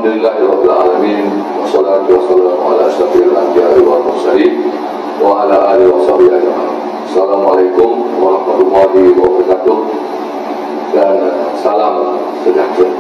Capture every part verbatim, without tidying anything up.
Alhamdulillahirabbil alamin wassalatu wassalamu ala asyrafil anbiya'i wal mursalin wa ala alihi washabihi ajma'in. Assalamualaikum warahmatullahi wabarakatuh dan salam sejahtera.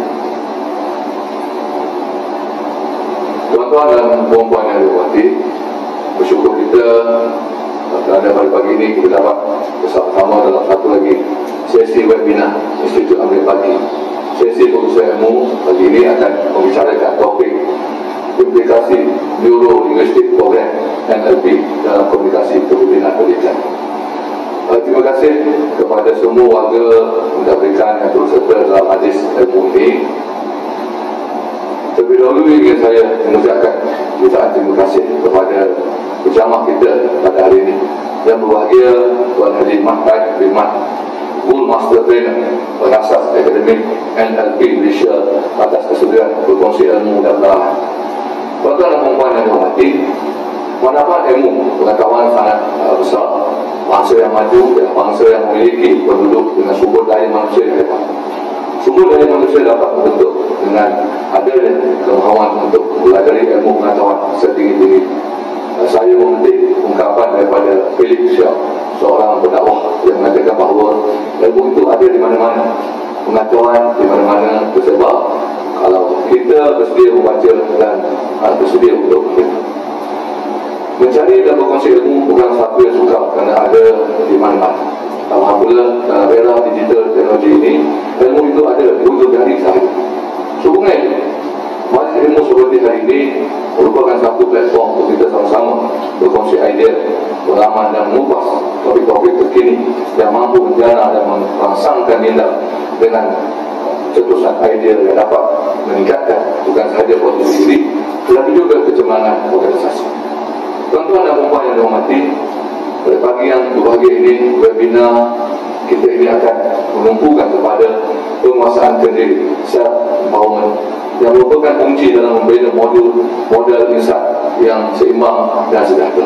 Tuan-tuan dan puan-puan yang dihormati, bersyukur kita kerana pada pagi ini kita dapat bersama-sama dalam satu lagi sesi webinar Institut Amir Pagi. Sesi pengusaha ilmu pagi ini akan membicarakan topik implikasi Neuro-Linguistic Program N L P dalam komunikasi kepimpinan pendidikan. Uh, terima kasih kepada semua warga pendidikan yang turut serta dalam majlis ilmu ini. Terlebih dahulu ingin saya mengucapkan jutaan terima kasih kepada penceramah kita pada hari ini. Yang berbahagia Tuan Haji Mahmud bin Mat, Bull Master Trainer pengasas Akademik N L P Malaysia atas kesudian berkongsi ilmu dan pengalaman. Tuan-tuan dan puan yang dihormati, manfaat ilmu pengetahuan sangat uh, besar. Bangsa yang maju adalah bangsa yang memiliki penduduk dengan sumber daya manusia yang hebat. Sumber daya manusia dapat membentuk dengan adanya kemahuan untuk belajar ilmu pengetahuan setinggi-tinggi. Uh, saya memetik ungkapan daripada Philip Shaw, seorang pendakwah yang mengatakan bahawa ilmu itu ada di mana-mana, pengetahuan di mana-mana tersebar kalau kita bersedia membaca dan uh, bersedia untuk berfikir. Mencari dan berkongsi ilmu bukan satu yang sukar kerana ada di mana-mana. Alhamdulillah dalam era digital teknologi ini, ilmu itu ada di hujung jari sahaja. Sehubungan majlis ilmu seperti hari ini merupakan satu platform untuk kita sama-sama berkongsi idea, pengalaman dan mengupas topik-topik terkini yang mampu menjana dan merangsangkan minda dengan cetusan idea yang dapat meningkatkan bukan sahaja potensi diri tetapi juga kecemerlangan organisasi. Tuan-tuan dan puan yang dihormati, pada pagi yang berbahagia ini, webinar kita ini akan menumpukan kepada penguasaan kendiri self-empowerment yang merupakan kunci dalam membina modul modal insan yang seimbang dan sejahtera.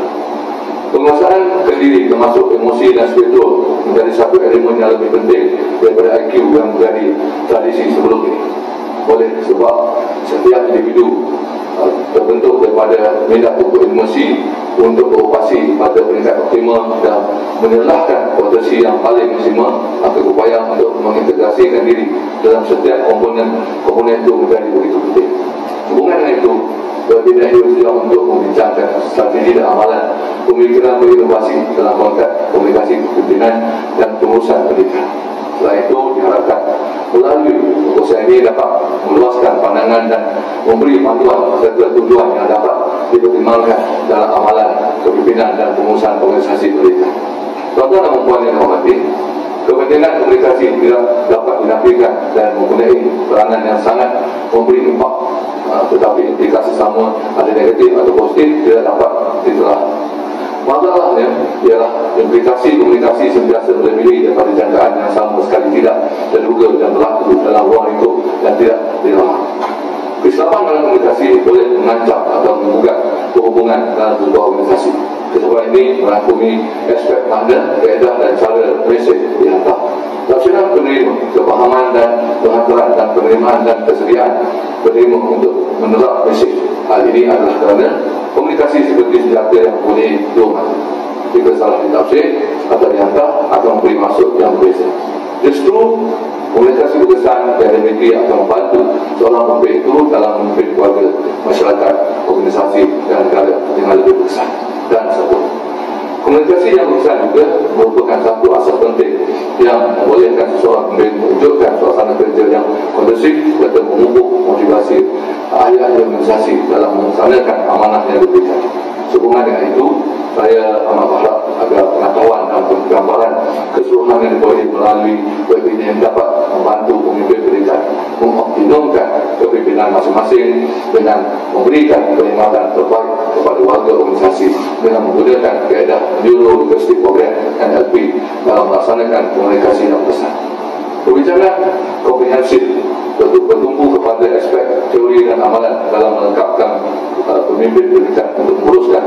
Penguasaan kendiri termasuk emosi dan spiritual menjadi satu elemen yang lebih penting daripada I Q yang menjadi tradisi sebelum ini. Oleh sebab setiap individu uh, terbentuk daripada minat untuk emosi untuk beroperasi pada peringkat optimal dan menyelahkan potensi yang paling maksimal atau upaya untuk mengintegrasikan diri dalam setiap komponen komponen itu menjadi begitu penting. Hubungan dengan itu, webinar ini bertujuan untuk membincangkan strategi dan amalan pemikiran berinovasi dalam konteks komunikasi kepimpinan dan pengurusan pendidikan. Selain itu, diharapkan melalui usaha ini dapat meluaskan pandangan dan memberi panduan serta tujuan yang dapat dipertimbangkan dalam amalan kepimpinan dan pengurusan organisasi pendidikan. Tuan-tuan dan puan yang dihormati, kepentingan komunikasi tidak dapat dinafikan dan mempunyai peranan yang sangat memberi impak, uh, tetapi implikasi sama ada negatif atau positif tidak dapat ditelah. Masalahnya ialah implikasi komunikasi sentiasa lebih daripada jangkaan yang sama sekali tidak terduga dan berlaku dalam ruang itu dan tidak dirawat. Kesilapan dalam komunikasi boleh mengancam atau mengugat kehubungan dalam sebuah organisasi. Kesilapan ini merangkumi aspek makna, kaedah dan cara mesej dihantar. Tafsiran penerima, kepahaman dan pengaturan dan penerimaan dan kesediaan penerima untuk menerap mesej. Hal ini adalah kerana komunikasi seperti senjata yang mempunyai dua mata. Jika salah ditafsir atau dihantar akan memberi maksud yang berbeza. Justru komunikasi berkesan yang dimiliki akan membantu seorang pemimpin itu dalam memimpin keluarga, masyarakat, organisasi dan negara dengan lebih berkesan dan sempurna. Komunikasi yang berkesan juga merupakan satu asas penting yang membolehkan seseorang pemimpin mewujudkan suasana kerja yang kondusif dan memupuk motivasi ayah organisasi dalam melaksanakan amanah yang diberikan. Sehubungan dengan itu, saya amat berharap agar pengetahuan dan gambaran keseluruhan yang diperoleh melalui webinar yang dapat membantu pemimpin pendidikan mengoptimumkan kepimpinan masing-masing dengan memberikan perkhidmatan terbaik kepada warga organisasi dengan menggunakan kaedah Neuro-Linguistic Program N L P dalam melaksanakan komunikasi yang besar. Perbincangan komprehensif bertumpu kepada aspek teori dan amalan dalam melengkapkan uh, pemimpin pendidikan untuk menguruskan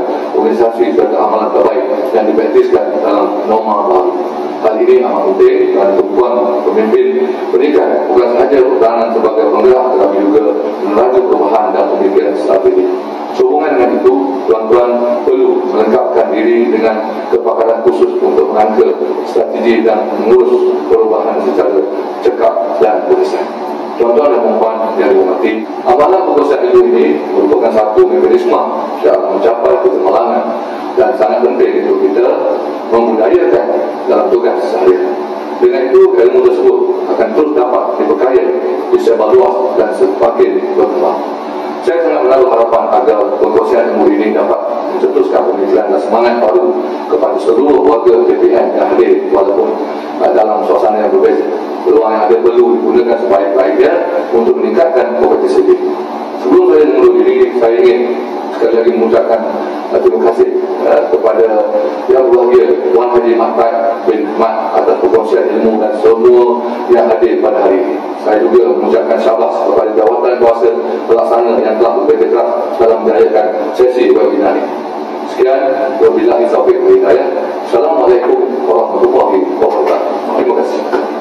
organisasi serta amalan terbaik yang dipraktiskan dalam norma baru. Hal ini amat penting dan tumpuan pemimpin pendidikan bukan sahaja peranan sebagai penggerak tetapi juga meneraju perubahan dan pemikiran strategi. Sehubungan dengan itu, tuan-tuan perlu melengkapkan diri dengan kepakaran khusus untuk menangkal strategi dan mengurus perubahan secara cekap dan berkesan. Tuan-tuan dan puan yang dihormati, amalan pengurusan ilmu ini merupakan satu mekanisme dalam mencapai keseimbangan dan sangat penting untuk kita membudayakan dalam tugas seharian. Dengan itu, ilmu tersebut akan terus dapat diperkaya, disebar luas dan semakin berkembang. Saya sangat menaruh harapan agar pengkongsian ilmu ini dapat mencetuskan pemikiran dan semangat baru kepada seluruh warga K P M yang hadir walaupun dalam suasana yang berbeza. Peluang yang ada perlu digunakan sebaik-baiknya untuk meningkatkan kompetisi ini. Sebelum saya mengundur diri, saya ingin sekali lagi mengucapkan uh, terima kasih uh, kepada Yang Berbahagia Tuan Haji Mahmud bin Mat atas perkongsian ilmu dan semua yang hadir pada hari ini. Saya juga mengucapkan syabas kepada jawatan kuasa pelaksana yang telah bekerja keras dalam menjayakan sesi webinar ini. Sekian, wabillahi taufiq wal hidayah. Assalamualaikum warahmatullahi wabarakatuh. Terima kasih.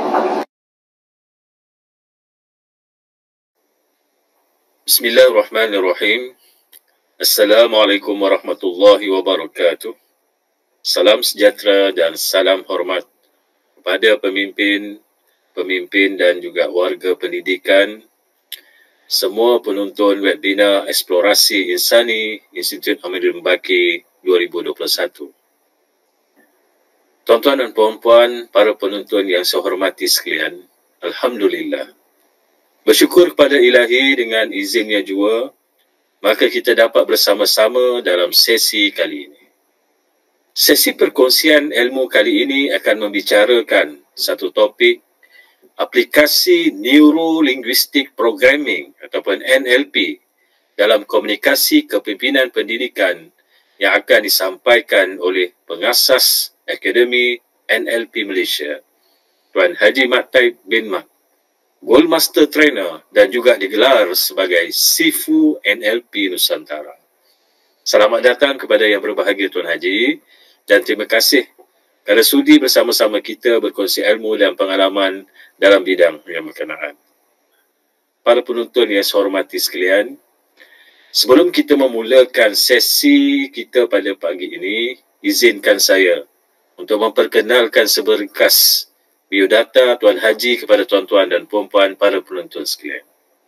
Bismillahirrahmanirrahim. Assalamualaikum warahmatullahi wabarakatuh. Salam sejahtera dan salam hormat kepada pemimpin, pemimpin dan juga warga pendidikan, semua penonton webinar Eksplorasi Insani Institut Hamidul Mbaki dua ribu dua puluh satu. Tuan-tuan dan puan-puan, para penonton yang saya hormati sekalian, Alhamdulillah. Bersyukur kepada Ilahi dengan izinnya jua, maka kita dapat bersama-sama dalam sesi kali ini. Sesi perkongsian ilmu kali ini akan membicarakan satu topik, aplikasi Neuro-Linguistic Programming ataupun N L P dalam komunikasi kepimpinan pendidikan yang akan disampaikan oleh pengasas Akademi N L P Malaysia, Tuan Haji Mahmud bin Mat, Gold Master Trainer dan juga digelar sebagai Sifu N L P Nusantara. Selamat datang kepada Yang Berbahagia Tuan Haji dan terima kasih kerana sudi bersama-sama kita berkongsi ilmu dan pengalaman dalam bidang yang berkenaan. Para penonton yang saya hormati sekalian, sebelum kita memulakan sesi kita pada pagi ini, izinkan saya untuk memperkenalkan seberkas biodata Tuan Haji kepada tuan-tuan dan puan-puan para penonton sekalian.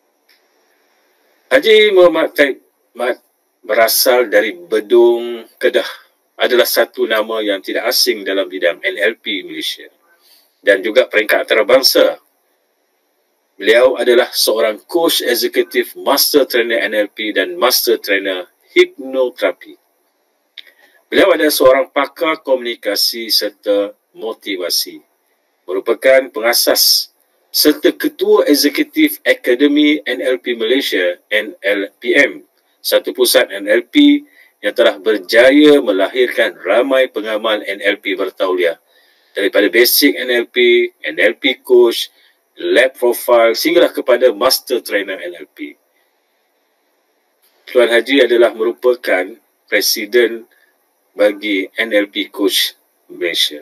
Haji Muhammad Taib Mat berasal dari Bedung, Kedah, adalah satu nama yang tidak asing dalam bidang N L P Malaysia dan juga peringkat antarabangsa. Beliau adalah seorang coach eksekutif, master trainer N L P dan master trainer hipnoterapi. Beliau adalah seorang pakar komunikasi serta motivasi, merupakan pengasas serta ketua eksekutif Akademi N L P Malaysia N L P M, satu pusat N L P yang telah berjaya melahirkan ramai pengamal N L P bertauliah daripada basic N L P, N L P coach, lab profile sehinggalah kepada master trainer N L P. Tuan Haji adalah merupakan presiden bagi N L P coach Malaysia.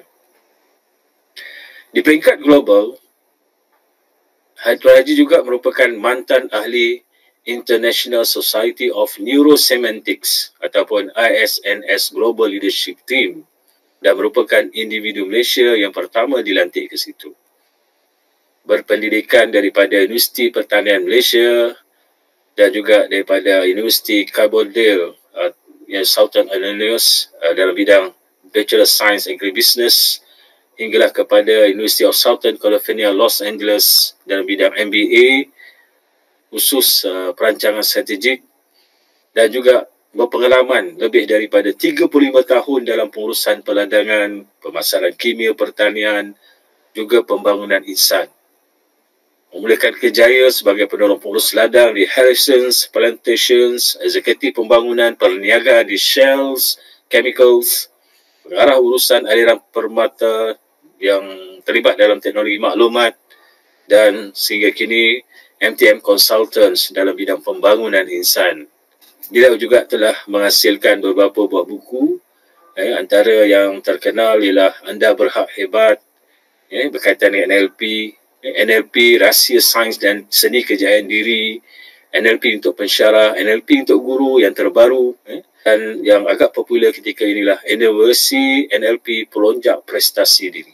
Di peringkat global, Tuan Haji juga merupakan mantan ahli International Society of Neurosemantics ataupun I S N S Global Leadership Team dan merupakan individu Malaysia yang pertama dilantik ke situ. Berpendidikan daripada Universiti Pertanian Malaysia dan juga daripada Universiti Carbondale uh, yang Southern Illinois uh, dalam bidang Bachelor Science Agribusiness, hinggalah kepada University of Southern California Los Angeles dalam bidang M B A khusus uh, perancangan strategik dan juga berpengalaman lebih daripada tiga puluh lima tahun dalam pengurusan pelandangan, pemasaran kimia pertanian, juga pembangunan insan. Memulakan kerjaya sebagai penolong pengurus ladang di Harrison's Plantations, eksekutif pembangunan perniagaan di Shell's Chemicals, pengarah urusan aliran permata yang terlibat dalam teknologi maklumat dan sehingga kini M T M Consultants dalam bidang pembangunan insan. Beliau juga telah menghasilkan beberapa buah buku. Eh, antara yang terkenal ialah Anda Berhak Hebat, eh, berkaitan dengan N L P, eh, N L P, Rahsia Sains dan Seni Kejayaan Diri, N L P untuk pensyarah, N L P untuk guru yang terbaru, eh, dan yang agak popular ketika inilah Anniversary N L P Pelonjak Prestasi Diri.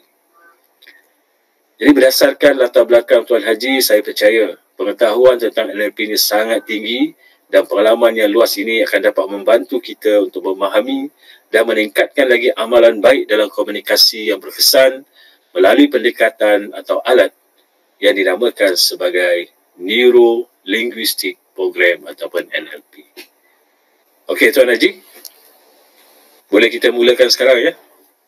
Jadi berdasarkan latar belakang Tuan Haji, saya percaya pengetahuan tentang N L P ini sangat tinggi dan pengalaman yang luas ini akan dapat membantu kita untuk memahami dan meningkatkan lagi amalan baik dalam komunikasi yang berkesan melalui pendekatan atau alat yang dinamakan sebagai Neuro Linguistic Program ataupun N L P. Okey Tuan Haji, boleh kita mulakan sekarang ya?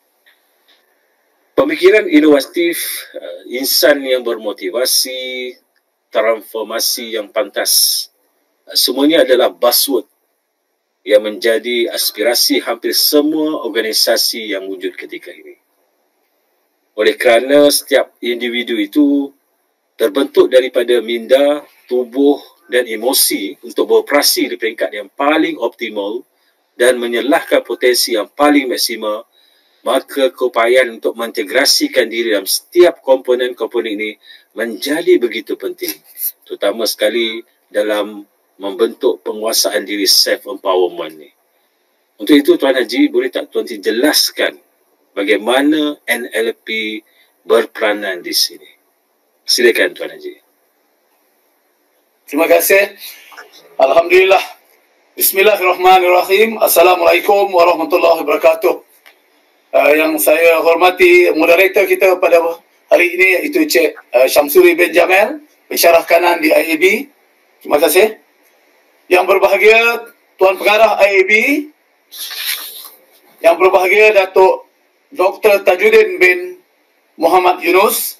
Pemikiran inovatif, uh, insan yang bermotivasi, transformasi yang pantas, uh, semuanya adalah buzzword yang menjadi aspirasi hampir semua organisasi yang wujud ketika ini. Oleh kerana setiap individu itu terbentuk daripada minda, tubuh dan emosi untuk beroperasi di peringkat yang paling optimal dan menyelahkan potensi yang paling maksima, maka keupayaan untuk mengintegrasikan diri dalam setiap komponen-komponen ini menjadi begitu penting, terutama sekali dalam membentuk penguasaan diri self-empowerment ni. Untuk itu Tuan Haji, boleh tak Tuan Haji jelaskan bagaimana N L P berperanan di sini? Silakan Tuan Haji. Terima kasih. Alhamdulillah. Bismillahirrahmanirrahim. Assalamualaikum warahmatullahi wabarakatuh. Uh, yang saya hormati moderator kita pada hari ini iaitu Encik uh, Syamsuri bin Jamil, pensyarah kanan di I A B. Terima kasih. Yang berbahagia Tuan Pengarah I A B, yang berbahagia Datuk Doktor Tajuddin bin Muhammad Yunus,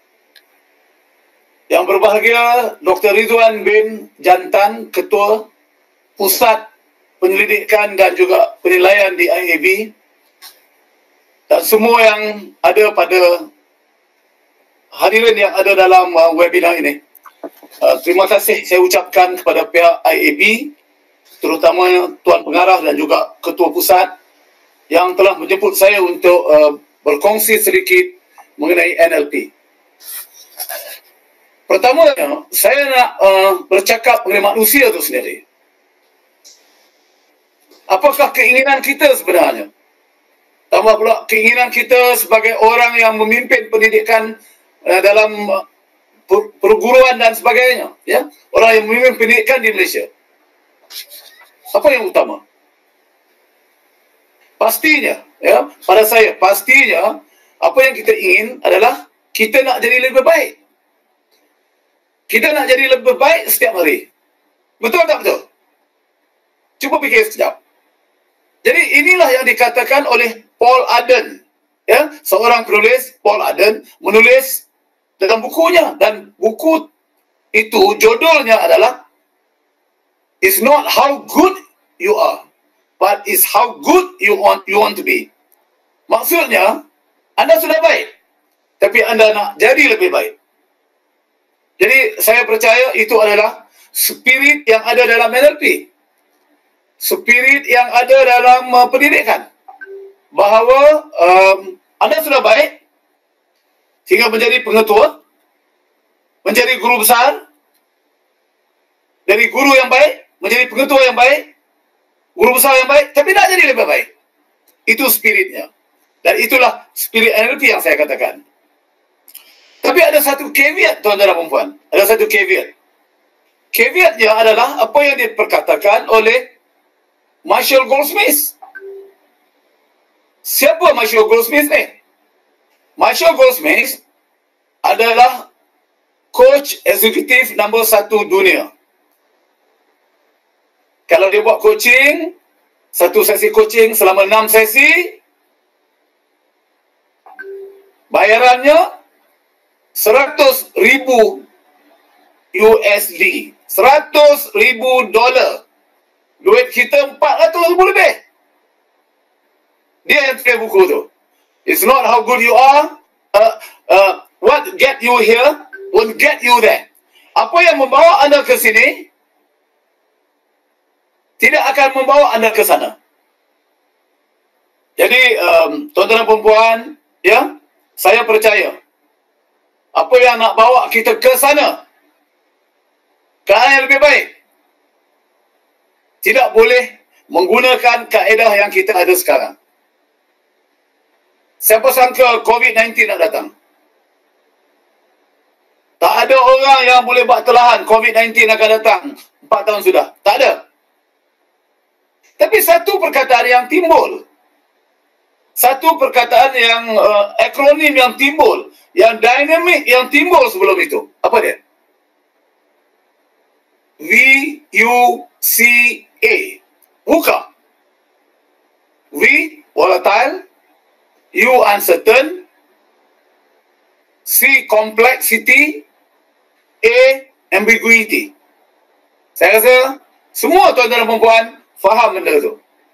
yang berbahagia Doktor Ridwan bin Jantan, Ketua Pusat Penyelidikan dan juga Penilaian di I A B, dan semua yang ada pada hadirin yang ada dalam uh, webinar ini. Uh, terima kasih saya ucapkan kepada pihak I A B, terutama Tuan Pengarah dan juga Ketua Pusat yang telah menjemput saya untuk uh, berkongsi sedikit mengenai N L P. Pertamanya, saya nak uh, bercakap mengenai manusia itu sendiri. Apakah keinginan kita sebenarnya? Tambah pula keinginan kita sebagai orang yang memimpin pendidikan uh, dalam uh, per perguruan dan sebagainya, ya, orang yang memimpin pendidikan di Malaysia. Apa yang utama? Pastinya, ya, pada saya pastinya apa yang kita ingin adalah kita nak jadi lebih baik. Kita nak jadi lebih baik setiap hari. Betul tak betul? Cuba fikir sekejap. Jadi inilah yang dikatakan oleh Paul Arden, ya, seorang penulis. Paul Arden menulis dalam bukunya, dan buku itu judulnya adalah "It's not how good you are, but it's how good you want you want to be." Maksudnya, anda sudah baik, tapi anda nak jadi lebih baik. Jadi saya percaya itu adalah spirit yang ada dalam N L P, spirit yang ada dalam uh, pendidikan. Bahawa um, anda sudah baik sehingga menjadi pengetua, menjadi guru besar, dari guru yang baik menjadi pengetua yang baik, guru besar yang baik, tapi nak jadi lebih baik. Itu spiritnya. Dan itulah spirit N L P yang saya katakan. Tapi ada satu caveat, tuan-tuan dan puan-puan. Ada satu caveat. Caveatnya adalah apa yang diperkatakan oleh Marshall Goldsmith. Siapa Marshall Goldsmith ni? Marshall Goldsmith adalah coach eksekutif nombor satu dunia. Kalau dia buat coaching, satu sesi coaching selama enam sesi, bayarannya seratus ribu U S D, seratus ribu dolar. Duit kita empat ratus ribu lebih. Dia yang tulis buku tu. It's not how good you are, uh, uh, what get you here will get you there. Apa yang membawa anda ke sini tidak akan membawa anda ke sana. Jadi, um, tuan-tuan dan puan-puan, ya, saya percaya apa yang nak bawa kita ke sana, ke arah yang lebih baik, tidak boleh menggunakan kaedah yang kita ada sekarang. Siapa sangka COVID sembilan belas nak datang? Tak ada orang yang boleh buat telahan COVID sembilan belas akan datang. Empat tahun sudah. Tak ada. Tapi satu perkataan yang timbul, satu perkataan yang uh, akronim yang timbul, yang dinamik yang timbul sebelum itu. Apa dia? V U C A. VUCA. V, volatile. U, uncertain. C, complexity. A, ambiguity. Saya rasa semua tuan-tuan dan puan faham benda tu.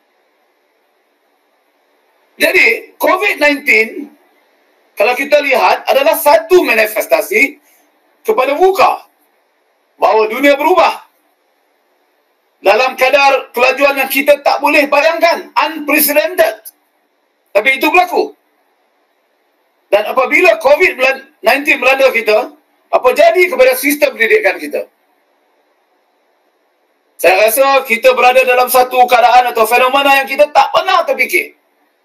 Jadi, COVID sembilan belas, kalau kita lihat, adalah satu manifestasi kepada VUCA. Bahawa dunia berubah. Dalam kadar kelajuan yang kita tak boleh bayangkan. Unprecedented. Tapi itu berlaku. Dan apabila COVID sembilan belas melanda kita, apa jadi kepada sistem pendidikan kita? Saya rasa kita berada dalam satu keadaan atau fenomena yang kita tak pernah terfikir.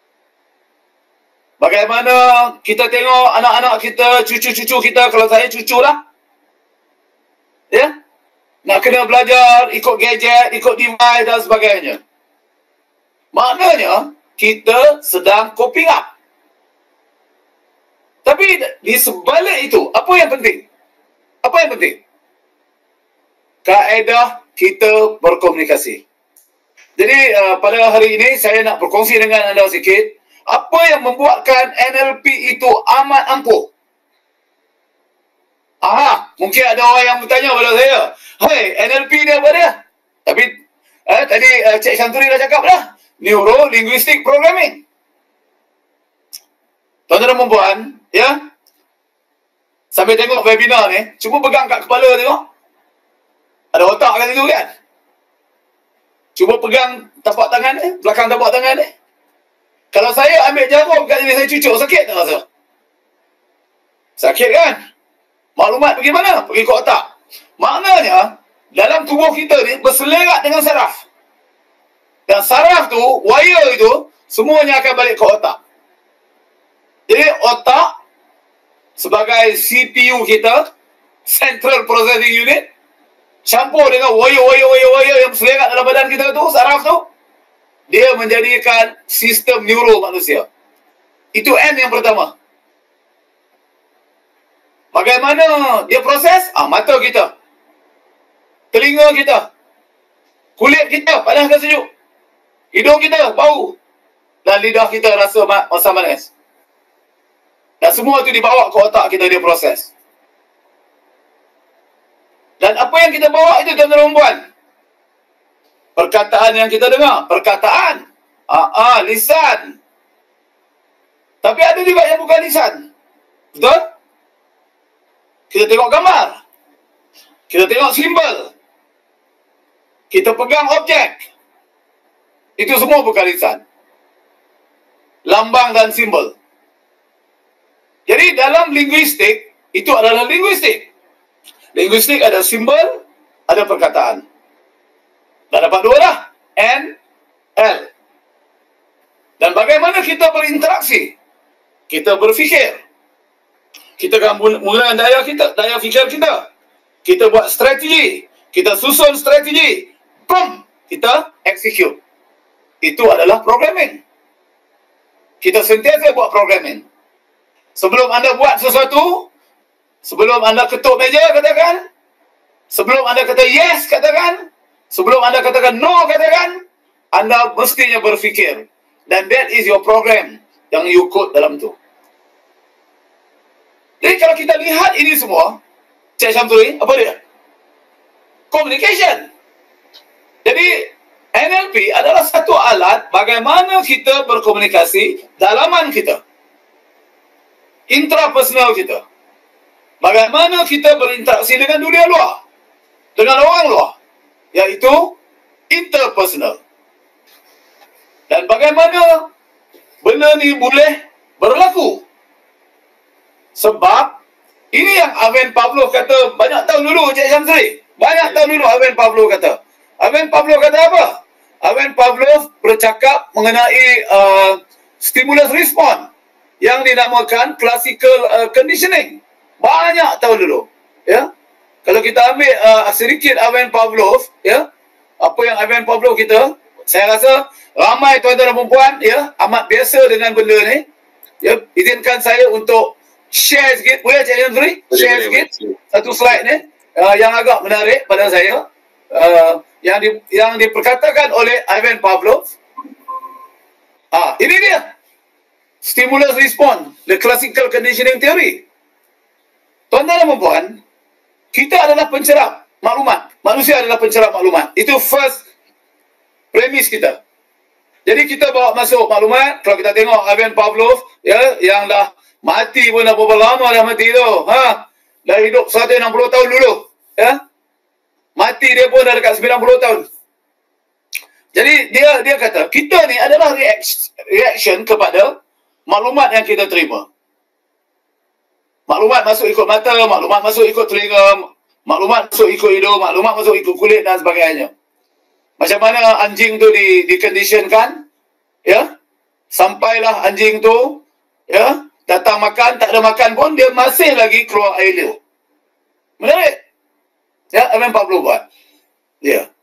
Bagaimana kita tengok anak-anak kita, cucu-cucu kita, kalau saya cucu lah, ya, nak kena belajar, ikut gadget, ikut device dan sebagainya. Maknanya, kita sedang coping up. Tapi di sebalik itu, apa yang penting? Apa yang penting? Kaedah kita berkomunikasi. Jadi, uh, pada hari ini, saya nak berkongsi dengan anda sikit, apa yang membuatkan N L P itu amat ampuh. Aha, mungkin ada orang yang bertanya kepada saya, "Hai, N L P ni apa dia?" Tapi eh, tadi uh, Cik Shanturi dah cakap dah, Neuro Linguistic Programming. Tuan-tuan dan puan, ya, sambil tengok webinar ni, cuba pegang kat kepala tengok. Ada otak kat situ kan? Cuba pegang tapak tangan ni, belakang tapak tangan ni. Kalau saya ambil jarum kat sini, saya cucuk, sakit tak rasa? Sakit kan? Maklumat pergi mana? Pergi ke otak. Maknanya, dalam tubuh kita ni berselerak dengan saraf. Dan saraf tu, wire itu, semuanya akan balik ke otak. Jadi, otak sebagai C P U kita, Central Processing Unit, campur dengan wire-wire-wire-wire yang berselerak dalam badan kita tu, saraf tu, dia menjadikan sistem neuro manusia. Itu N yang pertama. Bagaimana dia proses? Ah, mata kita, telinga kita, kulit kita, panas dan sejuk, hidung kita, bau, dan lidah kita rasa masam manis. Dan semua itu dibawa ke otak kita, dia proses. Dan apa yang kita bawa itu, tuan-tuan dan puan? Perkataan yang kita dengar. Perkataan. Ah, ah, lisan. Tapi ada juga yang bukan lisan. Betul? Kita tengok gambar. Kita tengok simbol. Kita pegang objek. Itu semua bukan lisan. Lambang dan simbol. Jadi dalam linguistik, itu adalah linguistik. Linguistik ada simbol, ada perkataan. Dah dapat dua dah. N, L. Dan bagaimana kita berinteraksi? Kita berfikir. Kita akan menggunakan daya kita, daya fikir kita. Kita buat strategi. Kita susun strategi. Boom! Kita execute. Itu adalah programming. Kita sentiasa buat programming. Sebelum anda buat sesuatu, sebelum anda ketuk meja, katakan. Sebelum anda kata yes, katakan. Sebelum anda katakan no, katakan. Anda mestinya berfikir. Dan that is your program yang you code dalam tu. Jadi kalau kita lihat ini semua, Cik Syamturi, apa dia? Communication. Jadi N L P adalah satu alat bagaimana kita berkomunikasi dalaman kita. Intrapersonal kita. Bagaimana kita berinteraksi dengan dunia luar. Dengan orang luar. Iaitu interpersonal. Dan bagaimana benda ni boleh berlaku? Sebab ini yang Ivan Pavlov kata banyak tahun dulu, Cik Syamsuri. Banyak tahun dulu Ivan Pavlov kata. Ivan Pavlov kata apa? Ivan Pavlov bercakap mengenai uh, stimulus response yang dinamakan classical uh, conditioning. Banyak tahun dulu. Ya. Kalau kita ambil uh, sedikit Ivan Pavlov, ya, apa yang Ivan Pavlov kita, saya rasa ramai tuan-tuan dan perempuan, ya, amat biasa dengan benda ni. Ya, izinkan saya untuk share sikit. Boleh Cik Syamsuri? Share sikit satu slide ni uh, yang agak menarik pada saya. Uh, yang di, yang diperkatakan oleh Ivan Pavlov. Ah, ini dia. Stimulus response, the classical conditioning theory. Tuan-tuan dan perempuan, kita adalah pencerap maklumat. Manusia adalah pencerap maklumat. Itu first premis kita. Jadi kita bawa masuk maklumat. Kalau kita tengok Ivan Pavlov, ya, yang dah mati pun dah berapa lama dah mati tu. Ha? Dah hidup seratus enam puluh tahun dulu. Ya? Mati dia pun dah dekat sembilan puluh tahun. Jadi dia dia kata, kita ni adalah reaction kepada maklumat yang kita terima. Maklumat masuk ikut mata, maklumat masuk ikut telinga, maklumat masuk ikut hidung, maklumat masuk ikut kulit dan sebagainya. Macam mana anjing tu di dikondisionkan, ya? Sampailah anjing tu, ya, datang makan, tak ada makan pun dia masih lagi keluar air liur. Menarik. Ya, Ivan Pavlov buat. Ya.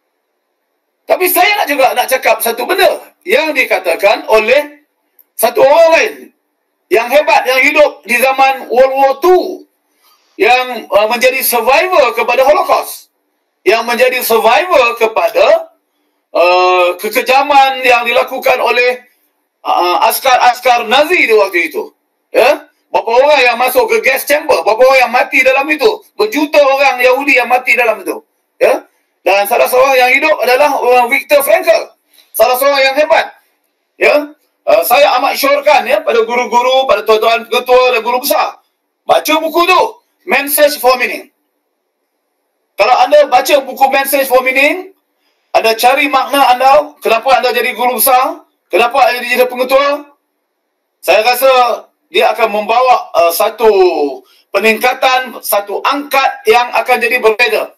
Tapi saya nak juga nak cakap satu benda yang dikatakan oleh satu orang lain yang hebat, yang hidup di zaman World War Two, yang uh, menjadi survivor kepada Holocaust, yang menjadi survivor kepada uh, kekejaman yang dilakukan oleh uh, askar-askar Nazi di waktu itu. Ya, berapa orang yang masuk ke gas chamber, berapa orang yang mati dalam itu, berjuta orang Yahudi yang mati dalam itu. Ya, dan salah seorang yang hidup adalah uh, Viktor Frankl, salah seorang yang hebat. Ya, uh, saya amat syorkan, ya, pada guru-guru, pada tuan-tuan ketua dan guru besar, baca buku tu, Man's Search for Meaning. Kalau anda baca buku Man's Search for Meaning, anda cari makna anda, kenapa anda jadi guru besar, kenapa anda jadi pengetua, saya rasa dia akan membawa uh, satu peningkatan, satu angkat yang akan jadi berbeza.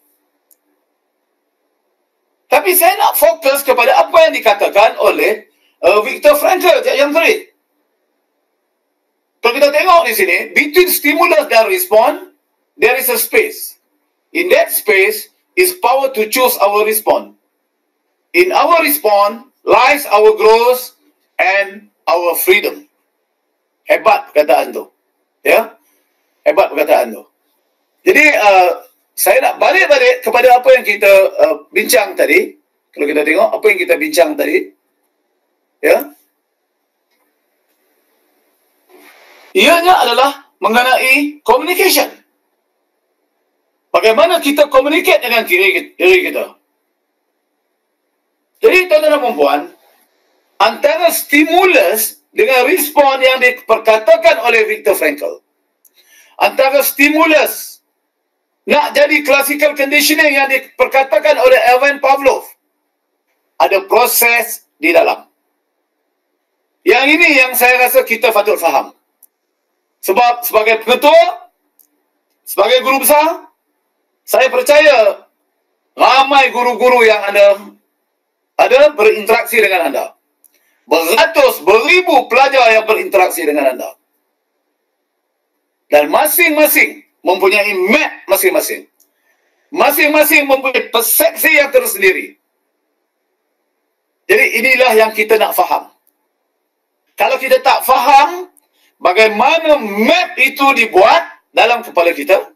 Tapi saya nak fokus kepada apa yang dikatakan oleh uh, Viktor Frankl, Cik Syamsuri. Kalau kita tengok di sini, between stimulus dan response, there is a space. In that space is power to choose our response. In our response lies our growth and our freedom. Hebat perkataan tu. Ya? Hebat perkataan tu. Jadi, uh, saya nak balik-balik kepada apa yang kita uh, bincang tadi. Kalau kita tengok apa yang kita bincang tadi. Ya? Ianya adalah mengenai communication. Bagaimana kita communicate dengan diri, diri kita. Jadi, tuan-tuan dan perempuan, antara stimulus dengan respon yang diperkatakan oleh Viktor Frankl, antara stimulus nak jadi classical conditioning yang diperkatakan oleh Ivan Pavlov, ada proses di dalam. Yang ini yang saya rasa kita patut faham. Sebab sebagai pengetua, sebagai guru besar, saya percaya ramai guru-guru yang ada ada berinteraksi dengan anda. Beratus, beribu pelajar yang berinteraksi dengan anda. Dan masing-masing mempunyai map masing-masing. Masing-masing mempunyai persepsi yang tersendiri. Jadi inilah yang kita nak faham. Kalau kita tak faham bagaimana map itu dibuat dalam kepala kita,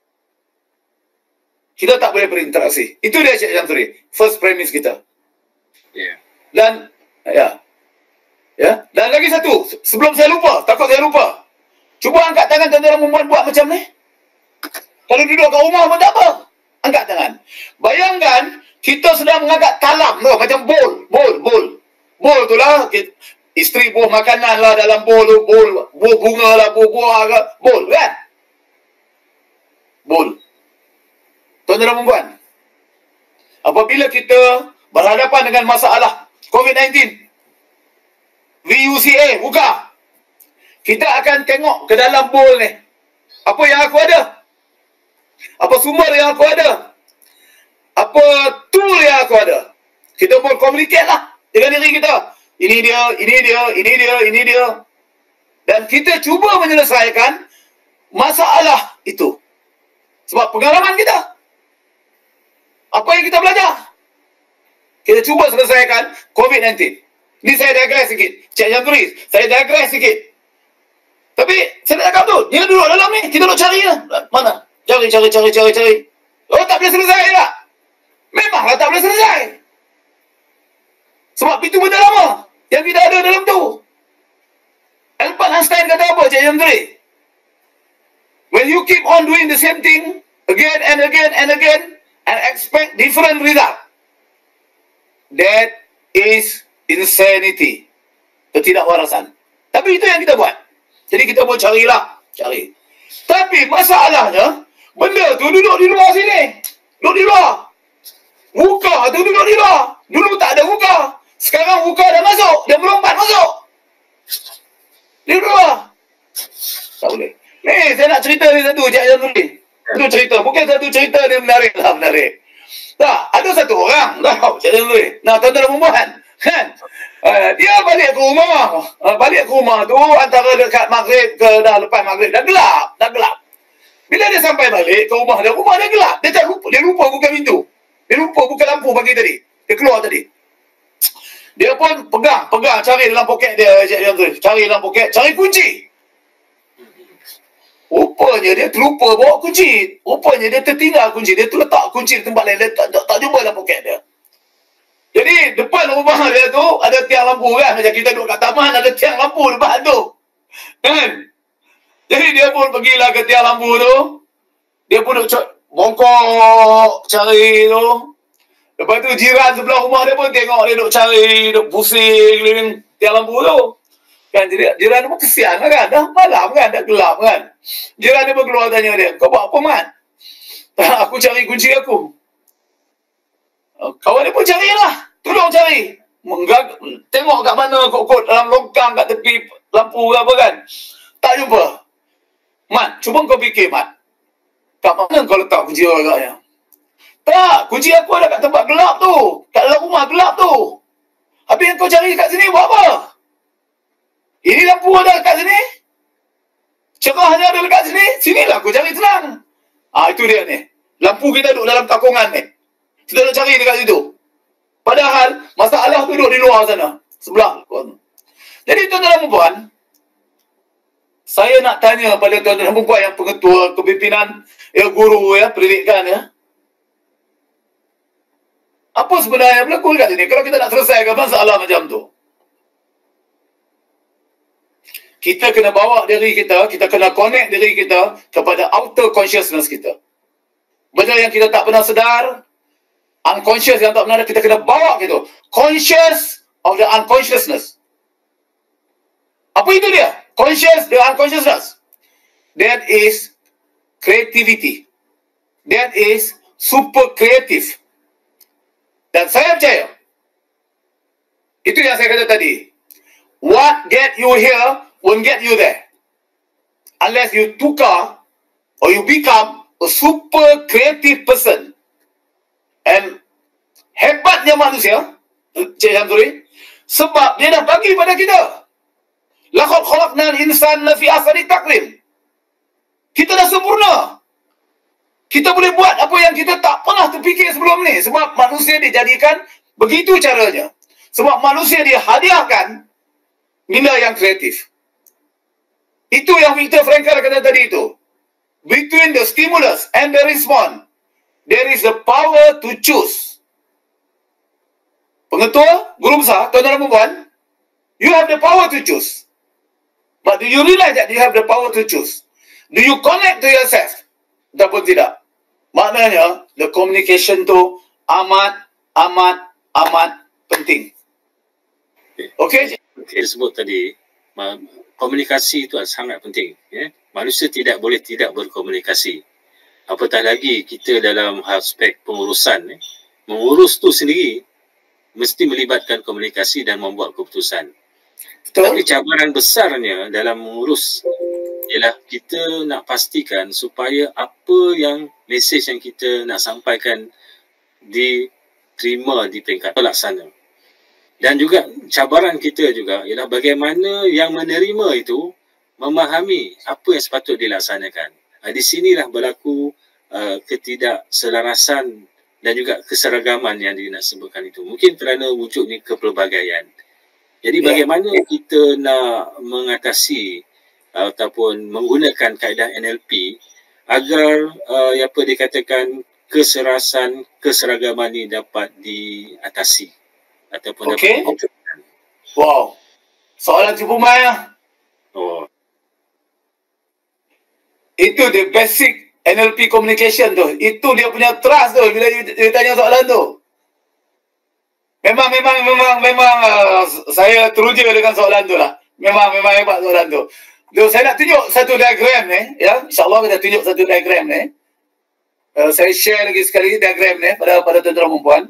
kita tak boleh berinteraksi. Itu dia Cik Syamsuri. First premise kita. Yeah. Dan ya. Ya, dan lagi satu, sebelum saya lupa, takut saya lupa. Cuba angkat tangan tuan-tuan perempuan buat macam ni. Kalau duduk kat rumah pun tak apa. Angkat tangan. Bayangkan kita sedang mengangkat talam tu, macam bowl, bowl, bowl. Bowl tu lah, isteri buah makanan lah dalam bowl tu, bowl, buah bunga lah, buah buah ke, bowl kan? Bowl. Tuan-tuan dan perempuan, apabila kita berhadapan dengan masalah COVID sembilan belas. V U C A buka. Kita akan tengok ke dalam bowl ni. Apa yang aku ada? Apa sumber yang aku ada? Apa tool yang aku ada? Kita boleh communicate lah dengan diri kita. Ini dia, ini dia, ini dia, ini dia. Dan kita cuba menyelesaikan masalah itu. Sebab pengalaman kita. Apa yang kita belajar? Kita cuba selesaikan COVID sembilan belas. Ni saya diagram sikit. Cik Janturi, saya diagram sikit. Tapi saya nak cakap tu, dia duduk dalam ni, kita nak cari lah. Mana? Cari, cari, cari, cari, cari. Oh, tak boleh selesai tak? Memanglah tak boleh selesai. Sebab itu benda lama yang tidak ada dalam tu. Albert Einstein kata apa, Cik Janturi? When you keep on doing the same thing again and again and again and expect different result, that is insanity. Ketidakwarasan. Tapi itu yang kita buat. Jadi kita pun carilah. Cari. Tapi masalahnya, benda tu duduk di luar sini. Duduk di luar. Wuka tu duduk di luar. Dulu tak ada wuka. Sekarang wuka dah masuk. Dia melompat masuk. Di luar. Tak boleh. Ni saya nak cerita ni satu. Cik Janturi. Itu cerita. Bukan satu cerita dia menarik lah. Menarik. Tak. Ada satu orang. Tahu Cik Janturi. Nah, tuan-tuan dan puan-puan. Kan? Uh, dia balik ke rumah. Uh, balik ke rumah tu antara dekat maghrib ke dah lepas maghrib. Dah gelap. Dah gelap. Bila dia sampai balik ke rumah dia, rumah dia gelap. Dia tak lupa. Dia lupa buka pintu. Dia lupa buka lampu pagi tadi. Dia keluar tadi. Dia pun pegang. Pegang. Cari dalam poket dia. Cari dalam poket. Cari kunci. Rupanya dia terlupa bawa kunci. Rupanya dia tertinggal kunci. Dia tu letak kunci di tempat lain. Dia tak, tak, tak jumpa dalam poket dia. Jadi depan rumah dia tu ada tiang lampu kan. Macam kita duduk kat taman ada tiang lampu depan tu. Kan? Jadi dia pun pergilah ke tiang lampu tu. Dia pun duduk bongkok cari tu. Lepas tu jiran sebelah rumah dia pun tengok dia duduk cari, duduk pusing keliling tiang lampu tu. Kan jadi jiran dia pun kesian lah kan. Dah malam kan, dah gelap kan. Jiran dia pun keluar tanya dia, kau buat apa Mat? Aku cari kunci aku. Kawan dia pun carilah. Tolong cari. Menggag tengok kat mana kot-kot dalam longkang kat tepi lampu ke apa kan. Tak jumpa. Mat, cuba kau fikir Mat. Kat mana kau letak kunci agaknya? Tak, kunci aku ada kat tempat gelap tu. Kat dalam rumah gelap tu. Habis yang kau cari kat sini buat apa? Ini lampu ada kat sini. Cerahnya ada dekat sini. Sinilah aku cari tenang. Ah, itu dia ni. Lampu kita duduk dalam takungan ni. Kita nak cari dekat situ. Padahal masalah tu duduk di luar sana. Sebelah. Jadi tuan-tuan dan puan, saya nak tanya pada tuan-tuan dan puan yang pengetua, kepimpinan, ya guru ya, pendidikan ya. Apa sebenarnya berlaku dekat sini? Kalau kita nak selesaikan masalah macam tu. Kita kena bawa diri kita, kita kena connect diri kita kepada outer consciousness kita. Benda yang kita tak pernah sedar, unconscious yang tak pernah ada, kita kena bawa gitu. Conscious of the unconsciousness. Apa itu dia? Conscious the unconsciousness. That is creativity. That is super creative. Dan saya percaya, itu yang saya kata tadi. What get you here won't get you there. Unless you tukar or you become a super creative person. And hebatnya manusia, Cik Janturi, sebab dia dah bagi pada kita. Laqad khalaqnal insana fi ahsani taqwim. Kita dah sempurna. Kita boleh buat apa yang kita tak pernah terfikir sebelum ni. Sebab manusia dijadikan begitu caranya. Sebab manusia dihadiahkan minda yang kreatif. Itu yang Viktor Frankl kata tadi itu. Between the stimulus and the response, there is the power to choose. Pengetua, guru besar, tuan-tuan dan puan, you have the power to choose. But do you realize that you have the power to choose? Do you connect to yourself? Ataupun tidak? Maknanya, the communication tu amat, amat, amat penting. Okey? Okay, disebut tadi, komunikasi itu sangat penting. Ya? Manusia tidak boleh tidak berkomunikasi. Apatah lagi kita dalam aspek pengurusan, eh, mengurus tu sendiri mesti melibatkan komunikasi dan membuat keputusan. Betul. Tapi cabaran besarnya dalam mengurus ialah kita nak pastikan supaya apa yang mesej yang kita nak sampaikan diterima di peringkat pelaksana. Dan juga cabaran kita juga ialah bagaimana yang menerima itu memahami apa yang sepatut dilaksanakan. Di sinilah berlaku uh, ketidakselarasan dan juga keseragaman yang dia nak sebutkan itu. Mungkin kerana wujudnya kepelbagaian. Jadi yeah. bagaimana kita nak mengatasi uh, ataupun menggunakan kaedah N L P agar uh, apa dikatakan keserasan, keseragaman ini dapat diatasi ataupun okay. dapat diwujudkan. Wow. Soalan Cipu Mai. Oh. Itu the basic N L P communication tu. Itu dia punya trust tu bila dia tanya soalan tu. Memang, memang, memang, memang uh, saya teruja dengan soalan tu lah. Memang, memang hebat soalan tu. So, saya nak tunjuk satu diagram ni. Ya, InsyaAllah kita tunjuk satu diagram ni. Uh, saya share lagi sekali diagram ni pada pada tuan-tuan dan puan.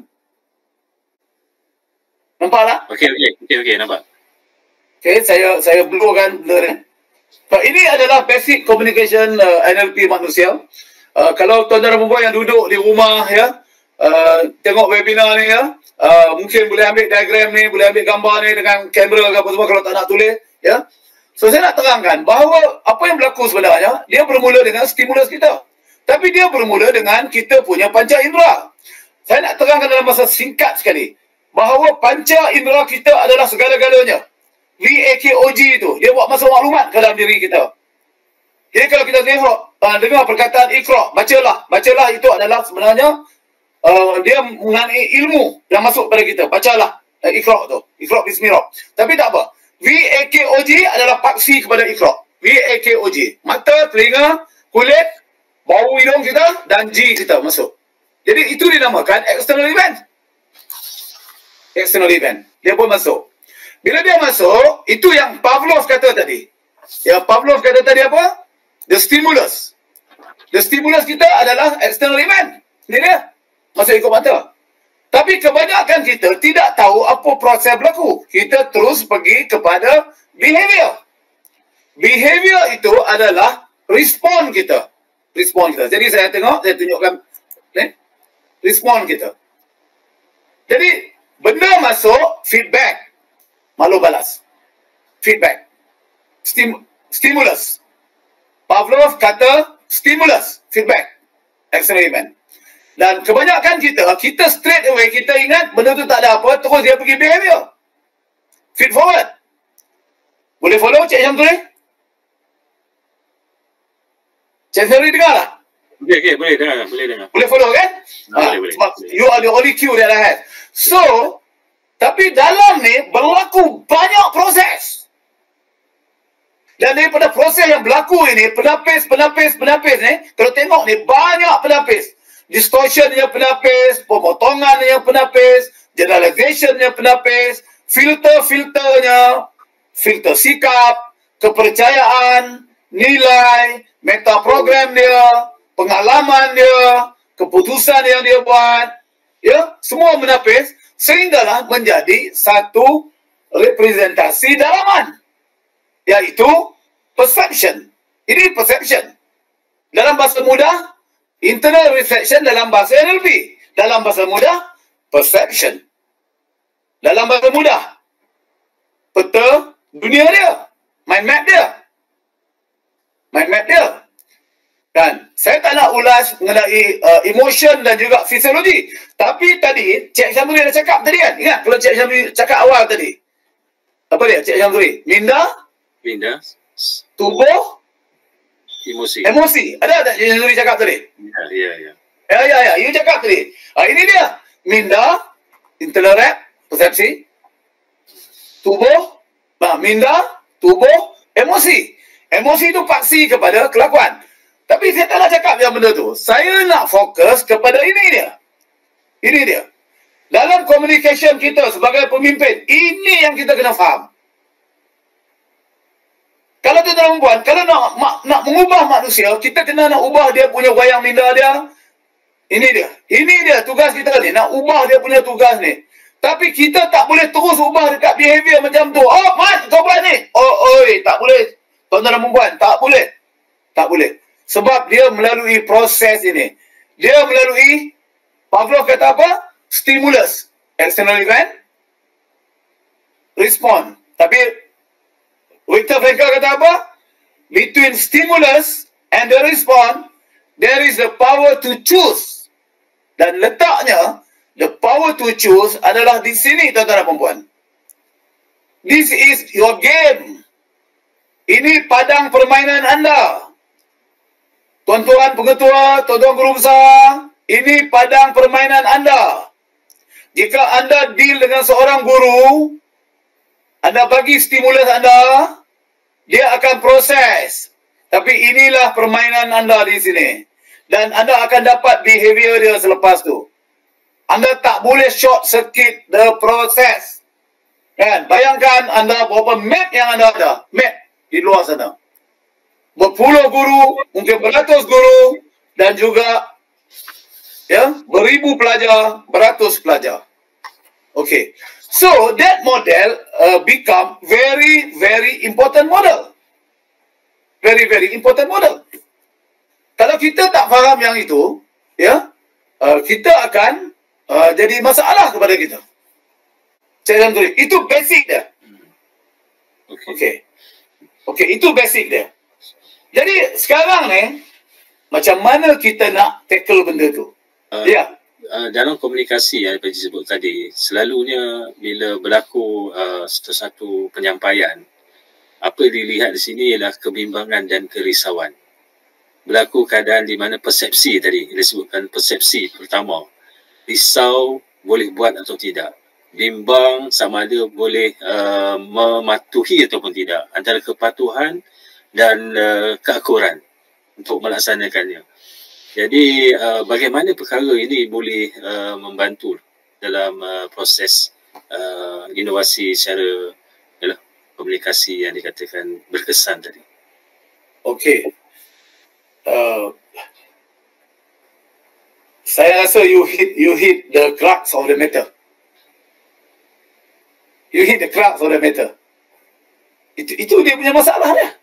Nampak tak? Okey, okey, okey, okey, nampak. Okey, saya saya blurkan blur ni. So, ini adalah basic communication uh, N L P manusia. Uh, kalau tuan-tuan dan puan yang duduk di rumah ya, uh, tengok webinar ni ya, uh, mungkin boleh ambil diagram ni, boleh ambil gambar ni dengan kamera ke apa semua kalau tak nak tulis ya. So saya nak terangkan bahawa apa yang berlaku sebenarnya, dia bermula dengan stimulus kita. Tapi dia bermula dengan kita punya panca indera. Saya nak terangkan dalam masa singkat sekali bahawa panca indera kita adalah segala-galanya. V A K O G itu, dia buat masuk maklumat ke dalam diri kita. Jadi kalau kita tengok, uh, dengar perkataan Iqra, bacalah. Bacalah itu adalah sebenarnya uh, dia mengenai ilmu yang masuk pada kita. Bacalah uh, Iqra tu. Iqra bismillah. Tapi tak apa. V A K O G adalah paksi kepada Iqra. V A K O G. Mata, telinga, kulit, bau hidung kita dan G kita masuk. Jadi itu dinamakan external event. External event. Dia pun masuk. Bila dia masuk, itu yang Pavlov kata tadi. Yang Pavlov kata tadi apa? The stimulus. The stimulus kita adalah external event. Ini dia. Masuk ikut mata. Tapi kebanyakan kita tidak tahu apa proses berlaku. Kita terus pergi kepada behavior. Behavior itu adalah respon kita. Respon kita. Jadi saya tengok, saya tunjukkan. Ni. Respon kita. Jadi, benda masuk, feedback. Malu balas. Feedback. Stim stimulus. Pavlov kata stimulus. Feedback. External event. Dan kebanyakan kita, kita straight away, kita ingat benda tu tak ada apa, terus dia pergi behavior. Feed forward. Boleh follow Cik Syamsuri? Cik Syamsuri dengar tak? Okey, okey, boleh dengar, boleh dengar. Boleh follow kan? Boleh, ha, boleh. Sebab you are the only cue that I have. So, tapi dalam ni berlaku banyak proses. Dan daripada proses yang berlaku ini, penapis, penapis, penapis ni, kalau tengok ni, banyak penapis. Distortionnya penapis, pemotongannya penapis, generalizationnya penapis, filter-filternya, filter sikap, kepercayaan, nilai, metaprogram dia, pengalaman dia, keputusan yang dia buat, ya, semua menapis, sehinggalah menjadi satu representasi dalaman, iaitu perception. Ini perception. Dalam bahasa mudah, internal reflection dalam bahasa N L P. Dalam bahasa mudah, perception. Dalam bahasa mudah, peta dunia dia. Mind map dia. Mind map dia. Dan saya tak nak ulas mengenai uh, emotion dan juga fisiologi. Tapi tadi, Cik Syamsuri dah cakap tadi kan? Ingat kalau Cik Syamsuri cakap awal tadi. Apa dia, Cik Syamsuri? Minda? Minda. Tubuh? Emosi. Emosi. Ada tak Cik Syamsuri cakap tadi? Ya, ya, ya. Ya, ya, ya. You cakap tadi. Ah, ini dia. Minda, internal rep, persepsi. Tubuh, nah, minda, tubuh, emosi. Emosi itu paksi kepada kelakuan. Tapi saya tak nak cakap yang benda tu. Saya nak fokus kepada ini dia. Ini dia. Dalam communication kita sebagai pemimpin, ini yang kita kena faham. Kalau tuan-tuan dan puan, kalau nak, nak mengubah manusia, kita kena nak ubah dia punya wayang minda dia. Ini dia. Ini dia tugas kita ni. Nak ubah dia punya tugas ni. Tapi kita tak boleh terus ubah dekat behavior macam tu. Oh, Mat, kau buat ni. Oh, oi, tak boleh. Tuan-tuan dan perempuan, tak boleh. Tak boleh. Sebab dia melalui proses ini. Dia melalui, Pavlov kata apa? Stimulus. External event. Respond. Tapi, Viktor Frankl kata apa? Between stimulus and the response, there is the power to choose. Dan letaknya, the power to choose adalah di sini, tuan-tuan dan perempuan. This is your game. Ini padang permainan anda. Tuan-tuan pengetua, tuan-tuan guru besar, ini padang permainan anda. Jika anda deal dengan seorang guru, anda bagi stimulus anda, dia akan proses. Tapi inilah permainan anda di sini. Dan anda akan dapat behavior dia selepas tu. Anda tak boleh short circuit the process. Kan? Bayangkan anda berapa map yang anda ada. Map di luar sana. Berpuluh guru, mungkin beratus guru. Dan juga ya, beribu pelajar, beratus pelajar. Okay. So, that model uh, become very, very important model. Very, very important model. Kalau kita tak faham yang itu, ya, uh, kita akan uh, jadi masalah kepada kita. Saya tulis, itu basic dia. Okey. Okey, okay, itu basic dia. Jadi sekarang ni, macam mana kita nak tackle benda tu? Uh, ya. Uh, dalam komunikasi yang Pak Haji sebut tadi, selalunya bila berlaku uh, satu-satu penyampaian, apa yang dilihat di sini ialah kebimbangan dan kerisauan. Berlaku keadaan di mana persepsi tadi, disebutkan persepsi pertama. Risau boleh buat atau tidak. Bimbang sama ada boleh uh, mematuhi ataupun tidak. Antara kepatuhan dan uh, keakuran untuk melaksanakannya. Jadi uh, bagaimana perkara ini boleh uh, membantu dalam uh, proses uh, inovasi secara yalah, komunikasi yang dikatakan berkesan tadi. Okey. Uh, saya rasa you hit you hit the crux of the matter. You hit the crux of the matter. Itu itu dia punya masalah dia.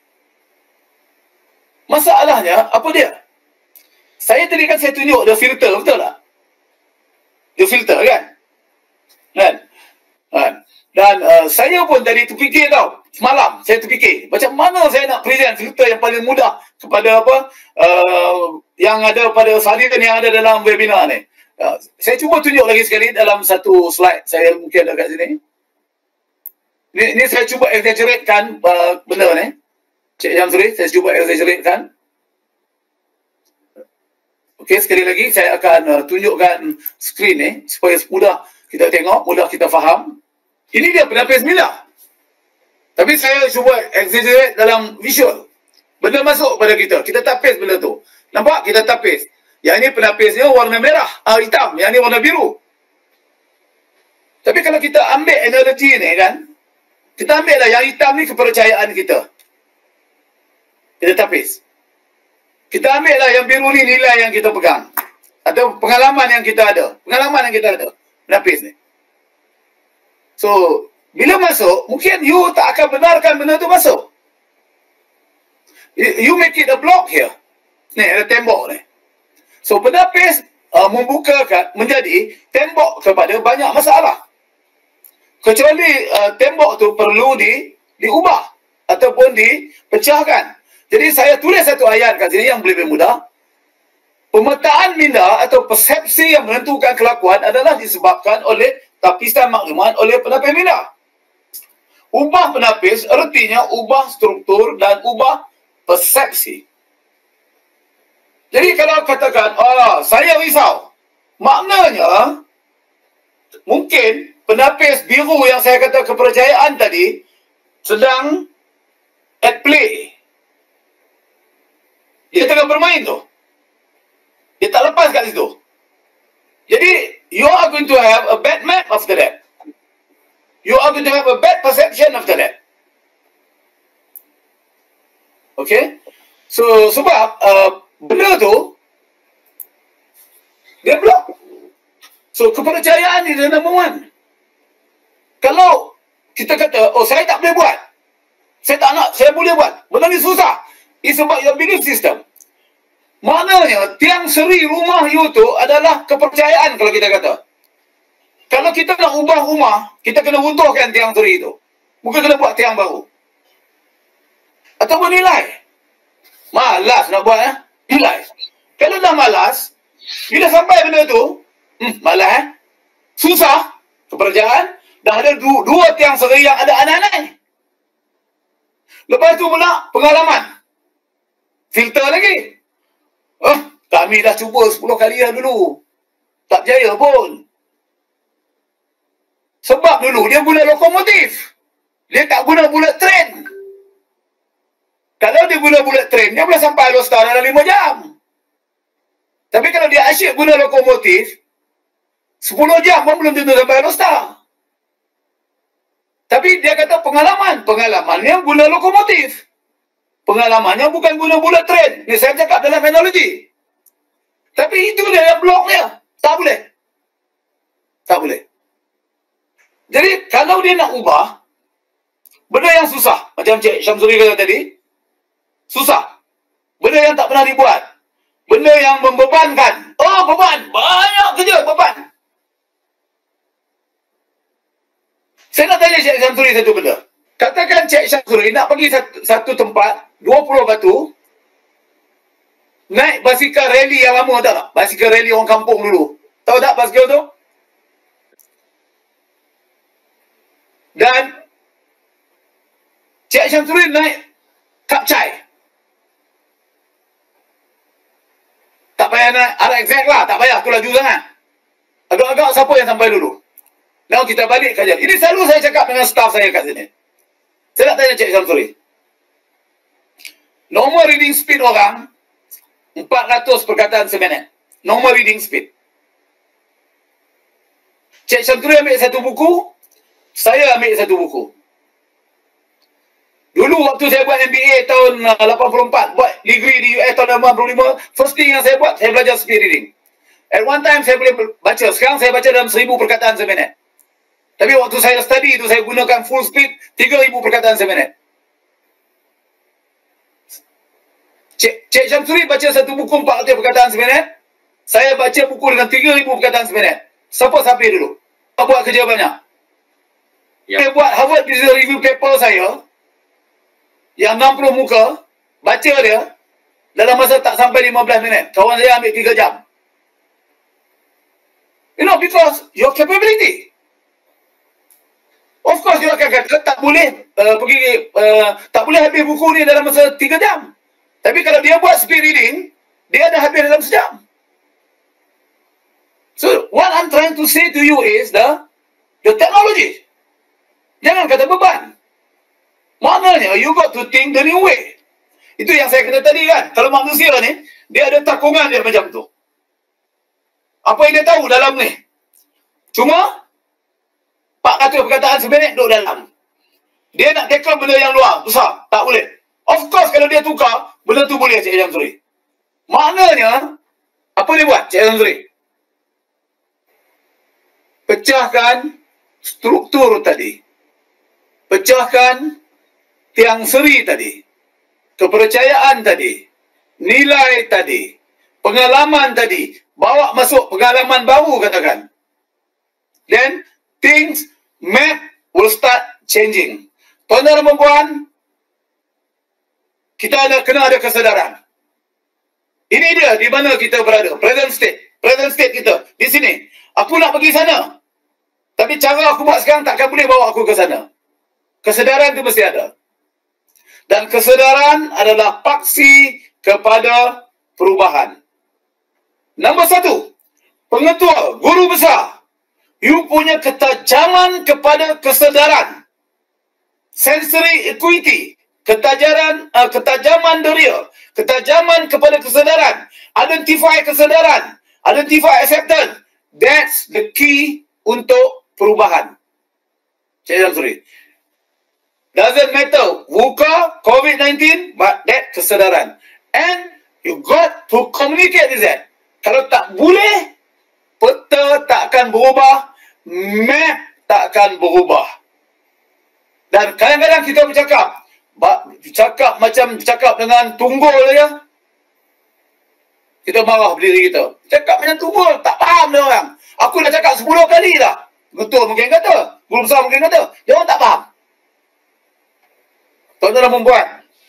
Masalahnya apa dia? Saya tadi kan saya tunjuk the filter, betul tak? The filter kan? Kan? Kan? Dan uh, saya pun tadi terfikir tau, semalam saya terfikir macam mana saya nak present filter yang paling mudah kepada apa uh, yang ada pada salinan yang ada dalam webinar ni. Uh, saya cuba tunjuk lagi sekali dalam satu slide saya mungkin ada kat sini. Ni, ni saya cuba exaggeratekan uh, benda ni. Cik Jamsuri, saya cuba exaggeratekan. Okey, sekali lagi saya akan uh, tunjukkan skrin ni supaya mudah kita tengok, mudah kita faham. Ini dia penapis minda. Tapi saya cuba exaggerate dalam visual. Benda masuk pada kita. Kita tapis benda tu. Nampak? Kita tapis. Yang ini penapisnya warna merah, ah, hitam. Yang ini warna biru. Tapi kalau kita ambil analogi ni kan, kita ambil lah yang hitam ni kepercayaan kita. Kita tapis. Kita ambil lah yang biru ni nilai yang kita pegang. Atau pengalaman yang kita ada. Pengalaman yang kita ada. Penapis ni. So, bila masuk, mungkin you tak akan benarkan benda tu masuk. You make it a block here. Ni, ada tembok ni. So, penapis uh, membukakan, menjadi tembok kepada banyak masalah. Kecuali uh, tembok tu perlu di diubah ataupun dipecahkan. Jadi saya tulis satu ayat kat sini yang lebih mudah. Pemetaan minda atau persepsi yang menentukan kelakuan adalah disebabkan oleh tapisan maklumat oleh penapis minda. Ubah penapis artinya ubah struktur dan ubah persepsi. Jadi kalau katakan, oh, saya risau. Maknanya, mungkin penapis biru yang saya kata kepercayaan tadi sedang at play. Dia tengah bermain tu. Dia tak lepas kat situ. Jadi, you are going to have a bad map after that. You are going to have a bad perception after that. Okay? So, sebab uh, benda tu, dia block. So, kepercayaan ni dia number one. Kalau kita kata, oh saya tak boleh buat, saya tak nak, saya boleh buat, benda ni susah. It's about your belief system. Maknanya, tiang seri rumah you tu adalah kepercayaan kalau kita kata. Kalau kita nak ubah rumah, kita kena runtuhkan tiang seri tu. Bukan kena buat tiang baru. Atau nilai. Malas nak buat, eh? Nilai. Kalau dah malas, bila sampai benda tu, hmm, malas, eh? Susah, kepercayaan, dah ada dua, dua tiang seri yang ada anak-anak. Lepas tu pula, pengalaman. Filter lagi. Oh, kami dah cuba sepuluh kali dah dulu. Tak berjaya pun. Sebab dulu dia guna lokomotif. Dia tak guna bullet train. Kalau dia guna bullet train, dia boleh sampai Alostar dalam lima jam. Tapi kalau dia asyik guna lokomotif, sepuluh jam pun belum tentu sampai Alostar. Tapi dia kata pengalaman. Pengalamannya guna lokomotif. Pengalamannya bukan guna bullet train. Ini saya cakap dalam analogi. Tapi itu dia yang blok dia. Tak boleh. Tak boleh. Jadi, kalau dia nak ubah, benda yang susah, macam Cik Syamsuri kata tadi, susah. Benda yang tak pernah dibuat. Benda yang membebankan. Oh, beban. Banyak kerja, beban. Saya nak tanya Cik Syamsuri satu benda. Katakan Cik Syamsuri nak pergi satu, satu tempat, dua puluh batu, naik basikal rally yang lama, tahu tak? Basikal rally orang kampung dulu. Tahu tak basikal tu? Dan Cik Syamsuri naik kapcai. Tak payah naik R X Z lah, tak payah, tu laju sangat. Agak-agak siapa yang sampai dulu? Now kita balik kajian. Ini selalu saya cakap dengan staff saya kat sini. Saya nak tanya Cik Syamsuri. Normal reading speed orang empat ratus perkataan seminit. Normal reading speed. Cik Syamsuri ambil satu buku, saya ambil satu buku. Dulu waktu saya buat M B A tahun lapan puluh empat, buat degree di U S tahun lapan puluh lima, first thing yang saya buat, saya belajar speed reading. At one time saya boleh baca, sekarang saya baca dalam seribu perkataan seminit. Tapi waktu saya study itu, saya gunakan full speed, tiga ribu perkataan seminit. Cik, Cik Syamsuri baca satu buku empat ratus perkataan seminit. Saya baca buku dengan tiga ribu perkataan seminit. Siapa sampai dulu? Apa buat kerja banyak? Ya. Saya buat Harvard Business Review paper saya, yang enam puluh muka, baca dia, dalam masa tak sampai lima belas minit. Kawan saya ambil tiga jam. You know, because your capability. Of course, dia akan kata tak boleh uh, pergi, uh, tak boleh habis buku ni dalam masa tiga jam. Tapi kalau dia buat speed reading, dia dah habis dalam sejam. So, what I'm trying to say to you is the, the technology. Jangan kata beban. Maknanya, you got to think the new way. Itu yang saya kata tadi kan. Kalau manusia ni, dia ada takungan dia macam tu. Apa yang dia tahu dalam ni? Cuma, empat ratus perkataan seminit duduk dalam. Dia nak tackle benda yang luar, besar. Tak boleh. Of course, kalau dia tukar, benda tu boleh, Cik Syamsuri. Maknanya, apa dia buat, Cik Syamsuri? Pecahkan struktur tadi. Pecahkan tiang seri tadi. Kepercayaan tadi. Nilai tadi. Pengalaman tadi. Bawa masuk pengalaman baru, katakan. Then, things, map will start changing. Tuan-tuan dan puan, kita ada, kena ada kesedaran. Ini dia di mana kita berada. Present state. Present state kita. Di sini. Aku nak pergi sana. Tapi cara aku buat sekarang takkan boleh bawa aku ke sana. Kesedaran itu mesti ada. Dan kesedaran adalah paksi kepada perubahan. Nombor satu. Pengetua, guru besar. You punya ketajaman kepada kesedaran. Sensory acuity. Ketajaran, uh, ketajaman deria. Ketajaman kepada kesedaran. Identify kesedaran. Identify acceptance. That's the key untuk perubahan. Cik Syamsuri. Doesn't matter. VUCA, COVID nineteen, but that kesedaran. And you got to communicate with that. Kalau tak boleh, peta tak akan berubah. Map takkan berubah. Dan kadang-kadang kita bercakap, bercakap macam bercakap dengan tunggul saja. Kita marah berdiri kita. Cakap macam tunggul, tak faham dia orang. Aku dah cakap sepuluh kali dah. Betul mungkin kata, guru besar mungkin kata. Dia orang tak faham. Tuan-tuan dan puan-puan,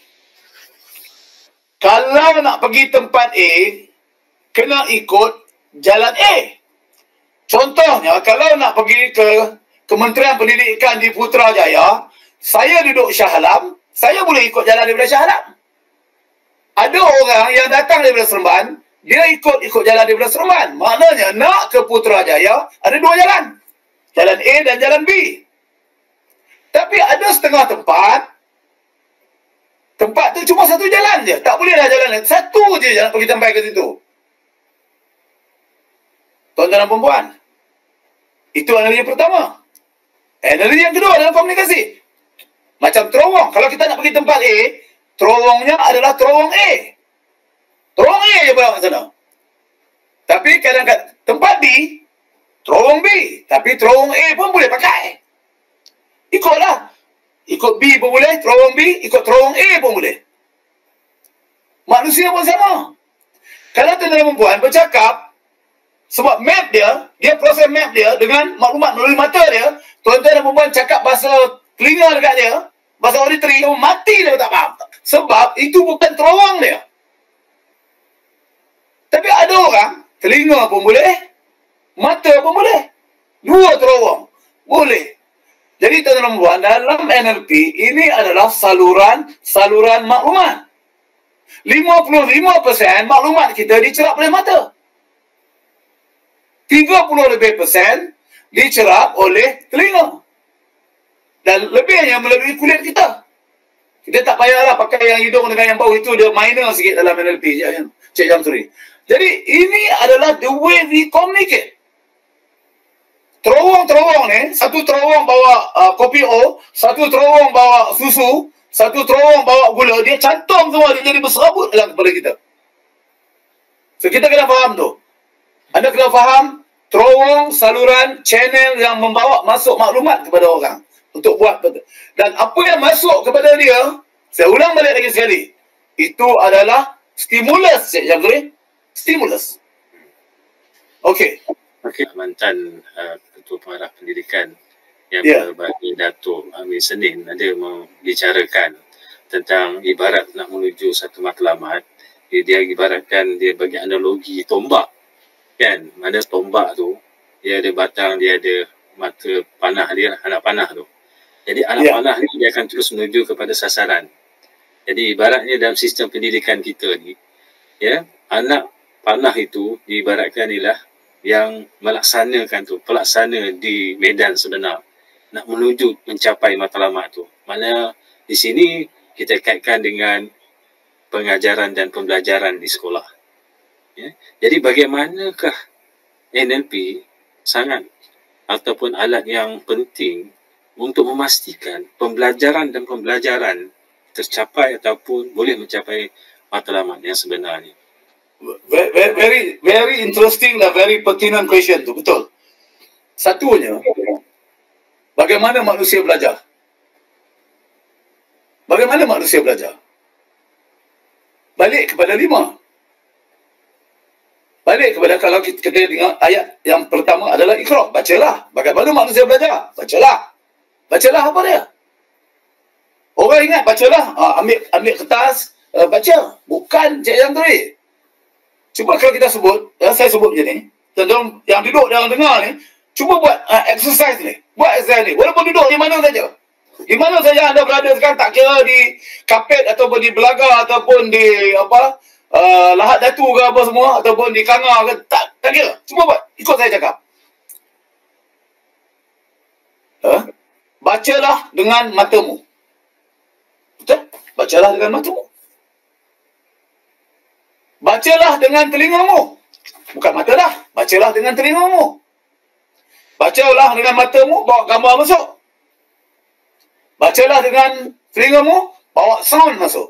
kalau nak pergi tempat A, kena ikut jalan A. Contohnya, kalau nak pergi ke Kementerian Pendidikan di Putrajaya, saya duduk Shah Alam, saya boleh ikut jalan daripada Shah Alam. Ada orang yang datang daripada Seremban, dia ikut-ikut jalan daripada Seremban. Maknanya, nak ke Putrajaya, ada dua jalan. Jalan A dan jalan B. Tapi ada setengah tempat, tempat tu cuma satu jalan je. Tak boleh dah jalan lain. Satu je jalan pergi sampai ke situ. Tuan-tuan dan perempuan, itu analogi pertama. Analogi yang kedua dalam komunikasi. Macam terowong. Kalau kita nak pergi tempat A, terowongnya adalah terowong A. Terowong A je berapa sana. Tapi kadang-kadang tempat B, terowong B. Tapi terowong A pun boleh pakai. Ikutlah. Ikut B pun boleh, terowong B. Ikut terowong A pun boleh. Manusia pun sama. Kalau tuan-tuan dan perempuan bercakap, sebab map dia, dia proses map dia dengan maklumat melalui mata dia, tuan-tuan dan perempuan cakap bahasa telinga dekat dia, bahasa auditory, mati dia tak faham. Sebab itu bukan terowong dia. Tapi ada orang, telinga pun boleh, mata pun boleh. Dua terowong. Boleh. Jadi tuan-tuan dan perempuan, dalam N L P, ini adalah saluran-saluran maklumat. lima puluh lima peratus maklumat kita dicerap oleh mata. tiga puluh lebih persen dicerap oleh telinga. Dan lebihnya melalui kulit kita. Kita tak payahlah pakai yang hidung dengan yang bau, itu dia minor sikit dalam N L P, Cik Jamsuri. Jadi ini adalah the way we communicate. Terowong-terowong ni, satu terowong bawa uh, kopi O, satu terowong bawa susu, satu terowong bawa gula, dia cantum semua, dia jadi berserabut dalam kepala kita. So kita kena faham tu. Anda kena faham terowong, saluran, channel yang membawa masuk maklumat kepada orang untuk buat betul. Dan apa yang masuk kepada dia, saya ulang balik lagi sekali, itu adalah stimulus, Cik Jamsuri. Stimulus. Okey. Okey, mantan uh, Ketua Pengarah Pendidikan yang yeah. berbagi Datuk Amir Senin ada membicarakan tentang ibarat nak menuju satu matlamat. Dia, dia ibaratkan, dia bagi analogi tombak. Kan, mana tombak tu, dia ada batang, dia ada mata panah dia, anak panah tu. Jadi anak yeah. panah ni dia akan terus menuju kepada sasaran. Jadi ibaratnya dalam sistem pendidikan kita ni, ya, anak panah itu diibaratkan ialah yang melaksanakan tu, pelaksana di medan sebenar, nak menuju mencapai matlamat tu. Mana di sini kita kaitkan dengan pengajaran dan pembelajaran di sekolah. Ya. Jadi bagaimanakah N L P sangat ataupun alat yang penting untuk memastikan pembelajaran dan pembelajaran tercapai ataupun boleh mencapai matlamat yang sebenarnya. Very, very, very interesting dan very pertinent question tu, betul. Satunya, bagaimana manusia belajar? Bagaimana manusia belajar? Balik kepada lima. Balik kepada, kalau kita, kita dengar ayat yang pertama adalah Iqra, bacalah. Bagaimana manusia belajar? Bacalah. Bacalah apa dia? Orang ingat bacalah, ah, ambil ambil kertas, uh, baca. Bukan Cik Jamsuri. Cuba kalau kita sebut, ya, saya sebut macam ni, tuan-tuan yang duduk dalam dengar ni, cuba buat uh, exercise ni, buat exercise ni, walaupun duduk di mana saja. Di mana saja anda berada sekarang, tak kira di kapet ataupun di belaga ataupun di apa uh, lahat datu ke apa semua, ataupun di kangar ke, tak, tak kira. Cuba buat, ikut saya cakap. Uh, bacalah dengan matamu. Betul? Bacalah dengan matamu. Bacalah dengan telingamu. Bukan mata dah. Bacalah dengan telingamu. Bacalah dengan matamu, bawa gambar masuk. Bacalah dengan telingamu, bawa sound masuk.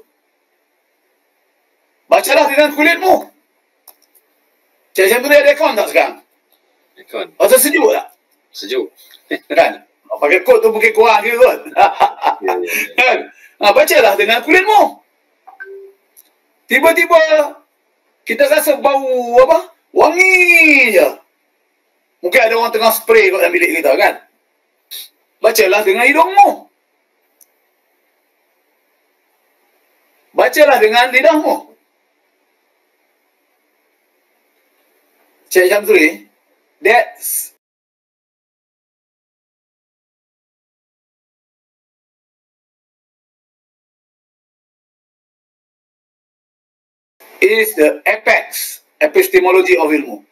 Bacalah dengan kulitmu. Cik Jamsuri ada aircon tak sekarang? Aircon. Rasa sejuk tak? Sejuk. Kan? Pakai kot tu mungkin kurang ke kot. Ya, ya, ya. Kan? Ha, bacalah dengan kulitmu. Tiba-tiba kita rasa bau apa? Wangi je. Mungkin ada orang tengah spray kat dalam bilik kita kan? Bacalah dengan hidungmu. Bacalah dengan lidahmu. Cik Syamsuri, that's is the apex epistemology of ilmu.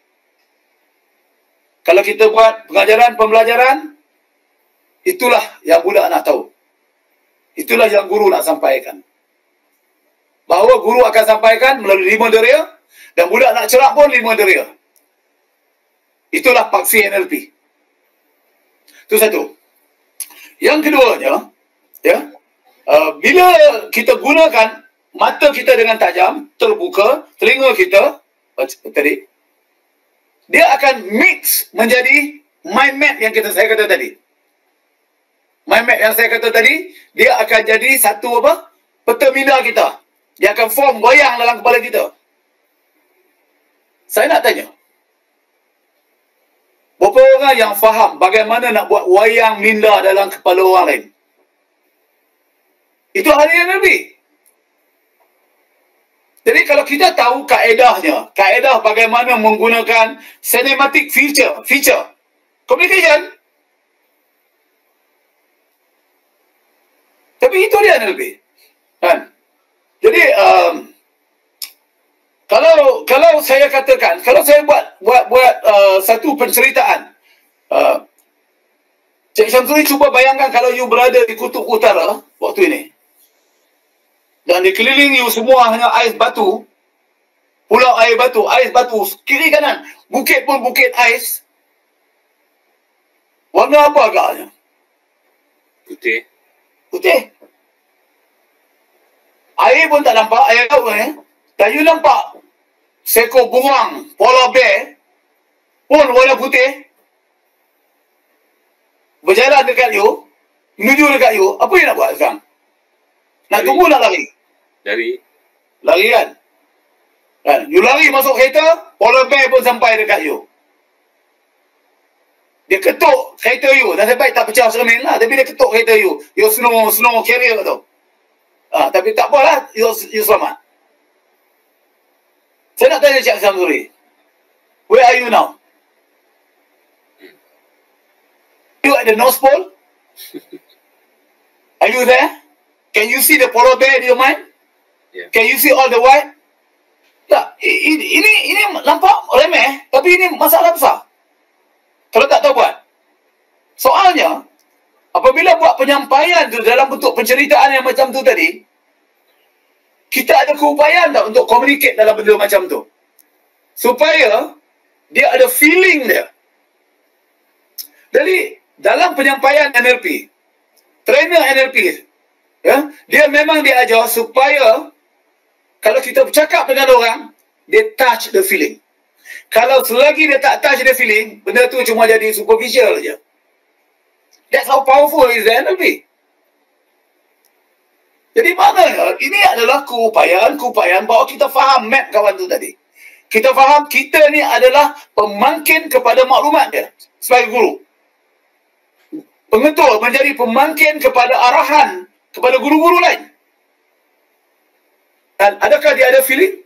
Kalau kita buat pengajaran, pembelajaran, itulah yang budak nak tahu. Itulah yang guru nak sampaikan. Bahawa guru akan sampaikan melalui lima deria, dan budak nak cerak pun lima deria. Itulah paksi N L P. Itu satu. Yang keduanya, ya, uh, bila kita gunakan mata kita dengan tajam, terbuka, telinga kita, tadi, dia akan mix menjadi mind map yang kita saya kata tadi. Mind map yang saya kata tadi, dia akan jadi satu apa? Peta minda kita. Dia akan form wayang dalam kepala kita. Saya nak tanya, berapa orang yang faham bagaimana nak buat wayang minda dalam kepala orang lain? Itu hari N L P. Jadi kalau kita tahu kaedahnya, kaedah bagaimana menggunakan cinematic feature, feature communication, tapi itu dia N L P, kan? Jadi um, kalau kalau saya katakan, kalau saya buat buat buat uh, satu penceritaan, uh, Cik Syamsuri cuba bayangkan kalau you berada di kutub utara waktu ini. Dan dikelilingi semua hanya ais batu. Pulau air batu, ais batu. Kiri kanan. Bukit pun bukit ais. Warna apa agaknya? Putih. Putih. Air pun tak nampak. Air laut eh. Dan you nampak seekor burung polar bear pun warna putih. Berjalan dekat you. Menuju dekat you. Apa you nak buat sekarang? Nak tunggu nak lari? Dari Lari kan? Kan? You lari masuk kereta, polar bear pun sampai dekat you. Dia ketuk kereta you. Nasib baik tak pecah cermin lah. Tapi dia ketuk kereta you. You snow, snow carrier tu. Ha, tapi tak apalah. You, you selamat. Saya nak tanya Cik Syamsuri. Where are you now? You at the North Pole? Are you there? Can you see the polar bear in your mind? Yeah. Can you see all the white? Tak, ini ini, ini nampak remeh, tapi ini masalah besar. Kalau tak tahu buat. Soalnya, apabila buat penyampaian tu dalam bentuk penceritaan yang macam tu tadi, kita ada keupayaan tak untuk communicate dalam benda macam tu? Supaya dia ada feeling dia. Jadi, dalam penyampaian N L P, trainer N L P, ya, dia memang diajar supaya kalau kita bercakap dengan orang, dia touch the feeling. Kalau selagi dia tak touch the feeling, benda tu cuma jadi superficial je. That's how powerful is the N L P. Jadi maknanya, ini adalah keupayaan-keupayaan bahawa kita faham map kawan tu tadi. Kita faham kita ni adalah pemangkin kepada maklumat dia sebagai guru. Pengetul menjadi pemangkin kepada arahan kepada guru-guru lain. Dan adakah dia ada feeling?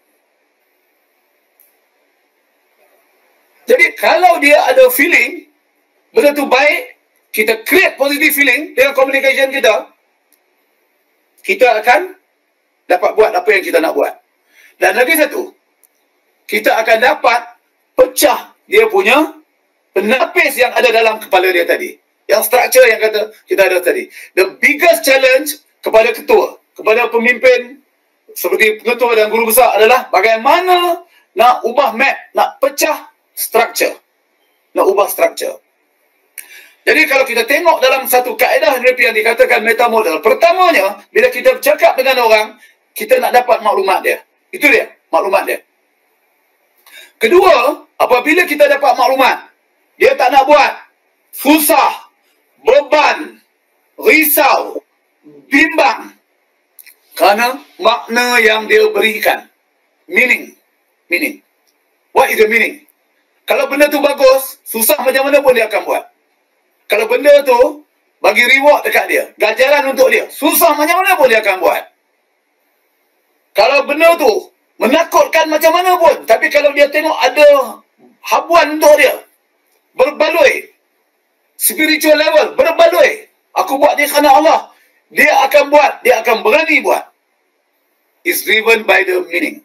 Jadi kalau dia ada feeling, benda tu baik, kita create positive feeling dengan communication kita, kita akan dapat buat apa yang kita nak buat. Dan lagi satu, kita akan dapat pecah dia punya penapis yang ada dalam kepala dia tadi. Yang structure yang kata kita ada tadi. The biggest challenge kepada ketua, kepada pemimpin seperti pengetua dan guru besar adalah bagaimana nak ubah map, nak pecah structure. Nak ubah structure. Jadi kalau kita tengok dalam satu kaedah N L P yang dikatakan metamodal, pertamanya, bila kita bercakap dengan orang, kita nak dapat maklumat dia. Itu dia, maklumat dia. Kedua, apabila kita dapat maklumat, dia tak nak buat, susah, beban, risau, bimbang. Karena makna yang dia berikan. Meaning. Meaning. What is the meaning? Kalau benda tu bagus, susah macam mana pun dia akan buat. Kalau benda tu bagi reward dekat dia, ganjaran untuk dia, susah macam mana pun dia akan buat. Kalau benda tu menakutkan macam mana pun, tapi kalau dia tengok ada habuan untuk dia, berbaloi, spiritual level, berbaloi, aku buat ni kerana Allah, dia akan buat, dia akan berani buat. It's driven by the meaning.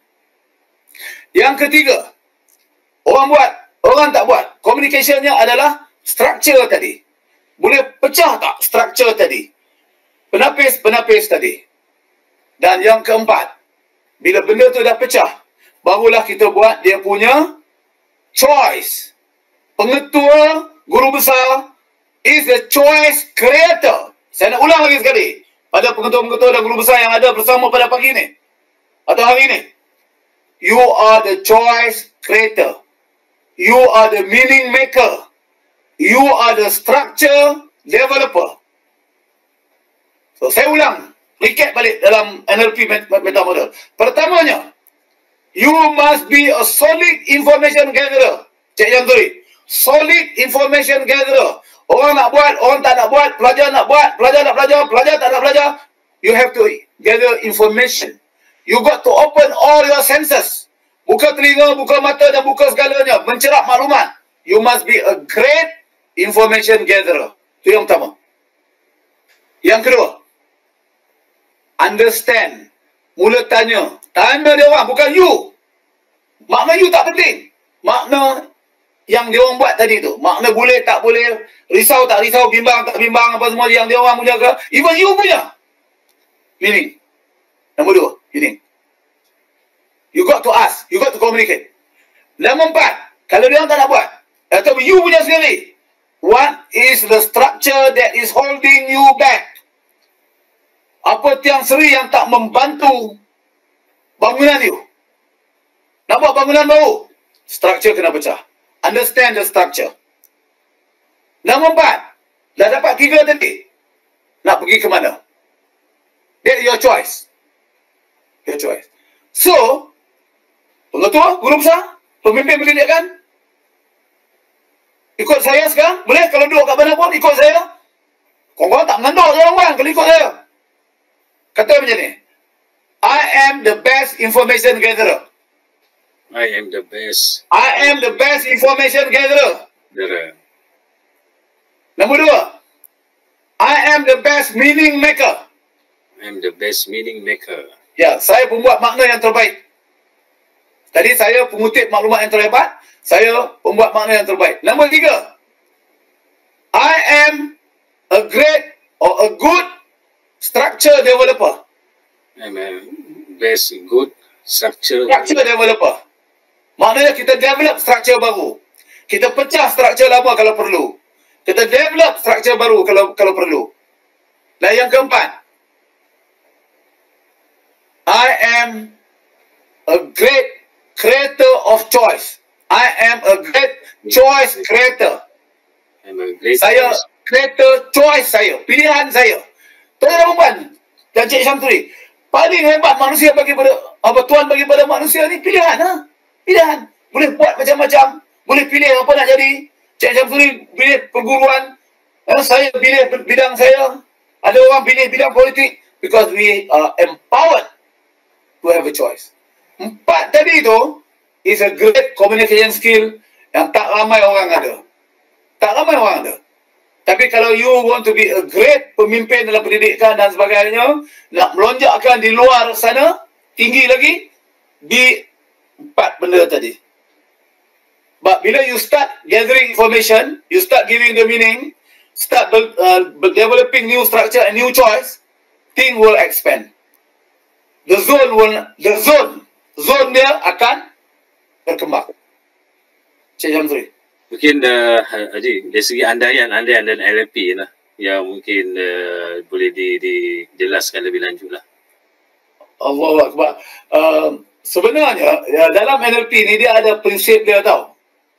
Yang ketiga, orang buat, orang tak buat. Communicationnya adalah structure tadi. Boleh pecah tak structure tadi? Penapis-penapis tadi. Dan yang keempat, bila benda tu dah pecah, barulah kita buat dia punya choice. Pengetua, guru besar, is the choice creator. Saya nak ulang lagi sekali. Pada pengetua-pengetua dan guru besar yang ada bersama pada pagi ni. Atau hari ni. You are the choice creator. You are the meaning maker. You are the structure developer. So, saya ulang. Recap balik dalam N L P meta model. Pertamanya, you must be a solid information gatherer. Cik Janturi. Solid information gatherer. Orang nak buat, orang tak nak buat, pelajar nak buat, pelajar nak belajar, pelajar tak nak belajar. You have to gather information. You got to open all your senses. Buka telinga, buka mata dan buka segalanya. Mencerap maklumat. You must be a great information gatherer. Itu yang pertama. Yang kedua, understand. Mula tanya. Tanya dia orang, bukan you. Makna you tak penting. Makna yang dia orang buat tadi tu. Makna boleh tak boleh, risau tak risau, bimbang tak bimbang, apa semua yang dia orang punya ke. Even you punya. Meaning. Nombor dua, meaning. You got to ask. You got to communicate. Nombor empat, kalau dia orang tak nak buat, atau you punya sendiri. What is the structure that is holding you back? Apa tiang seri yang tak membantu bangunan you? Nak buat bangunan baru? Structure kena pecah. Understand the structure. Nombor empat, dah dapat tiga tadi. Nak pergi ke mana? That's your choice. Your choice. So, pengetua, guru besar, pemimpin pendidikan, ikut saya sekarang. Boleh kalau duduk kat mana pun, ikut saya. Korang tak mengandung orang bang kalau ikut saya. Kata macam ni. I am the best information gatherer. I am the best. I am the best information gatherer. Gatherer. Nombor dua. I am the best meaning maker. I am the best meaning maker. Ya, saya pembuat makna yang terbaik. Tadi saya pengutip maklumat yang terhebat. Saya pembuat makna yang terbaik. Nombor tiga. I am a great or a good structure developer. I'm a best good structure. Structure developer. Maknanya kita develop structure baru. Kita pecah structure lama kalau perlu. Kita develop structure baru kalau kalau perlu. Dan yang keempat, I am a great creator of choice. I am a great choice creator. I'm a great Saya choice. creator choice saya. Pilihan saya. Tuan dan puan dan Cik Syamsuri, paling hebat manusia bagi pada apa Tuhan bagi pada manusia ni pilihan. Ha? Pilihan. Boleh buat macam-macam. Boleh pilih apa nak jadi. Cik Syamsuri pilih perguruan. Ha? Saya pilih bidang saya. Ada orang pilih bidang politik. Because we are empowered to have a choice. Empat tadi tu is a great communication skill yang tak ramai orang ada. Tak ramai orang ada. Tapi kalau you want to be a great pemimpin dalam pendidikan dan sebagainya, nak melonjakkan di luar sana, tinggi lagi, di empat benda tadi. But bila you start gathering information, you start giving the meaning, start uh, developing new structure and new choice, thing will expand. The zone will, the zone, zone dia akan berkembang. Cik Syamsuri. Mungkin uh, Haji, dari segi andaian-andaian dan N L P lah yang mungkin uh, boleh di, dijelaskan lebih lanjut lah. Allahu Akbar. Uh, sebenarnya dalam N L P ni dia ada prinsip dia tau.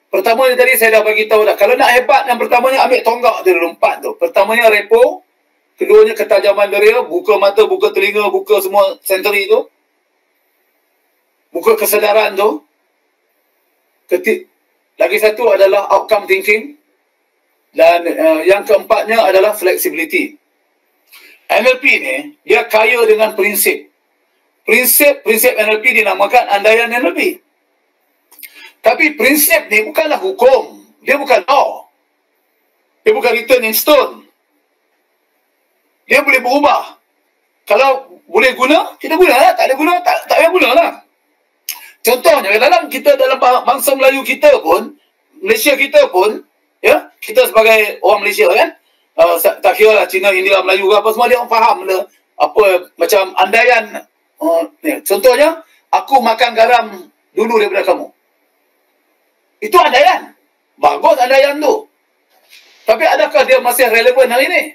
Pertamanya tadi saya dah bagi tahu dah. Kalau nak hebat, yang pertamanya ambil tonggak tu dulu, empat tu. Pertamanya repo, keduanya ketajaman deria, buka mata, buka telinga, buka semua senteri tu. Buka kesedaran tu. Ketik. Lagi satu adalah outcome thinking. Dan uh, yang keempatnya adalah flexibility. N L P ni, dia kaya dengan prinsip. Prinsip-prinsip N L P dinamakan andaian N L P. Tapi prinsip ni bukanlah hukum. Dia bukan law. Dia bukan written in stone. Dia boleh berubah. Kalau boleh guna, kita guna lah. Tak ada guna, tak, tak payah guna lah. Contohnya, dalam kita, dalam bangsa Melayu kita pun, Malaysia kita pun, ya, kita sebagai orang Malaysia kan, uh, tak kira lah Cina, India, Melayu ke apa, semua dia orang faham benda, apa, macam andaian. Uh, ni, contohnya, aku makan garam dulu daripada kamu. Itu andaian. Bagus andaian tu. Tapi adakah dia masih relevan hari ni?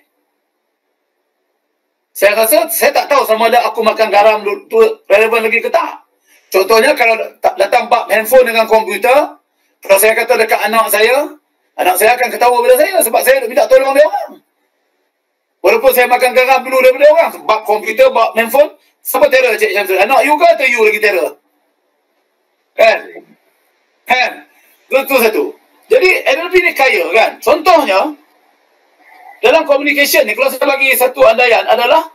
Saya rasa, saya tak tahu sama ada aku makan garam tu relevan lagi ke tak. Contohnya, kalau datang bab handphone dengan komputer, kalau saya kata dekat anak saya, anak saya akan ketawa pada saya sebab saya minta tolong dia orang. Walaupun saya makan garam dulu daripada orang, bab komputer, bab handphone, siapa terror Cik Syamsul? Anak you ke atau you lagi terror? Kan? Kan? Itu satu. Jadi N L P ni kaya kan. Contohnya, dalam communication ni, kalau saya bagi satu andaian adalah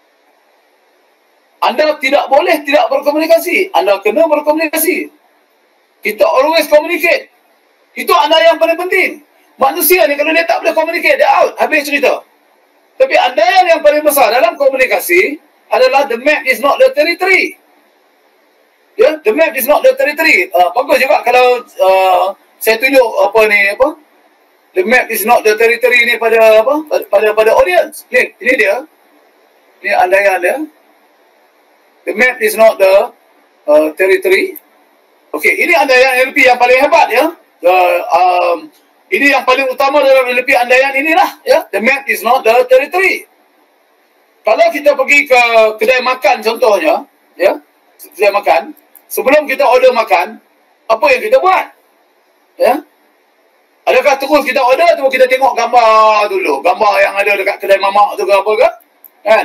anda tidak boleh tidak berkomunikasi. Anda kena berkomunikasi. Kita always communicate. Itu andaian yang paling penting. Manusia ni kalau dia tak boleh communicate, dia out. Habis cerita. Tapi andaian yang paling besar dalam komunikasi adalah the map is not the territory. Ya, yeah, the map is not the territory. Uh, bagus juga kalau uh, saya tunjuk apa ni apa? The map is not the territory ni pada apa? Pada pada audience. Ni, ini dia. Ini andaian dia. The map is not the uh, territory. Okey, ini andaian N L P yang paling hebat ya. Uh, um, ini yang paling utama dalam N L P andaian inilah ya. The map is not the territory. Kalau kita pergi ke kedai makan contohnya, ya, kedai makan, sebelum kita order makan, apa yang kita buat? Ya. Adakah terus kita order atau kita tengok gambar dulu? Gambar yang ada dekat kedai mamak tu ke apa ke? Kan?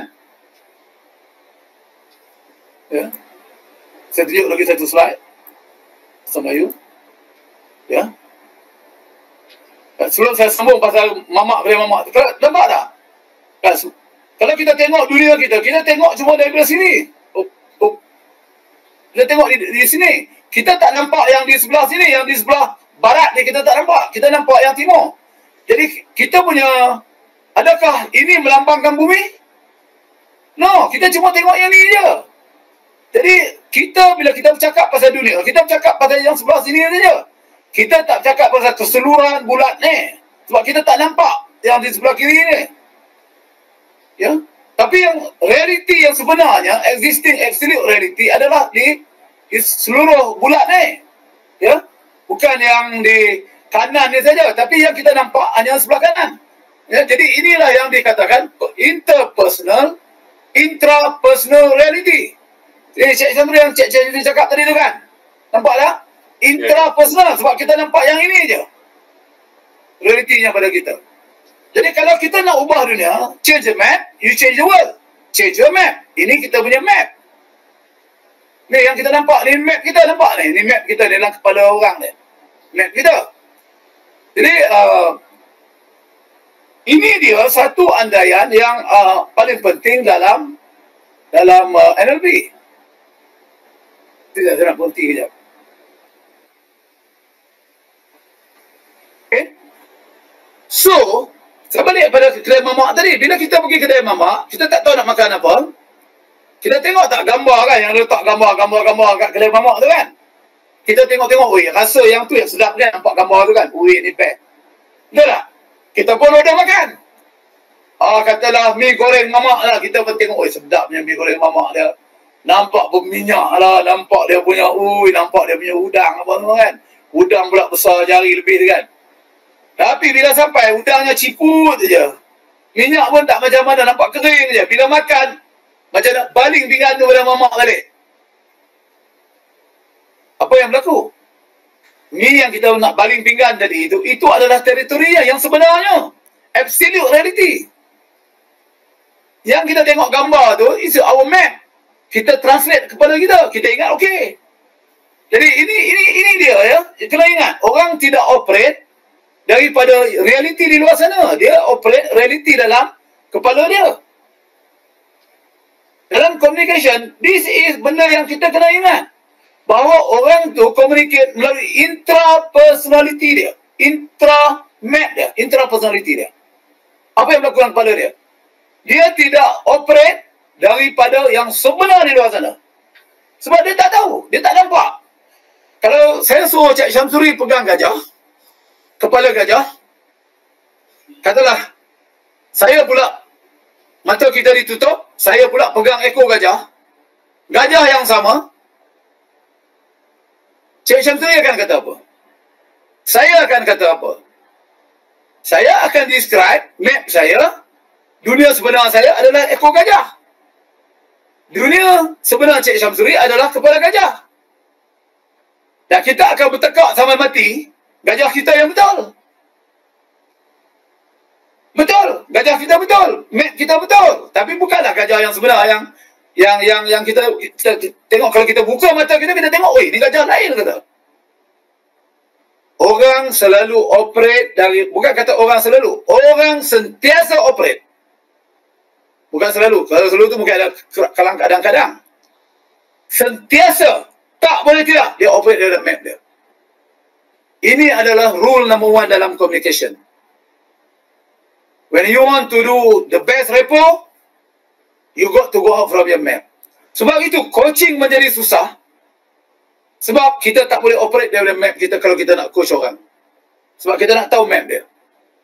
Ya. Saya tunjuk lagi satu slide. Sama you. Ya. Sebelum saya sambung pasal mamak kedai mamak tu, nampak tak? Kan? Kalau kita tengok dunia kita, kita tengok cuma daripada sini. Oh, oh. Kita tengok di, di sini. Kita tak nampak yang di sebelah sini, yang di sebelah barat ni kita tak nampak. Kita nampak yang timur. Jadi kita punya, adakah ini melambangkan bumi? No, kita cuma tengok yang ni je. Jadi kita bila kita bercakap pasal dunia, kita bercakap pasal yang sebelah sini saja. Kita tak bercakap pasal keseluruhan bulat ni. Sebab kita tak nampak yang di sebelah kiri ni. Ya, tapi yang realiti yang sebenarnya, existing absolute reality adalah di, di seluruh bulat ni. Ya, bukan yang di kanan ni saja, tapi yang kita nampak hanya sebelah kanan. Ya, jadi inilah yang dikatakan interpersonal, intrapersonal reality. Jadi Cik Syamsul yang Cik Syamsul cakap tadi tu kan, nampak tak? Intrapersonal, sebab kita nampak yang ini je realitinya pada kita. Jadi kalau kita nak ubah dunia, change the map, you change the world. Change your map. Ini kita punya map. Ni yang kita nampak, ni map kita nampak ni. Ni map kita dalam kepala orang ni. Map kita. Jadi, uh, ini dia satu andaian yang uh, paling penting dalam dalam uh, N L P. Tidak, saya nak berhenti kejap. Okay. So, saya balik pada kedai mamak tadi. Bila kita pergi kedai mamak, kita tak tahu nak makan apa. Kita tengok tak gambar kan, yang letak gambar-gambar-gambar kat kedai mamak tu kan. Kita tengok-tengok, ui, rasa yang tu yang sedap kan, nampak gambar tu kan. Ui, ni best. Betul tak? Kita pun order makan. Ah, katalah mi goreng mamak lah. Kita pun tengok, ui, sedapnya mi goreng mamak dia. Nampak berminyak lah, nampak dia punya, ui, nampak dia punya udang apa semua kan. Udang pula besar jari lebih tu kan. Tapi bila sampai, udangnya ciput je. Minyak pun tak macam mana, nampak kering je. Bila makan, macam nak baling pinggan tu pada mamak balik. Apa yang berlaku? ni yang kita nak baling pinggan tadi itu, itu adalah teritori yang sebenarnya. Absolute reality. Yang kita tengok gambar tu, is our map. Kita translate kepada kita. Kita ingat, okey. Jadi ini ini ini dia ya. Kena ingat, orang tidak operate daripada reality di luar sana. Dia operate reality dalam kepala dia. Dalam communication, this is benda yang kita kena ingat. Bahawa orang tu communicate melalui intra-personality dia. Intra-map dia. Intra-personality dia. Apa yang berlaku dalam kepala dia? Dia tidak operate daripada yang sebenar di luar sana. Sebab dia tak tahu. Dia tak nampak. Kalau saya suruh Cik Syamsuri pegang gajah, kepala gajah, katalah, saya pula, mata kita ditutup, saya pula pegang ekor gajah, gajah yang sama, Cik Syamsuri akan kata apa? Saya akan kata apa? Saya akan describe map saya, dunia sebenar saya adalah ekor gajah. Dunia sebenar Cik Syamsuri adalah kepala gajah. Dan kita akan bertekak sampai mati, gajah kita yang betul. Betul, gajah kita betul, map kita betul. Tapi bukanlah gajah yang sebenar yang yang yang yang kita, kita, kita tengok. Kalau kita buka mata kita, kita tengok, oi, ni gajah lain kata. Orang selalu operate dari, bukan kata orang selalu, orang sentiasa operate. Bukan selalu, kalau selalu tu mungkin ada kadang-kadang. Sentiasa, tak boleh tidak, dia operate dalam map dia. Ini adalah rule number one dalam communication. When you want to do the best rapport, you got to go out from your map. Sebab itu, coaching menjadi susah. Sebab kita tak boleh operate dari map kita kalau kita nak coach orang. Sebab kita nak tahu map dia.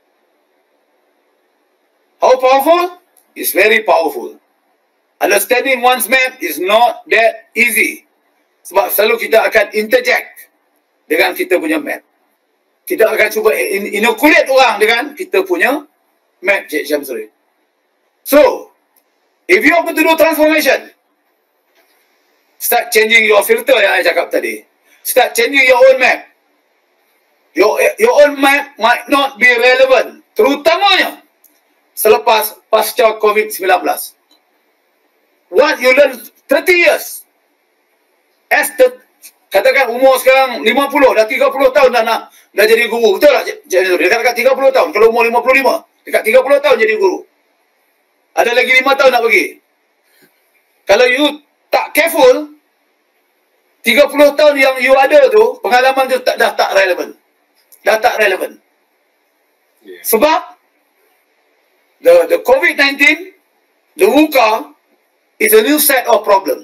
How powerful? It's very powerful. Understanding one's map is not that easy. Sebab selalu kita akan interject dengan kita punya map. Kita akan cuba inoculate orang dengan kita punya map, Cik Syamsuri. So, if you want to do transformation, start changing your filter yang saya cakap tadi. Start changing your own map. Your, your own map might not be relevant. Terutamanya selepas pasca COVID sembilan belas. What you learn thirty years. As the, katakan umur sekarang lima puluh, dah tiga puluh tahun dah nak dah jadi guru. Betul tak? Dekat tiga puluh tahun. Kalau umur lima puluh lima, dekat tiga puluh tahun jadi guru. Ada lagi lima tahun nak pergi. Kalau you tak careful, tiga puluh tahun yang you ada tu, pengalaman tu tak, dah tak relevan. Dah tak relevan. Yeah. Sebab the the COVID nineteen, the VUCA is a new set of problem.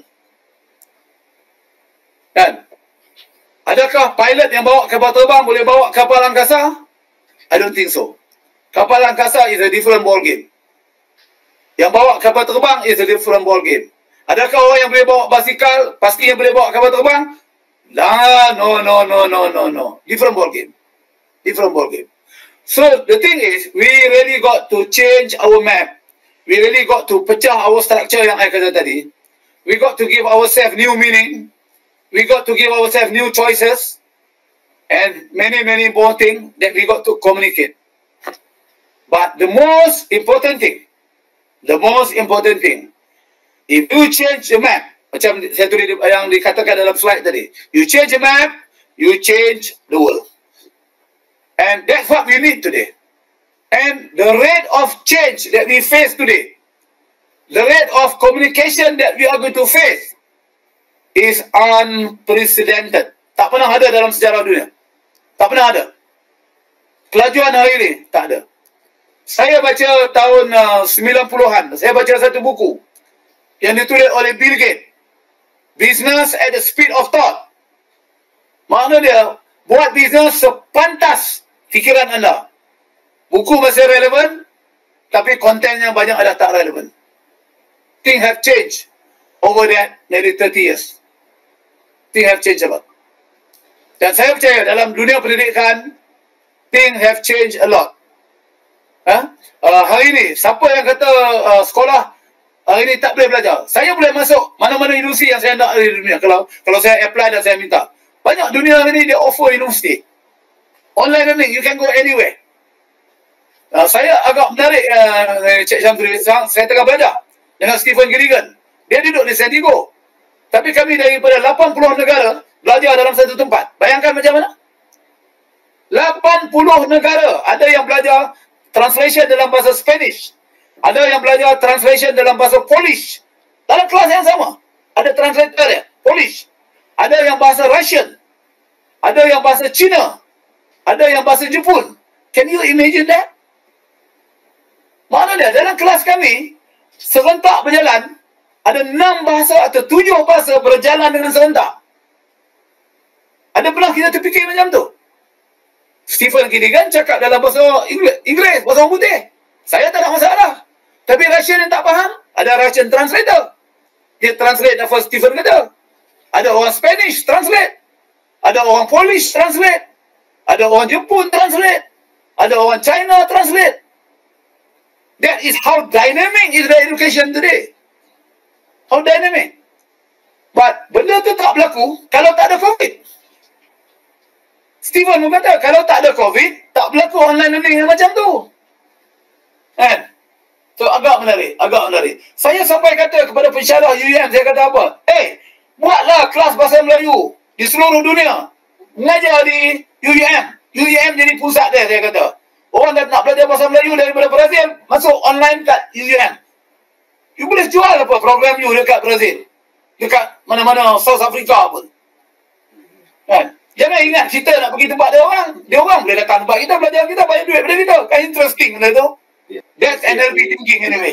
Kan? Adakah pilot yang bawa kapal terbang boleh bawa kapal angkasa? I don't think so. Kapal angkasa is a different ball game. Yang bawa kapal terbang is a different ball game. Adakah orang yang boleh bawa basikal pasti yang boleh bawa kapal terbang? Nah, no, no, no, no, no, no. Different ball game. Different ball game. So, the thing is, we really got to change our map. We really got to pecah our structure yang I kata tadi. We got to give ourselves new meaning. We got to give ourselves new choices. And many, many more things that we got to communicate. But the most important thing, the most important thing, if you change the map, macam saya tulis yang dikatakan dalam slide tadi, you change the map, you change the world. And that's what we need today. And the rate of change that we face today, the rate of communication that we are going to face is unprecedented. Tak pernah ada dalam sejarah dunia. Tak pernah ada. Kelajuan hari ini, tak ada. Saya baca tahun uh, sembilan puluhan, saya baca satu buku yang ditulis oleh Bill Gates, Business at the Speed of Thought. Makna dia, buat bisnes sepantas fikiran anda. Buku masih relevan, tapi kontennya banyak ada tak relevan. Things have changed over that nearly thirty years. Things have changed a lot. Dan saya percaya dalam dunia pendidikan, things have changed a lot. Ha? Uh, hari ini, siapa yang kata uh, sekolah hari ini tak boleh belajar? Saya boleh masuk mana-mana industri yang saya nak di dunia. Kalau kalau saya apply dan saya minta. Banyak dunia ini dia offer universiti. Online learning, you can go anywhere. Uh, saya agak menarik, uh, Cik Syamsuri. Saya tengah belajar dengan Stephen Gilligan. Dia duduk di San Diego. Tapi kami daripada lapan puluh negara belajar dalam satu tempat. Bayangkan macam mana? lapan puluh negara. Ada yang belajar translation dalam bahasa Spanish. Ada yang belajar translation dalam bahasa Polish. Dalam kelas yang sama. Ada translator ya, Polish. Ada yang bahasa Russian. Ada yang bahasa Cina. Ada yang bahasa Jepun. Can you imagine that? Mana dia? Dalam kelas kami, serentak berjalan, ada enam bahasa atau tujuh bahasa berjalan dengan serentak. Ada pernah kita terfikir macam tu? Stephen Gilligan cakap dalam bahasa Inggeris, Inggeris bahasa orang putih. Saya tak ada masalah. Tapi Russian yang tak faham, ada Russian translator. Dia translate apa Stephen kata. Ada orang Spanish translate. Ada orang Polish translate. Ada orang Jepun translate. Ada orang China translate. That is how dynamic is the education today. How dynamic. But benda tu tak berlaku kalau tak ada COVID. Stephen pun kata, kalau tak ada COVID, tak berlaku online learning yang macam tu. Kan? So, agak menarik. Agak menarik. Saya sampai kata kepada pensyarah U U M, saya kata apa? Eh, hey, buatlah kelas bahasa Melayu di seluruh dunia. Mengajar di U U M. U U M jadi pusat dia, saya kata. Orang dah nak belajar bahasa Melayu daripada Brazil, masuk online kat U U M. You boleh jual apa program you dekat Brazil. Dekat mana-mana South Africa pun. Kan? Jangan ingat kita nak pergi tempat dia orang. Dia orang boleh datang tempat kita, belajar kita, bayar duit pada kita. Kan interesting benda tu. Yeah. That's N L P yeah. thinking anyway.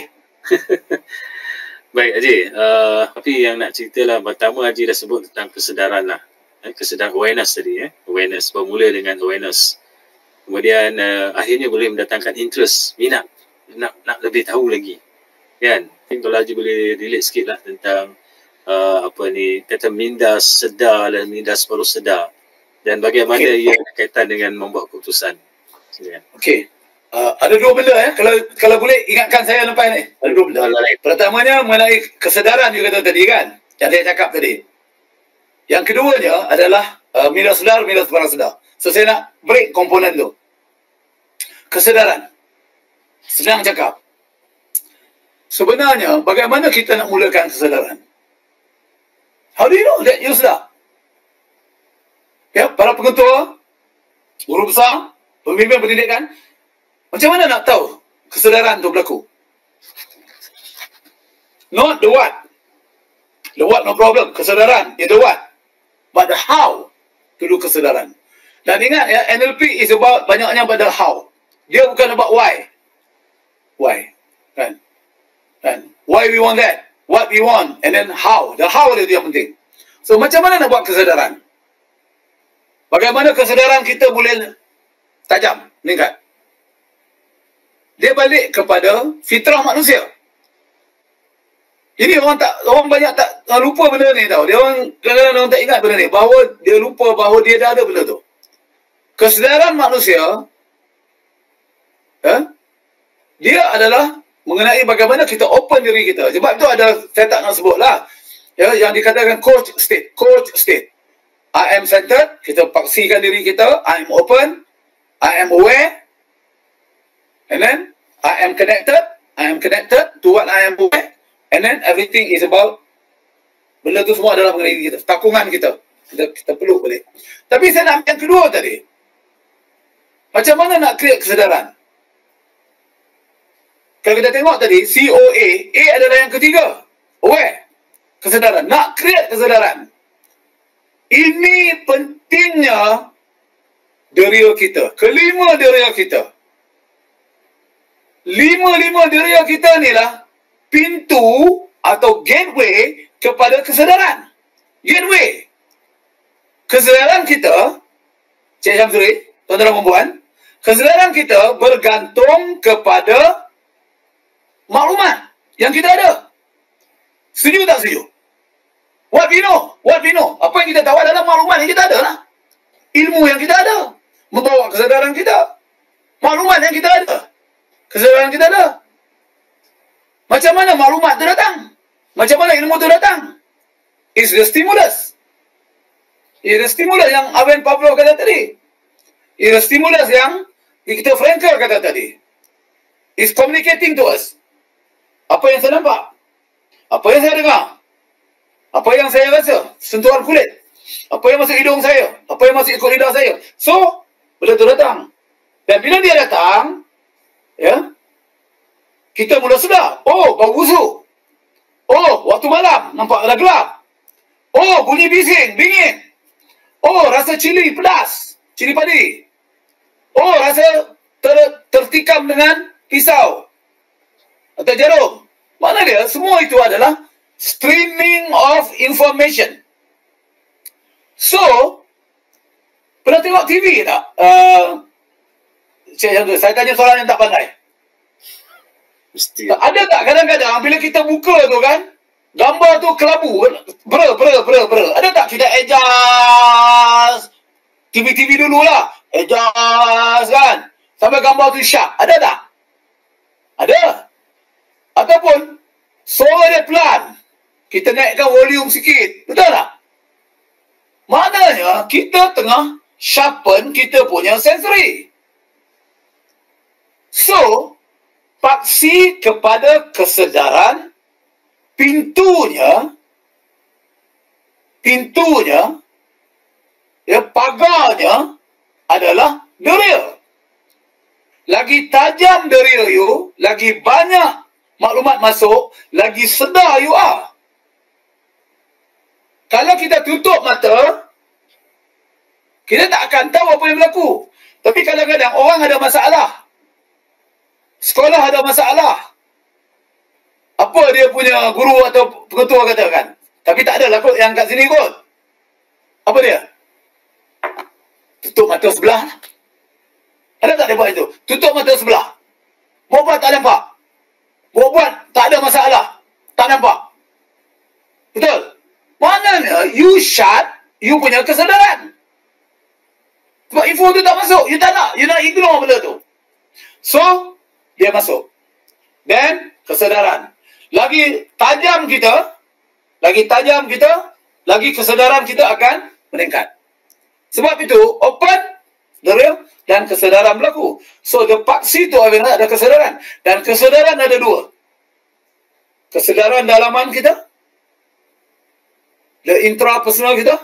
Baik Haji, uh, tapi yang nak cerita lah, pertama Haji dah sebut tentang kesedaran lah. Eh, kesedaran awareness tadi. Eh? Awareness, bermula dengan awareness. Kemudian uh, akhirnya boleh mendatangkan interest, minat, nak nak lebih tahu lagi. Kan? Mungkin kalau Haji boleh relate sikit lah tentang uh, apa ni, kata minda sedar dan minda separuh sedar. Dan bagaimana okay. ia berkaitan dengan membuat keputusan. Okey. Uh, ada dua benda ya. Kalau kalau boleh ingatkan saya lepas ni. Ada dua benda. Pertamanya mengenai kesedaran you kata tadi kan. Yang saya cakap tadi. Yang keduanya adalah uh, minda sedar, minda separuh sedar. So saya nak break komponen tu. Kesedaran. Senang cakap. Sebenarnya bagaimana kita nak mulakan kesedaran? How do you know that you sedar? Ya, para pengetua, guru besar, pemimpin pendidikan, macam mana nak tahu kesedaran tu berlaku? Not the what. The what no problem. Kesedaran is the what. But the how to do kesedaran. Dan ingat ya, N L P is about banyaknya pada how. Dia bukan about why. Why? Kan? Kan? Why we want that? What we want? And then how. The how dia yang penting. So macam mana nak buat kesedaran? Bagaimana kesedaran kita boleh tajam, meningkat? Dia balik kepada fitrah manusia. Jadi orang tak, orang banyak tak lupa benda ni tau. Dia orang kadang-kadang orang tak ingat benda ni. Bahawa dia lupa bahawa dia dah ada benda tu. Kesedaran manusia, eh, dia adalah mengenai bagaimana kita open diri kita. Sebab tu ada, saya tak nak sebut lah. Ya, yang dikatakan coach state. Coach state. I am centered, kita paksikan diri kita, I am open, I am aware, and then I am connected, I am connected to what I am aware, and then everything is about, benda tu semua adalah mengenai diri kita, takungan kita, kita, kita peluk balik. Tapi saya nak yang kedua tadi, macam mana nak create kesedaran? Kalau kita tengok tadi, C O A, A adalah yang ketiga, aware, kesedaran, nak create kesedaran. Ini pentingnya deria kita. Kelima deria kita. Lima-lima deria kita inilah pintu atau gateway kepada kesedaran. Gateway. Kesedaran kita, Cik Syamsuri, tuan-tuan dan puan, kesedaran kita bergantung kepada maklumat yang kita ada. Setuju tak setuju? What we know, what we know. Apa yang kita tahu adalah maklumat yang kita ada lah. Ilmu yang kita ada. Membawa kesedaran kita. Maklumat yang kita ada. Kesedaran kita ada. Macam mana maklumat itu datang? Macam mana ilmu itu datang? It's the stimulus. Ia stimulus yang Aben Pavlov kata tadi. Ia stimulus yang Viktor Frankl kata tadi. Is communicating to us. Apa yang saya nampak? Apa yang saya dengar? Apa yang saya rasa? Sentuhan kulit. Apa yang masuk hidung saya? Apa yang masuk ikut lidah saya? So, benda tu datang. Dan bila dia datang, ya, kita mula sedar. Oh, bau busuk. Oh, waktu malam nampak ada gelap. Oh, bunyi bising, dingin. Oh, rasa cili pedas, cili padi. Oh, rasa ter, tertikam dengan pisau atau jarum. Mana dia? Semua itu adalah streaming of information. So, pernah tengok T V tak? Uh, saya tanya soalan yang tak pandai. Mesti. Ada tak kadang-kadang bila kita buka tu kan, gambar tu kelabu, ber, ber, ber, ber. Ada tak kita adjust T V-T V dulu lah. Adjust kan. Sampai gambar tu sharp. Ada tak? Ada. Ataupun suara dia pelan. Kita naikkan volume sikit. Betul tak? Maknanya kita tengah sharpen kita punya sensory. So, paksi kepada kesedaran pintunya pintunya ya pagarnya adalah deria. Lagi tajam deria you, lagi banyak maklumat masuk, lagi sedar you are. Kalau kita tutup mata, kita tak akan tahu apa yang berlaku. Tapi kadang-kadang orang ada masalah. Sekolah ada masalah. Apa dia punya guru atau pengetua katakan? Tapi tak ada lah kot yang kat sini kot. Apa dia? Tutup mata sebelah. Ada tak dia buat itu? Tutup mata sebelah. Buat-buat tak nampak. Buat-buat tak ada masalah. Tak nampak. Betul? Maknanya, you shut, you punya kesedaran. Sebab info tu tak masuk. You tak nak. You nak ignore benda tu. So, dia masuk. Dan kesedaran. Lagi tajam kita, lagi tajam kita, lagi kesedaran kita akan meningkat. Sebab itu, open, deria, dan kesedaran berlaku. So, the paksi tu ada kesedaran. Dan kesedaran ada dua. Kesedaran dalaman kita, the intrapersonal kita,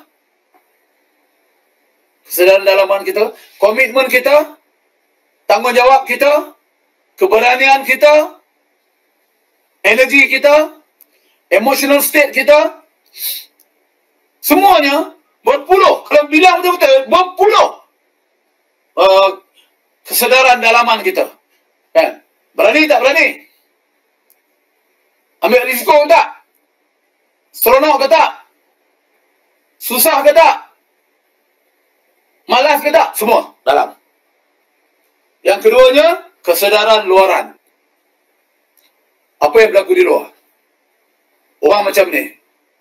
kesedaran dalaman kita, komitmen kita, tanggungjawab kita, keberanian kita, energi kita, emotional state kita, semuanya berpuluh. Kalau bilang betul-betul, berpuluh uh, kesedaran dalaman kita. Kan? Berani tak berani? Ambil risiko ke tak? Seronok ke tak? Susah ke tak? Malas ke tak? Semua dalam. Yang keduanya, kesedaran luaran. Apa yang berlaku di luar? Orang macam ni.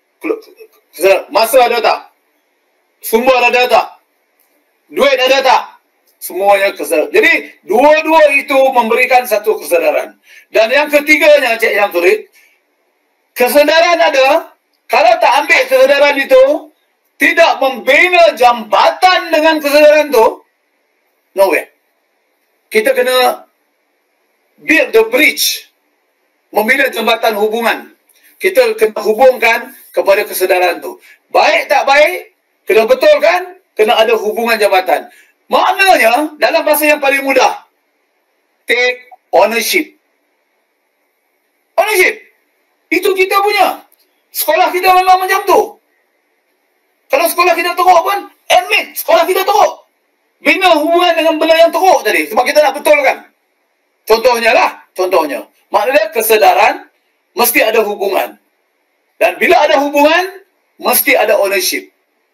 Masa ada tak? Sumber ada tak? Duit ada tak? Semuanya kesedaran. Jadi, dua-dua itu memberikan satu kesedaran. Dan yang ketiganya, Cik Yang Turid, kesedaran ada. Kalau tak ambil kesedaran itu, tidak membina jambatan dengan kesedaran itu, no way. Kita kena build the bridge. Membina jambatan hubungan. Kita kena hubungkan kepada kesedaran itu. Baik tak baik, kena betulkan, kena ada hubungan jambatan. Maknanya, dalam bahasa yang paling mudah, take ownership. Ownership. Itu kita punya. Sekolah kita memang macam tu. Kalau sekolah kita teruk pun, admit sekolah kita teruk. Bina hubungan dengan benda yang teruk tadi. Sebab kita nak betulkan. Contohnya lah. Contohnya. Maknanya kesedaran, mesti ada hubungan. Dan bila ada hubungan, mesti ada ownership.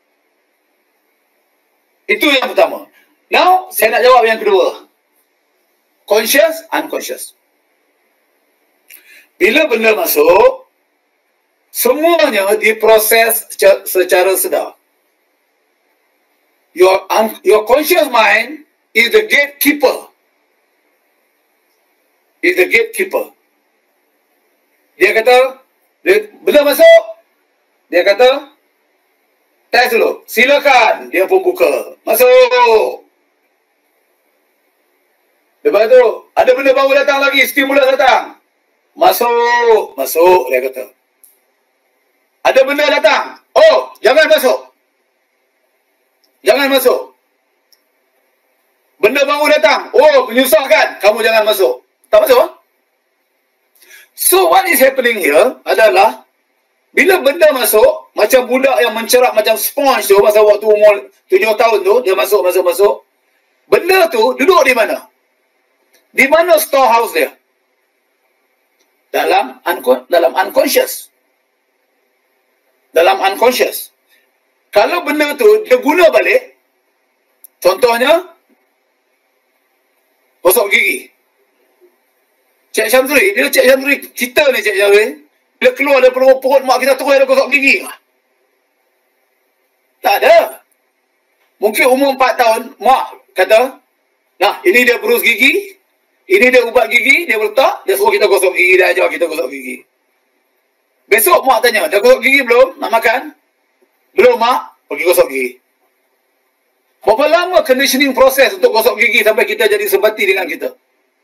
Itu yang pertama. Now, saya nak jawab yang kedua. Conscious, unconscious. Bila benda masuk, semuanya diproses secara sedar. Your, your conscious mind is the gatekeeper. Is the gatekeeper. Dia kata, dia, benda masuk, dia kata, Test dulu. Silakan. Dia pun buka. Masuk. Lepas tu, ada benda baru datang lagi. Stimulus datang. Masuk. Masuk, dia kata. Ada benda datang. Oh, jangan masuk. Jangan masuk. Benda baru datang. Oh, menyusahkan. Kamu jangan masuk. Tak masuk, ha? So, what is happening here adalah bila benda masuk, macam budak yang mencerak macam sponge tu, masa waktu umur tujuh tahun tu, dia masuk, masuk, masuk. Benda tu duduk di mana? Di mana storehouse dia? Dalam, unco dalam unconscious. Dalam unconscious. Kalau benda tu dia guna balik, contohnya, gosok gigi. Cik Syamsuri, bila Cik Syamsuri, kita ni Cik Syamsuri, bila keluar daripada perut mak kita terus ada gosok gigi. Tak ada. Mungkin umur empat tahun, mak kata, nah, ini dia berus gigi, ini dia ubat gigi, dia letak, dia suruh kita gosok gigi, dia ajar kita gosok gigi. Besok mak tanya, dah gosok gigi belum? Nak makan? Belum, mak? Pergi gosok gigi. Berapa lama conditioning proses untuk gosok gigi sampai kita jadi sebati dengan kita?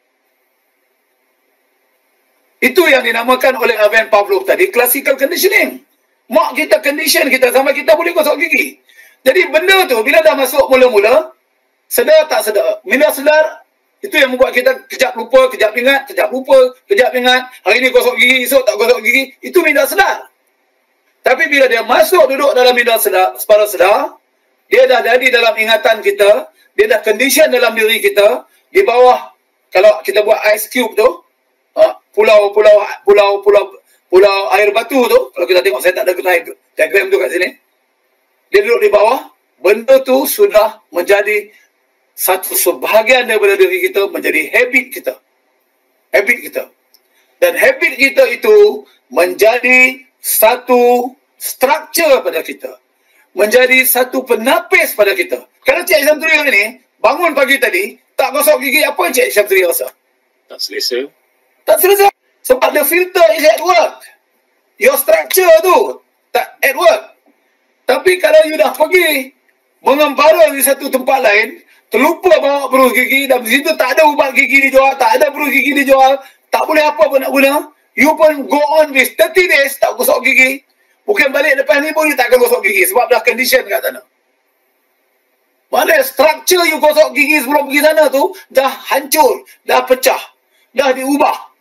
Itu yang dinamakan oleh Ivan Pavlov tadi, classical conditioning. Mak kita condition kita sampai kita boleh gosok gigi. Jadi benda tu bila dah masuk mula-mula, sedar tak sedar. Bila sedar, itu yang membuat kita kejap lupa, kejap ingat, kejap lupa, kejap ingat. Hari ni gosok gigi, esok tak gosok gigi. Itu minda sedar. Tapi bila dia masuk duduk dalam minda sedar, separa sedar, dia dah jadi dalam ingatan kita, dia dah condition dalam diri kita, di bawah, kalau kita buat ice cube tu, pulau, pulau, pulau, pulau, pulau air batu tu, kalau kita tengok, saya tak ada diagram tu kat sini, dia duduk di bawah, benda tu sudah menjadi satu sebahagian daripada diri kita, menjadi habit kita. Habit kita. Dan habit kita itu menjadi satu struktur pada kita. Menjadi satu penapis pada kita. Kalau Cik Syamsuri hari ni, bangun pagi tadi, tak gosok gigi, apa yang Cik Syamsuri rasa? Tak selesa. Tak selesa. Sebab the filter is at work. Your structure tu tak at work. Tapi kalau you dah pergi mengembara di satu tempat lain, terlupa bawa berus gigi, dan di situ tak ada ubat gigi dijual, tak ada berus gigi dijual, tak boleh apa pun nak guna, you pun go on with thirty days tak gosok gigi. Mungkin balik lepas ni pun you tak akan gosok gigi sebab dah condition kat sana. Mana structure you gosok gigi sebelum pergi sana tu dah hancur, dah pecah, dah diubah.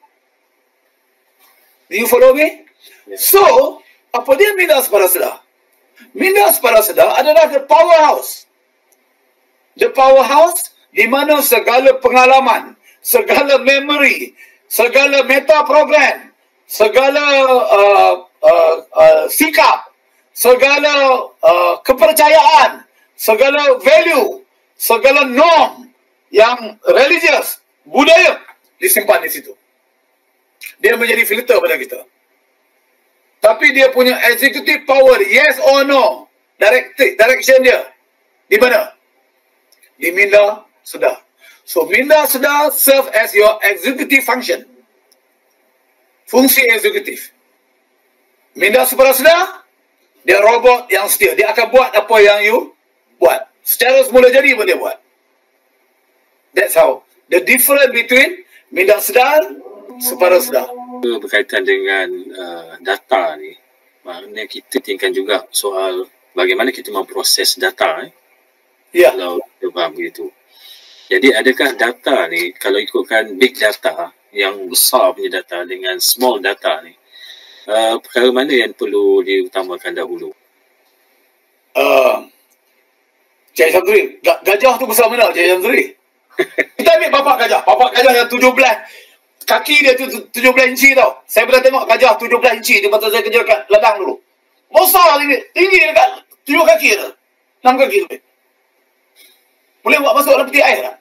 Do you follow me? Yeah. So, apa dia minda separa sedar? Minda separa sedar adalah the powerhouse. The powerhouse di mana segala pengalaman, segala memory, segala meta program, segala uh, uh, uh, sikap, segala uh, kepercayaan, segala value, segala norm yang religious, budaya disimpan di situ. Dia menjadi filter pada kita. Tapi dia punya executive power, yes or no, direct, direction dia di mana? Di minda sedar. So, minda sedar serve as your executive function. Fungsi eksekutif. Minda separa sedar, dia robot yang setia. Dia akan buat apa yang you buat. Secara semula jadi pun dia buat. That's how. The difference between minda sedar, separa sedar. Berkaitan dengan uh, data ni, maknanya kita tingkatkan juga soal bagaimana kita memproses data. Eh? Ya. Kalau kita faham begitu. Jadi adakah data ni, kalau ikutkan big data, yang besar punya data dengan small data ni, uh, perkara mana yang perlu diutamakan dahulu? Uh, Cik Syamsuri, gajah tu besar mana Cik Syamsuri? Kita ambil bapak gajah. Bapak gajah yang tujuh belas, kaki dia tu tujuh belas inci tau. Saya pernah tengok gajah tujuh belas inci di masa saya kerja kat ladang dulu. Besar tinggi, tinggi dekat tujuh kaki tu. enam kaki tu. Boleh buat masuk dalam peti air tak?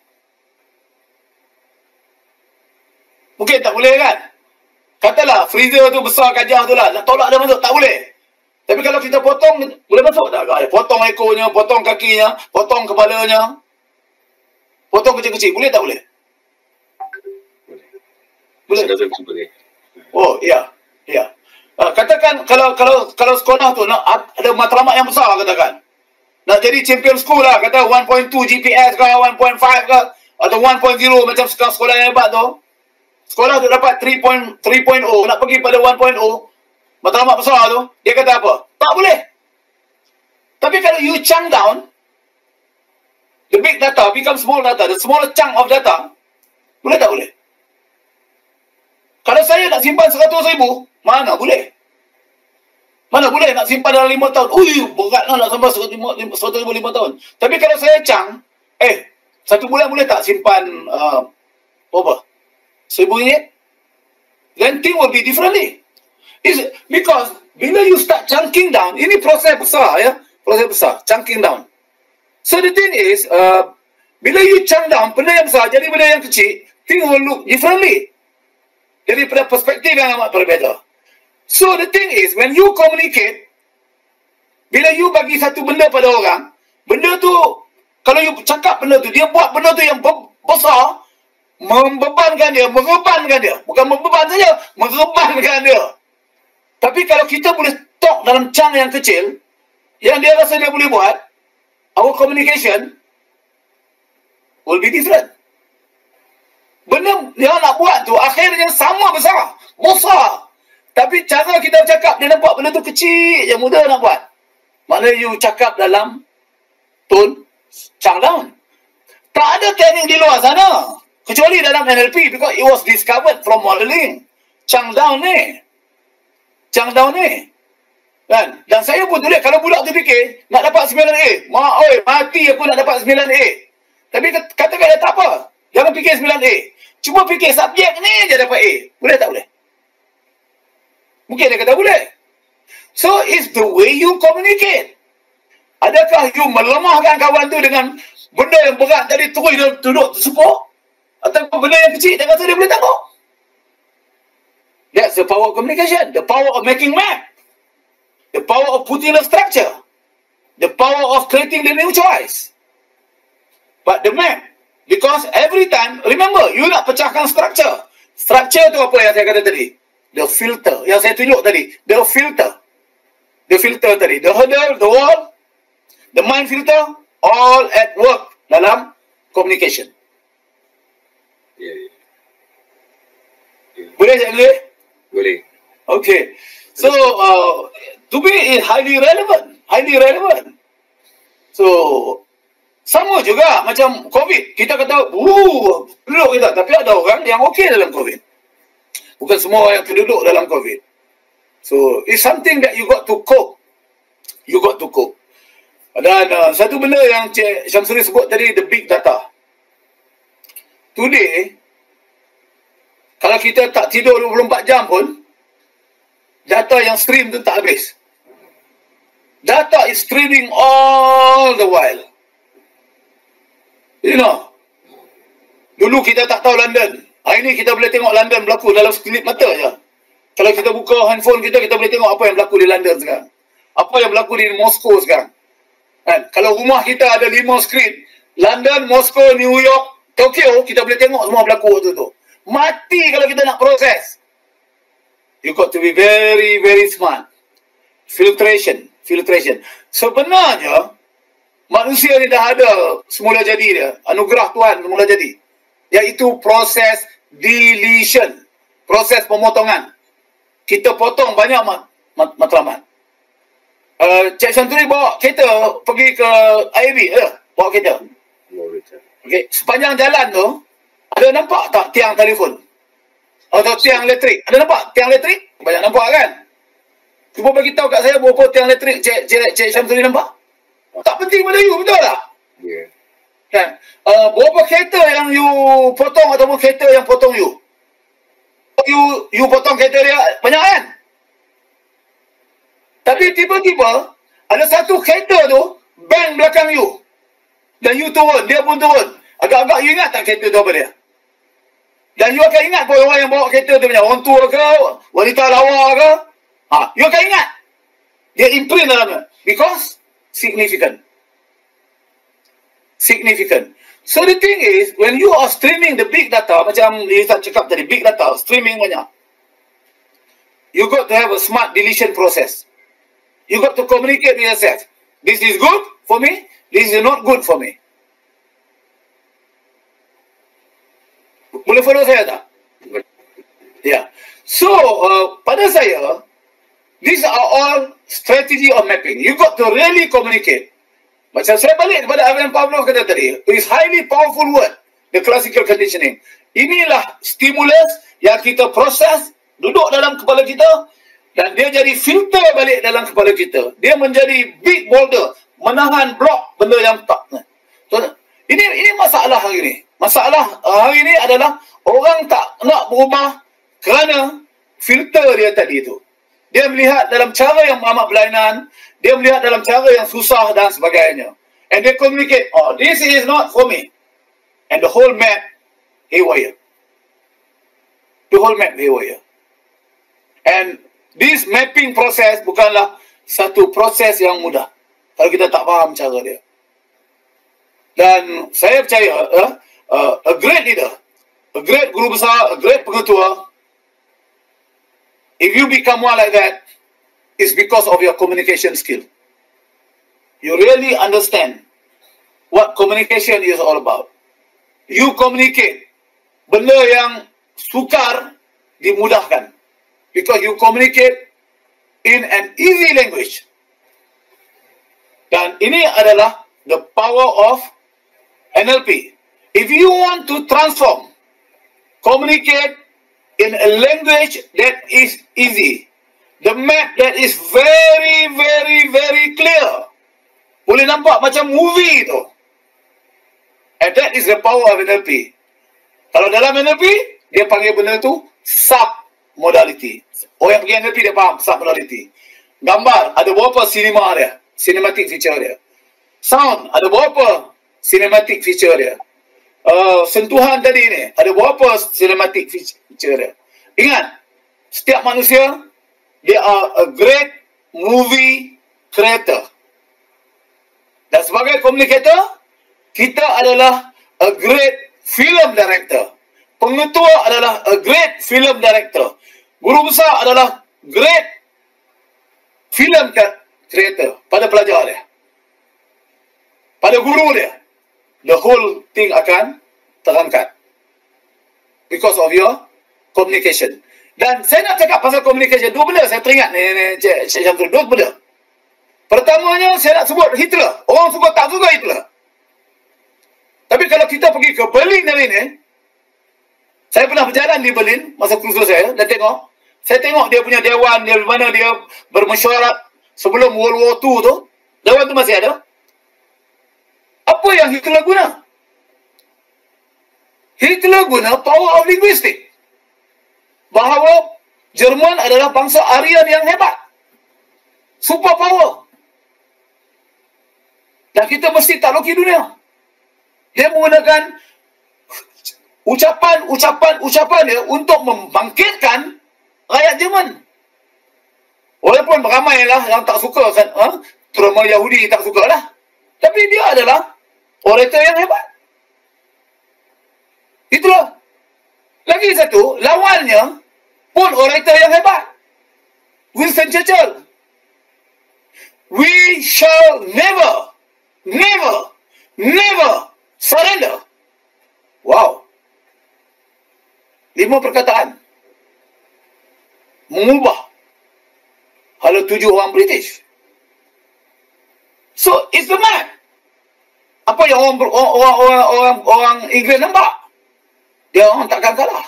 Mungkin tak boleh kan? Katalah freezer tu besar gajah tu lah. Nak tolak dia masuk, tak boleh. Tapi kalau kita potong, boleh masuk tak? Potong ekornya, potong kakinya, potong kepalanya. Potong kecil-kecil, boleh tak boleh? Boleh. Boleh. Oh, ya. Ya. Uh, katakan kalau kalau kalau sekolah tu nak ada matlamat yang besar, katakan nak jadi champion school lah, kata one point two G P S ke, one point five ke, atau one point oh macam sekarang sekolah yang hebat tu. Sekolah tu dapat three point oh, nak pergi pada one point oh, matlamat besar tu, dia kata apa? Tak boleh. Tapi kalau you chunk down, the big data become small data, the smaller chunk of data, boleh tak boleh? Kalau saya nak simpan seratus ribu, mana boleh? Mana boleh nak simpan dalam lima tahun? Ui, beratlah nak sampai seratus ribu lima tahun. Tapi kalau saya cang, eh, satu bulan boleh tak simpan uh, apa? Seribu ringgit? Then thing will be differently. It's because bila you start chunking down, ini proses besar ya, proses besar, chunking down. So the thing is, uh, bila you chunk down, benda yang besar jadi benda yang kecil, thing will look differently. Jadi pada perspektif yang amat berbeza. So the thing is, when you communicate, bila you bagi satu benda pada orang, benda tu, kalau you cakap benda tu, dia buat benda tu yang besar, membebankan dia, mengebankan dia. Bukan membeban saja, mengebankan dia. Tapi kalau kita boleh talk dalam chunk yang kecil, yang dia rasa dia boleh buat, our communication will be different. Benda yang nak buat tu akhirnya sama besar, besar. Tapi cara kita bercakap, dia nampak benda tu kecil je, mudah nak buat. Maknanya you cakap dalam tone chunk down. Tak ada teknik di luar sana, kecuali dalam N L P, because it was discovered from modeling. Chunk down ni, chunk down ni. Kan? Dan saya pun tulis, kalau budak tu fikir nak dapat sembilan A, mak oi, mati aku nak dapat sembilan A. Tapi katakan dia tak apa, jangan fikir sembilan A. Cuma fikir subjek ni je dapat A. Boleh tak boleh? Mungkin dia kata boleh. So, it's the way you communicate. Adakah you melemahkan kawan tu dengan benda yang berat tadi terus dia duduk tersepuk? Atau benda yang kecil dia kata dia boleh tangguh? That's the power of communication. The power of making map. The power of putting a structure. The power of creating the new choice. But the map, because every time, remember, you nak pecahkan structure. Structure tu apa yang saya kata tadi? The filter. Yang saya tunjuk tadi. The filter. The filter tadi. The hurdle, the wall, the mind filter, all at work dalam communication. Yeah, yeah. Yeah. Boleh tak boleh? Boleh. Okay. So, uh, to me, it's highly relevant. Highly relevant. So, sama juga macam COVID. Kita kata, wuh, penduduk kita. Tapi ada orang yang okey dalam COVID. Bukan semua orang yang penduduk dalam COVID. So, it's something that you got to cope. You got to cope. Dan uh, satu benda yang Cik Syamsuri sebut tadi, the big data. Today, kalau kita tak tidur dua puluh empat jam pun, data yang stream tu tak habis. Data is streaming all the while. You know, dulu kita tak tahu London. Hari ni kita boleh tengok London berlaku dalam sekelip mata je. Kalau kita buka handphone kita, kita boleh tengok apa yang berlaku di London sekarang. Apa yang berlaku di Moskow sekarang. Kan? Kalau rumah kita ada lima skrin, London, Moskow, New York, Tokyo, kita boleh tengok semua berlaku waktu tu. Mati kalau kita nak proses. You got to be very, very smart. Filtration. Filtration. Sebenarnya, manusia ni dah ada semula jadi dia. Anugerah Tuhan semula jadi. Iaitu proses deletion. Proses pemotongan. Kita potong banyak mat mat matlamat. Uh, Cik Syamsuri bawa kereta pergi ke I A B. Eh, bawa kereta. Okay. Sepanjang jalan tu, ada nampak tak tiang telefon? Atau tiang elektrik? Ada nampak tiang elektrik? Banyak nampak kan? Cuba bagi tahu kat saya berapa tiang elektrik Cik, Cik, Cik Syamsuri nampak? Tak penting pada you, betul tak? Ya. Yeah. Kan? Uh, berapa kereta yang you potong ataupun kereta yang potong you? You you potong kereta dia banyak kan? Tapi tiba-tiba ada satu kereta tu bang belakang you. Dan you turun, dia pun turun. Agak-agak you ingat tak kereta tu apa dia? Dan you akan ingat pun orang yang bawa kereta tu punya orang tua ke, wanita lawa ke. Ha, you akan ingat. Dia imprint dalamnya. Because significant. Significant. So the thing is, when you are streaming the big data, macam Ustaz cakap tadi, big data, streaming banyak. you got to have a smart deletion process. You got to communicate with yourself. This is good for me, this is not good for me. Boleh follow saya tak? Ya. Yeah. So, uh, pada saya, these are all strategy of mapping. You got to really communicate. Macam saya balik kepada Ivan Pavlov kata tadi, is highly powerful word, the classical conditioning. Inilah stimulus yang kita proses, duduk dalam kepala kita, dan dia jadi filter balik dalam kepala kita. Dia menjadi big boulder, menahan blok benda yang tak. Ini ini masalah hari ini. Masalah hari ini adalah orang tak nak berubah kerana filter dia tadi itu. Dia melihat dalam cara yang amat berlainan, dia melihat dalam cara yang susah dan sebagainya. And they communicate, oh, this is not for me. And the whole map haywire. The whole map haywire. And this mapping process bukanlah satu proses yang mudah kalau kita tak faham cara dia. Dan saya percaya, uh, uh, a great leader, a great guru besar, a great pengetua, if you become one like that, it's because of your communication skill. You really understand what communication is all about. You communicate. Benda yang sukar dimudahkan. Because you communicate in an easy language. Dan ini adalah the power of N L P. If you want to transform, communicate in a language that is easy, the map that is very, very, very clear, boleh nampak macam movie tu. And that is the power of N L P. Kalau dalam N L P, dia panggil benda tu sub-modality. Orang yang pergi N L P, dia faham sub-modality. Gambar, ada berapa cinema dia? Cinematic feature dia. Sound, ada berapa cinematic feature dia? Uh, sentuhan tadi ni, ada berapa cinematic feature dia? Ingat, setiap manusia, they are a great movie creator. Dan sebagai communicator, kita adalah a great film director. Pengetua adalah a great film director. Guru besar adalah great film creator pada pelajar dia. Pada guru dia. The whole thing akan terangkat. Because of your communication. Dan saya nak cakap pasal communication. Dua benda saya teringat ni, ni Cik Syamsul. Dua benda. Pertamanya saya nak sebut Hitler. Orang suka tak suka Hitler. Tapi kalau kita pergi ke Berlin hari ni, saya pernah berjalan di Berlin masa kursus saya dan tengok. Saya tengok dia punya dewan, dia mana dia bermesyuarat sebelum World War Two tu. Dewan tu masih ada. Apa yang Hitler guna? Hitler guna power of linguistic. Bahawa Jerman adalah bangsa Aryan yang hebat. Super power. Dan kita mesti takluki dunia. Dia menggunakan ucapan, ucapan, ucapan dia untuk membangkitkan rakyat Jerman. Walaupun ramailah yang tak suka kan, ha? Terutama Yahudi tak suka lah. Tapi dia adalah orator yang hebat. Itulah. Lagi satu, lawannya pun orator yang hebat. Winston Churchill. We shall never, never, never surrender. Wow. Lima perkataan. Mengubah hala tujuh orang British. So, it's the man. Apa yang orang orang orang orang, orang Inggeris nampak? Dia orang takkan kalah.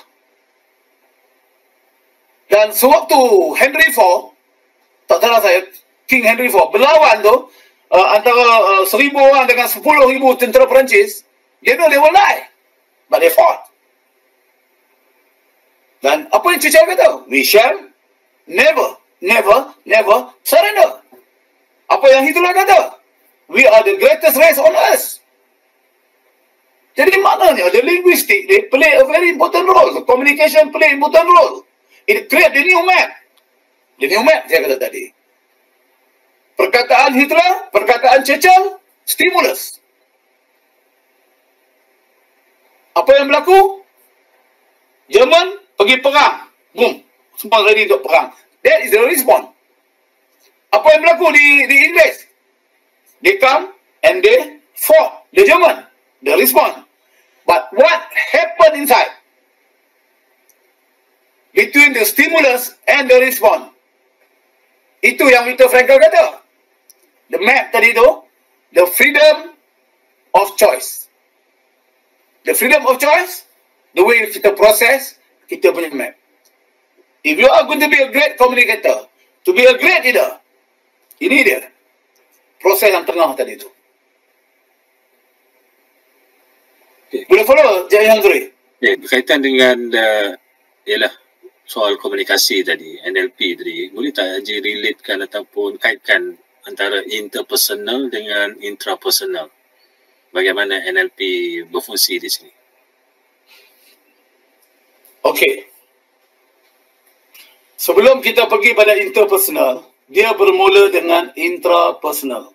Dan sewaktu Henry the Fourth, tak salah saya, King Henry the Fourth berlawan tu uh, antara uh, seribu orang dengan sepuluh ribu tentera Perancis, they know they will die, but they fought. Dan apa yang Churchill kata? We shall never, never, never surrender. Apa yang Hitler kata? We are the greatest race on earth. Jadi maknanya, the linguistic, they play a very important role. The communication play important role. It create the new map. The new map, saya kata tadi. Perkataan Hitler, perkataan Churchill, stimulus. Apa yang berlaku? Jerman pergi perang. Boom. Semua ready untuk perang. That is the response. Apa yang berlaku di, di Inggeris? They come and they fought the German. The response. But what happened inside? Between the stimulus and the response. Itu yang Viktor Frankl kata. The map tadi tu, the freedom of choice. The freedom of choice, the way kita proses, kita punya map. If you are going to be a great communicator, to be a great leader, ini dia. Proses yang tengah tadi tu. Okay. Boleh follow, Cik Hamzuri? Okay, berkaitan dengan uh, ialah soal komunikasi tadi, N L P tadi, boleh tak Haji relatekan ataupun kaitkan antara interpersonal dengan intrapersonal? Bagaimana N L P berfungsi di sini? Okey. Sebelum kita pergi pada interpersonal, dia bermula dengan intrapersonal.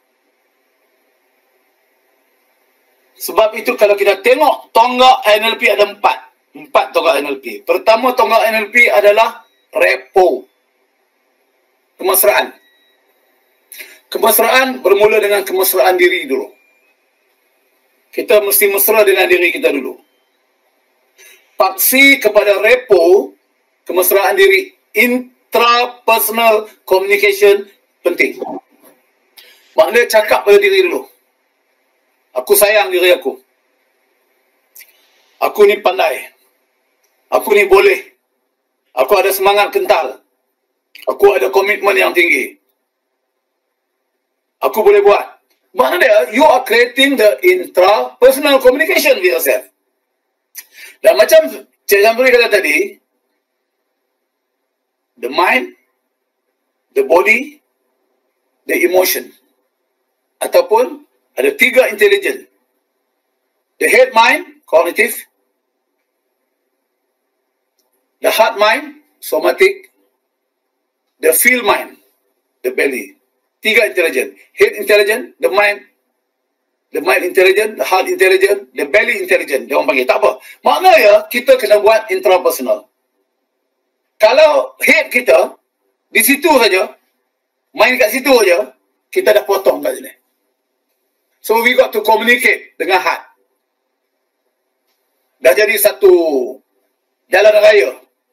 Sebab itu kalau kita tengok tonggak N L P ada empat. Empat tonggak N L P. Pertama tonggak N L P adalah repo. Kemesraan. Kemesraan bermula dengan kemesraan diri dulu. Kita mesti mesra dengan diri kita dulu. Paksi kepada repo, kemesraan diri. Intrapersonal communication penting. Maknanya cakap pada diri dulu. Aku sayang diri aku. Aku ni pandai. Aku ni boleh. Aku ada semangat kental. Aku ada komitmen yang tinggi. Aku boleh buat. Maknanya, you are creating the intrapersonal communication with yourself. Dan macam Cik Syamsuri kata tadi, the mind, the body, the emotion. Ataupun ada tiga intelijen. The head mind, cognitive. The heart mind, somatic. The feel mind, the belly. Tiga intelijen. Head intelligent, the mind, the mind intelligent, the heart intelligent, the belly intelligent. Dia orang panggil. Tak apa. Maknanya, kita kena buat intrapersonal. Kalau head kita, di situ saja, main kat situ saja, kita dah potong kat sini. So, we got to communicate dengan heart. Dah jadi satu jalan raya.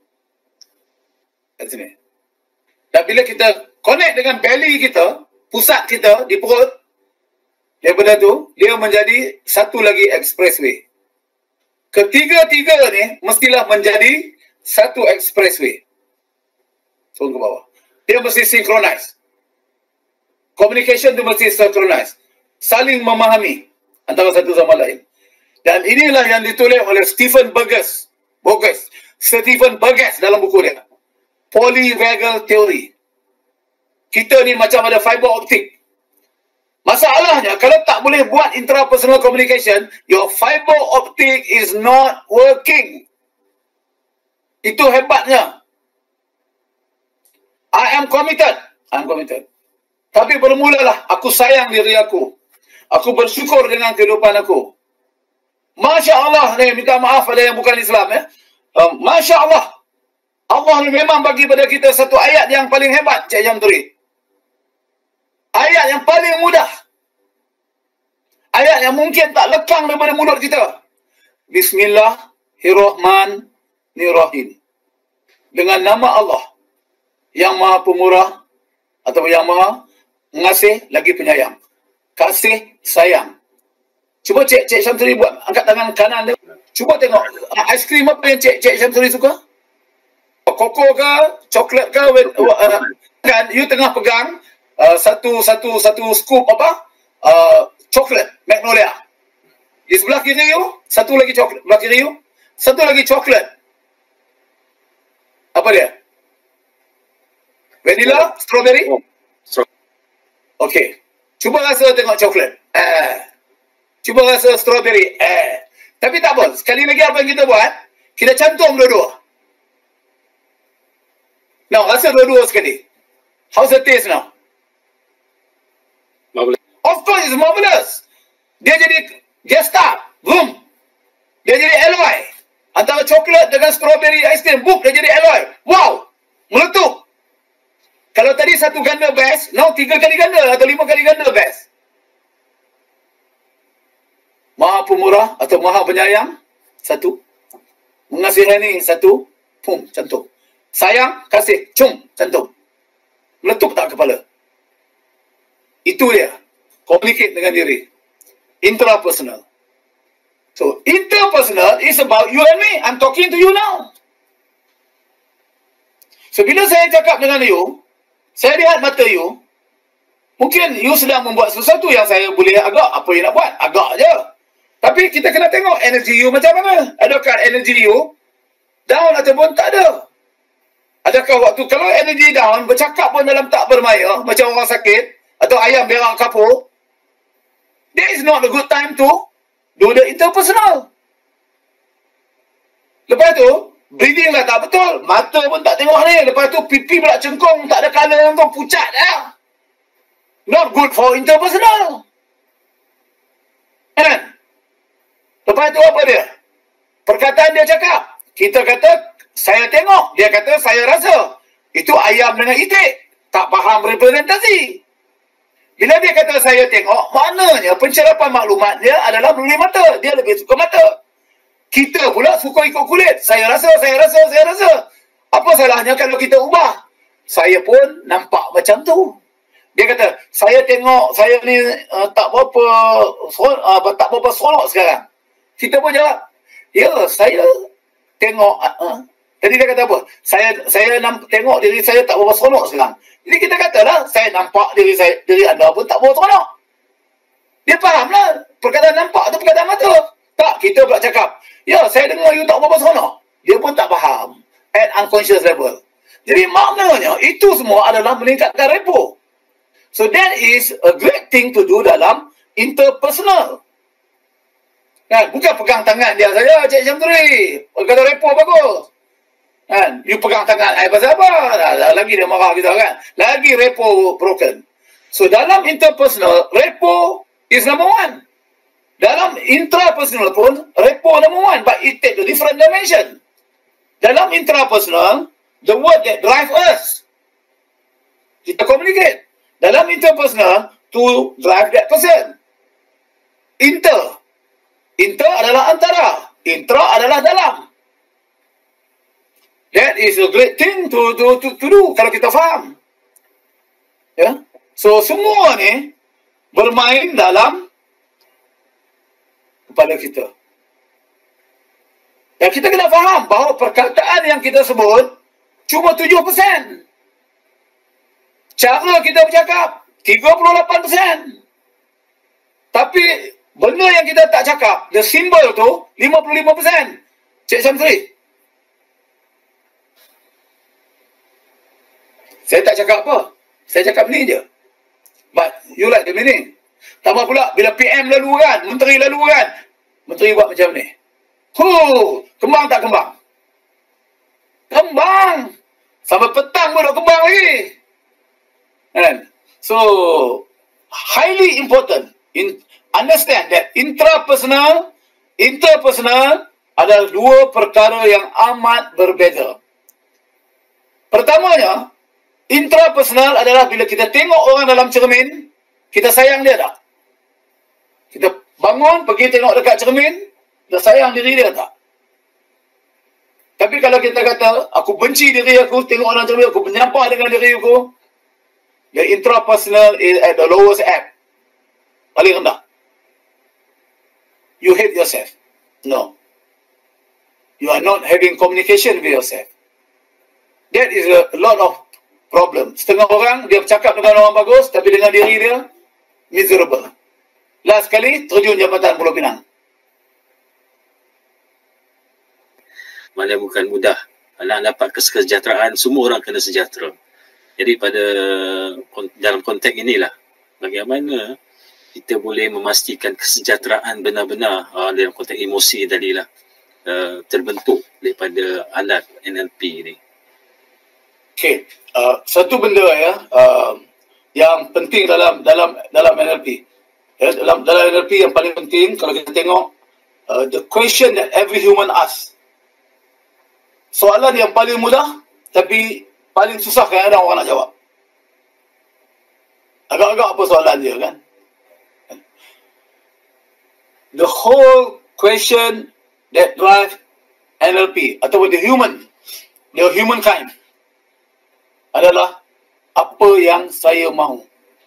Kat sini. Dan bila kita connect dengan belly kita, pusat kita di perut, daripada tu, dia menjadi satu lagi expressway. Ketiga-tiga ni, mestilah menjadi satu expressway. Turun ke bawah. Dia mesti synchronize. Communication tu mesti synchronize. Saling memahami antara satu sama lain. Dan inilah yang ditulis oleh Stephen Burgess. Burgess. Stephen Burgess dalam buku dia. Polyvagal Theory. Kita ni macam ada fiber optik. Masalahnya, kalau tak boleh buat intrapersonal communication, your fiber optic is not working. Itu hebatnya. I am committed. I am committed. Tapi bermulalah, aku sayang diri aku. Aku bersyukur dengan kehidupan aku. Masya Allah, ni minta maaf pada yang bukan Islam. Ya. Um, Masya Allah. Allah memang bagi pada kita satu ayat yang paling hebat, Cik Syamsuri. Ayat yang paling mudah. Ayat yang mungkin tak lekang daripada mulut kita. Bismillahirrahmanirrahim. Dengan nama Allah yang Maha Pemurah atau yang Maha Mengasih lagi Penyayang. Kasih sayang. Cuba Cik, Cik Syamsuri buat, angkat tangan kanan dia. Cuba tengok, aiskrim apa yang Cik, Cik Syamsuri suka? Koko ke, coklat ke, uh, kan, you tengah pegang uh, satu satu satu scoop apa? Uh, coklat, Magnolia. Di sebelah kiri you, satu lagi coklat, sebelah kiri you, satu lagi coklat. Apa dia? Vanilla, strawberry? Okey. Cuba rasa tengok coklat. Eh. Cuba rasa strawberry. Eh. Tapi tak apa. Sekali lagi apa yang kita buat, kita cantum dua-dua. Now, rasa dua-dua sekali. How's the taste now? Marvelous. Of course, it's marvelous. Dia jadi, dia start. Boom. Dia jadi alloy. Antara coklat dengan strawberry ice cream. Boom, dia jadi alloy. Wow. Meletup. Kalau tadi satu ganda best, now tiga kali ganda atau lima kali ganda best. Maha pemurah atau maha penyayang, satu. Mengasihani, satu. Pum, cantum. Sayang, kasih, cum, cantum. Meletup tak kepala. Itu dia. Communicate dengan diri. Intrapersonal. So, interpersonal is about you and me. I'm talking to you now. So, bila saya cakap dengan you, saya lihat mata you, mungkin you sedang membuat sesuatu yang saya boleh agak, apa yang nak buat? Agak je. Tapi kita kena tengok energi you macam mana. Adakah energi you down ataupun tak ada? Adakah waktu, kalau energi down, bercakap pun dalam tak bermaya, macam orang sakit, atau ayam berak kapur, that is not a good time to do the interpersonal. Lepas tu, breathing lah tak betul, mata pun tak tengok ni, lepas tu pipi pula cengkong, tak ada colour langsung, pucat dah. Not good for interpersonal. Kan? Lepas tu apa dia? Perkataan dia cakap. Kita kata, saya tengok. Dia kata, saya rasa. Itu ayam dengan itik. Tak faham representasi. Bila dia kata, saya tengok, maknanya pencerapan maklumat dia adalah melalui mata. Dia lebih suka mata. Kita pula suka ikut kulit. Saya rasa, saya rasa, saya rasa. Apa salahnya kalau kita ubah? Saya pun nampak macam tu. Dia kata, saya tengok, saya ni uh, tak berapa, uh, tak berapa seronok sekarang. Kita pun jawab, ya, saya tengok. Uh, jadi dia kata apa? Saya saya nampak, tengok diri saya tak berapa seronok sekarang. Jadi kita katalah, saya nampak diri saya, diri anda pun tak berapa seronok. Dia fahamlah. Perkataan nampak tu perkataan mata. Tak, kita pula cakap, ya, saya dengar you tak berapa seronok. Dia pun tak faham. At unconscious level. Jadi maknanya, itu semua adalah meningkatkan repo. So that is a great thing to do dalam interpersonal. Kan? Bukan pegang tangan dia saja, Cik Syamsuri. Kata repo bagus. Kan? You pegang tangan, eh pasal apa? Lagi dia marah kita kan. Lagi repo broken. So dalam interpersonal, repo is number one. Dalam intrapersonal pun, repo number one. But it take a different dimension. Dalam intrapersonal, the word that drive us. Kita communicate. Dalam interpersonal, to drive that person. Inter. Inter adalah antara. Intra adalah dalam. That is a great thing to, to, to, to do kalau kita faham. Ya. So, semua ni bermain dalam kepala kita. Dan kita kena faham bahawa perkataan yang kita sebut cuma tujuh peratus. Cara kita bercakap tiga puluh lapan peratus. Tapi benda yang kita tak cakap, the symbol tu lima puluh lima peratus. Cik Syamsuri. Saya tak cakap apa. Saya cakap ni je. But you like the meaning. Tambah pula bila P M lalu kan, menteri lalu kan. Menteri buat macam ni. Huh, kembang tak kembang? Kembang. Sampai petang pun dah kembang lagi. And so, highly important. In, understand that intrapersonal, interpersonal adalah dua perkara yang amat berbeza. Pertamanya, intrapersonal adalah bila kita tengok orang dalam cermin, kita sayang dia tak? Kita bangun, pergi tengok dekat cermin, kita sayang diri dia tak? Tapi kalau kita kata, aku benci diri aku, tengok orang cermin, aku menyampah dengan diri aku, the intrapersonal is at the lowest ebb. Paling rendah. You hate yourself. No. You are not having communication with yourself. That is a lot of problem. Setengah orang, dia bercakap dengan orang bagus, tapi dengan diri dia, miserable. Last kali, terjun Jabatan Pulau Pinang. Mana bukan mudah. Nak dapat kesejahteraan, semua orang kena sejahtera. Jadi pada dalam konteks inilah, bagaimana kita boleh memastikan kesejahteraan benar-benar uh, dalam konteks emosi tadilah uh, terbentuk daripada alat N L P ni. Okey, uh, satu benda ya uh, yang penting dalam dalam dalam N L P. Ya, dalam dalam N L P yang paling penting kalau kita tengok uh, the question that every human asks. Soalan yang paling mudah tapi paling susah kadang-kadang orang nak jawab. Agak-agak apa soalan dia kan? The whole question that drive N L P atau the human, the humankind adalah apa yang saya mahu.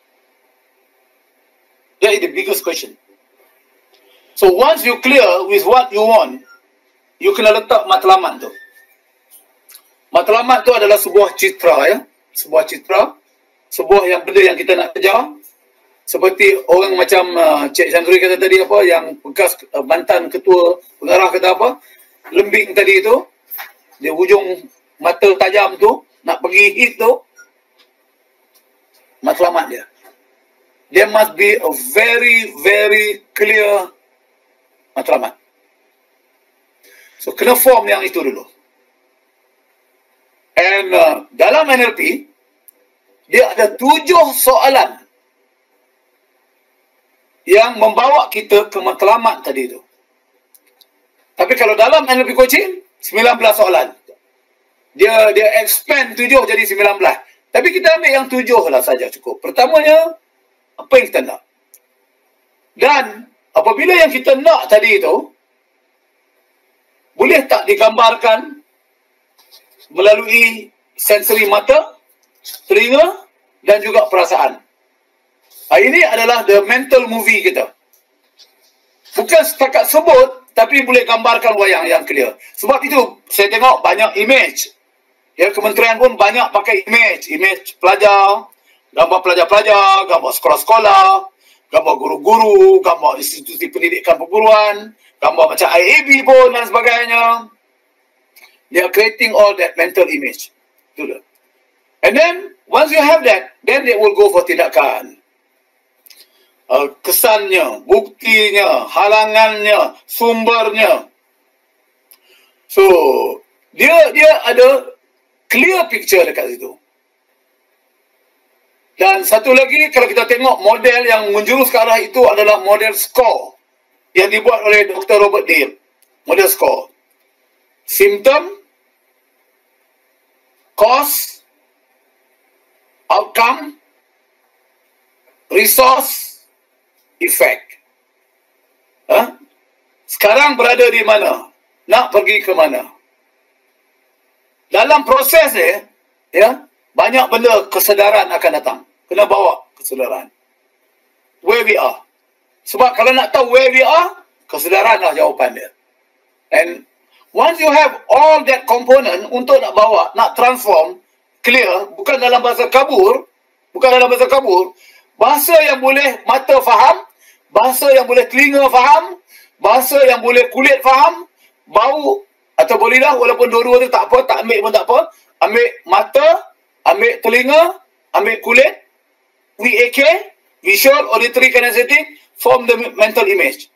That is the biggest question. So once you clear with what you want, you kena letak matlamat tu. Matlamat tu adalah sebuah citra ya, sebuah citra, sebuah yang benda yang kita nak kejar. Seperti orang macam uh, Cik Sandri kata tadi apa, yang bekas uh, mantan ketua pengarah kata apa, lembing tadi tu, dia hujung mata tajam tu, nak pergi hit tu, matlamat dia. There must be a very, very clear matlamat. So, kena form yang itu dulu. And uh, dalam N L P, dia ada tujuh soalan yang membawa kita ke matlamat tadi itu. Tapi kalau dalam N L P coaching, sembilan belas soalan. Dia dia expand tujuh jadi sembilan belas. Tapi kita ambil yang tujuh lah saja cukup. Pertamanya, apa yang kita nak? Dan apabila yang kita nak tadi itu, boleh tak digambarkan melalui sensori mata, telinga, dan juga perasaan. Ini adalah the mental movie kita. Bukan setakat sebut, tapi boleh gambarkan wayang yang clear. Sebab itu, saya tengok banyak image. Ya, kementerian pun banyak pakai image. Image pelajar, gambar pelajar-pelajar, gambar sekolah-sekolah, gambar guru-guru, gambar institusi pendidikan perguruan, gambar macam I A B pun dan sebagainya. They are creating all that mental image. Itu dia. And then, once you have that, then they will go for tindakan. Uh, kesannya, buktinya, halangannya, sumbernya. So, dia dia ada clear picture dekat situ. Dan satu lagi, kalau kita tengok model yang menjurus ke arah itu adalah model SCORE yang dibuat oleh Doktor Robert Dale. Model SCORE. Symptom, cause, outcome, resource, effect. Ha? Sekarang berada di mana? Nak pergi ke mana? Dalam proses ni, ya, banyak benda kesedaran akan datang. Kena bawa kesedaran. Where we are. Sebab kalau nak tahu where we are, kesedaran lah jawapan dia. And once you have all that component untuk nak bawa, nak transform, clear, bukan dalam bahasa kabur, bukan dalam bahasa kabur, bahasa yang boleh mata faham, bahasa yang boleh telinga faham, bahasa yang boleh kulit faham, bau atau lidah, walaupun dua-dua tu tak apa, tak ambil pun tak apa, ambil mata, ambil telinga, ambil kulit, V A K, visual, auditory, kinesthetic, form the mental image.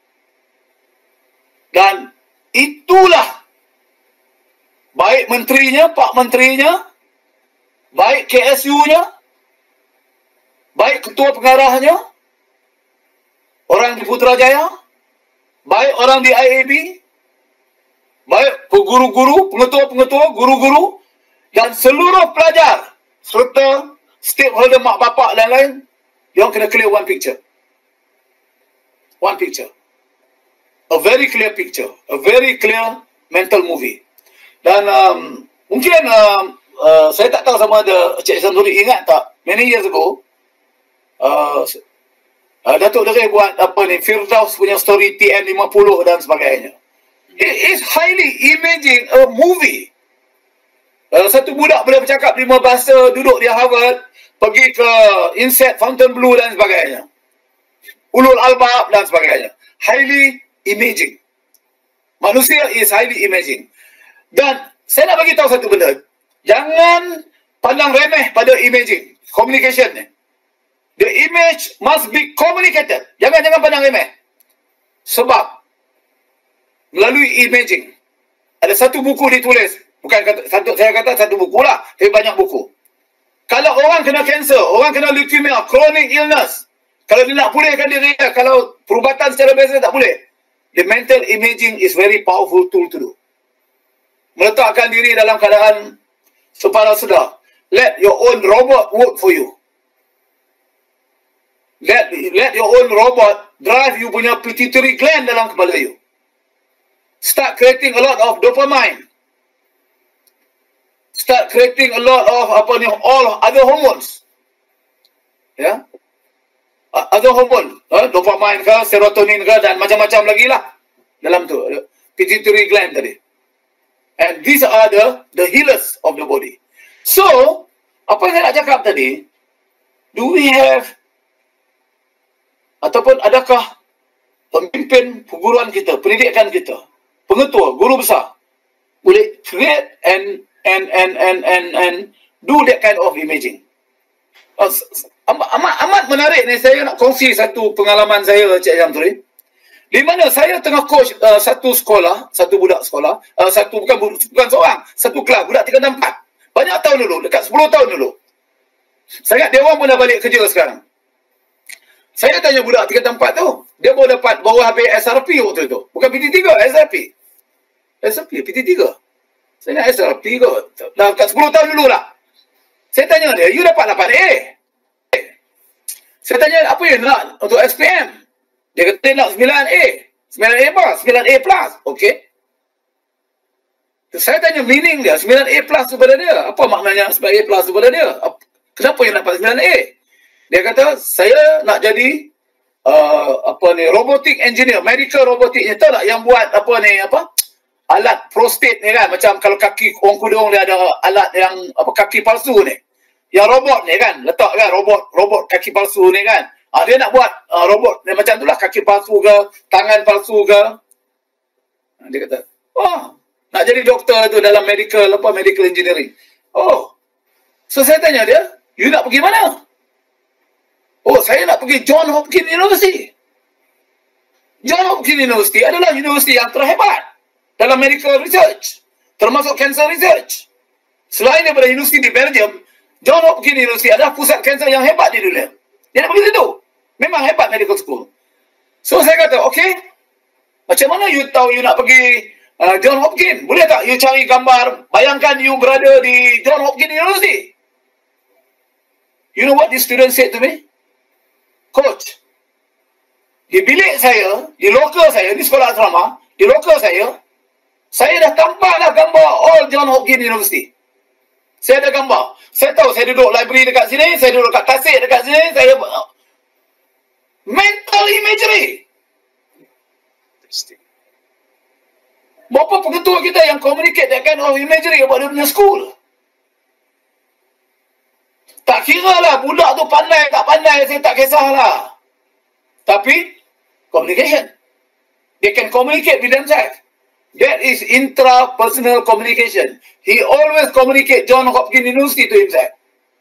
Dan itulah baik menterinya, pak menterinya, baik K S U-nya, baik ketua pengarahnya, orang di Putrajaya, baik orang di I A B, baik guru-guru, pengetua-pengetua, guru-guru, dan seluruh pelajar, serta stakeholder mak bapak dan lain, dia kena clear one picture. One picture. A very clear picture. A very clear mental movie. Dan um, mungkin um, uh, saya tak tahu sama ada Cik Sanduri ingat tak, many years ago, uh, uh, Datuk Dere buat apa ni, Firdaus punya story T N lima puluh dan sebagainya. It is highly imaging a movie. Uh, satu budak boleh bercakap lima bahasa, duduk di Harvard, pergi ke Inset, Fontainebleau dan sebagainya. Ulul Albab dan sebagainya. Highly imaging. Manusia is highly imaging. Dan saya nak bagi tahu satu benda. Jangan pandang remeh pada imaging. Communication ni. The image must be communicated. Jangan-jangan pandang remeh. Sebab melalui imaging, ada satu buku ditulis. Bukan kata, satu, saya kata satu buku lah. Tapi banyak buku. Kalau orang kena kanser, orang kena leukemia, chronic illness. Kalau dia nak pulihkan diri, kalau perubatan secara biasa tak boleh. The mental imaging is very powerful tool to do. Meletakkan diri dalam keadaan sepada sedar. Let your own robot work for you. let let your own robot drive you punya pituitary gland dalam kepala you. Start creating a lot of dopamine. Start creating a lot of apa ni, all other hormones. Ya. Yeah? Other hormone, uh, dopamine ke, serotonin ke, dan macam-macam lagi lah dalam tu, pituitary gland tadi. And these are the the healers of the body. So, apa yang saya nak cakap tadi, do we have ataupun adakah pemimpin perguruan kita, pendidikan kita, pengetua, guru besar boleh create and and and and and and do that kind of imaging? Uh, amat, amat amat menarik ni. Saya nak kongsi satu pengalaman saya, Cik Syamsuri, di mana saya tengah coach uh, satu sekolah, satu budak sekolah, uh, satu bukan bukan seorang, satu kelas budak tiga dan empat. Banyak tahun dulu, dekat sepuluh tahun dulu. Saya ingat dia orang pun dah balik kerja sekarang. Saya tanya budak tiga dan empat tu, dia baru dapat, baru habis S R P waktu tu. Bukan P T tiga, S R P. S R P, P T tiga. Saya ingat S R P kot. Dah dekat sepuluh tahun dulu lah. Saya tanya dia, you dapat lapan A? Saya tanya, apa you nak untuk S P M? Dia kata dia nak sembilan A. sembilan A apa? sembilan A plus. Okey. Saya tanya meaning dia, sembilan A plus kepada dia. Apa maknanya sembilan A plus kepada dia? Kenapa you dapat sembilan A? Dia kata, saya nak jadi uh, apa ni, robotic engineer, medical robotic. You tahu tak yang buat apa ni, apa? Alat prostate ni kan, macam kalau kaki orang kudung dia ada alat yang apa, kaki palsu ni. Yang robot ni kan, letak kan robot robot kaki palsu ni kan. Ah, dia nak buat uh, robot ni macam itulah, kaki palsu ke, tangan palsu ke. Ah, dia kata, "Oh, nak jadi doktor tu dalam medical apa medical engineering." Oh. So saya tanya dia, "You nak pergi mana?" "Oh, saya nak pergi John Hopkins University." John Hopkins University adalah universiti yang terhebat dalam medical research, termasuk cancer research. Selain daripada universiti di Belgium, John Hopkins University adalah pusat kanser yang hebat di dunia. Dia nak pergi situ. Memang hebat medical school. So saya kata, okey, macam mana you tahu you nak pergi uh, John Hopkins? Boleh tak you cari gambar, bayangkan you berada di John Hopkins University. You know what this student said to me? "Coach, di bilik saya, di lokal saya, di sekolah asrama, di lokal saya, saya dah tampaklah gambar all John Hopkins University. Saya ada gambar. Saya tahu saya duduk library dekat sini, saya duduk kat tasik dekat sini, saya mental imagery." Berapa pengetua kita yang communicate that kind of imagery about dia punya school? Tak kira lah budak tu pandai tak pandai, saya tak kisahlah. Tapi communication, they can communicate with themselves. That is intrapersonal communication. He always communicate John Hopkins University to himself.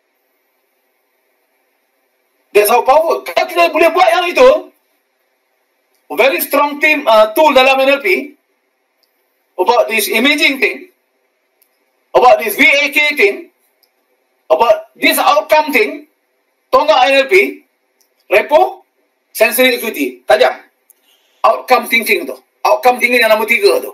That's how powerful. Kalau kita boleh buat yang itu, a very strong team uh, tool dalam N L P about this imaging thing, about this V A K thing, about this outcome thing, tonggak N L P, repo, sensory acuity, tajam. Outcome thinking tu. Outcome thinking yang nombor tiga tu.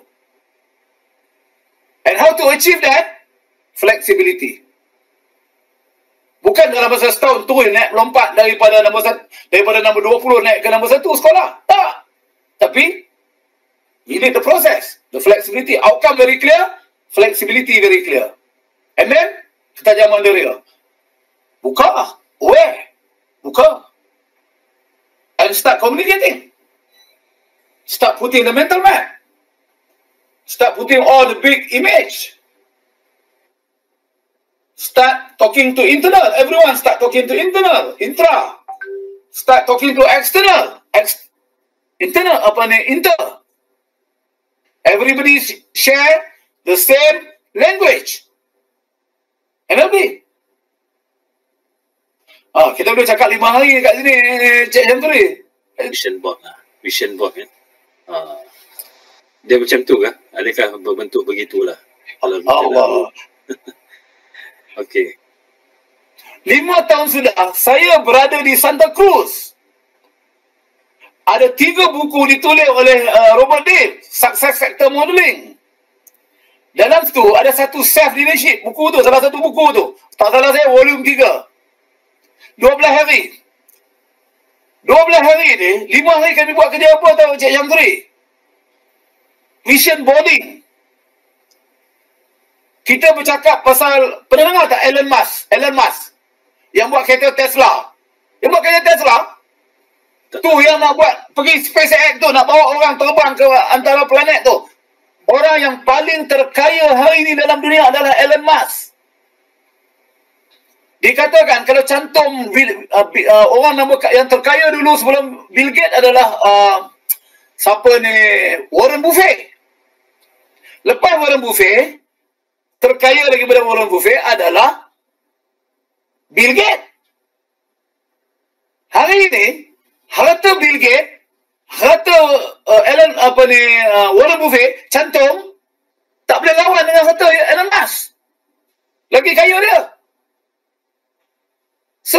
And how to achieve that? Flexibility. Bukan dalam masa setahun turun naik melompat daripada nombor satu, daripada nombor dua puluh naik ke nombor satu sekolah. Tak. Tapi you need the process, the flexibility. Outcome very clear, flexibility very clear. And then ketajaman dia. Buka, aware, buka, and start communicating. Start putting the mental map. Start putting all the big image. Start talking to internal. Everyone start talking to internal, intra. Start talking to external. Ex internal, apa ni? Inter. Everybody share the same language. N L P. Ah, kita boleh cakap lima hari kat sini, Cik Syamsuri. Vision board lah. Vision board kan. Uh, dia macam tu kah? Adakah berbentuk begitulah? Kalau Allah. Okey. Lima tahun sudah saya berada di Santa Cruz. Ada tiga buku ditulis oleh uh, Robert Dave, Success Factor Modeling. Dalam situ ada satu self leadership buku tu, salah satu buku tu. Tak salah saya volume tiga. dua belas hari. dua belas hari ni, lima hari kami buat kerja apa tahu Cik Syamsuri? Vision boarding. Kita bercakap pasal, pernah dengar tak Elon Musk? Elon Musk yang buat kereta Tesla. Yang buat kereta Tesla tu yang nak buat pergi SpaceX tu, nak bawa orang terbang ke antara planet tu. Orang yang paling terkaya hari ini dalam dunia adalah Elon Musk. Dikatakan kalau cantum uh, uh, orang nama yang terkaya dulu sebelum Bill Gates adalah uh, siapa ni? Warren Buffett. Lepas Warren Buffett, terkaya lagi daripada Warren Buffett adalah Bill Gates. Hari ini harta Bill Gates, harta uh, Elon apa ni uh, Warren Buffett cantum tak boleh lawan dengan harta Elon Musk. Lagi kaya dia. So,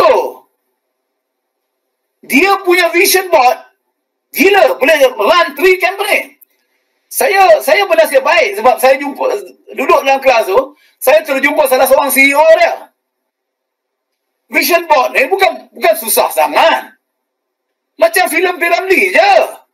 dia punya vision board gila, boleh run three company. Saya saya bernasib baik sebab saya jumpa duduk dalam kelas tu, saya terjumpa salah seorang C E O dia. Vision board ni bukan bukan susah sangat. Macam filem Piramli je.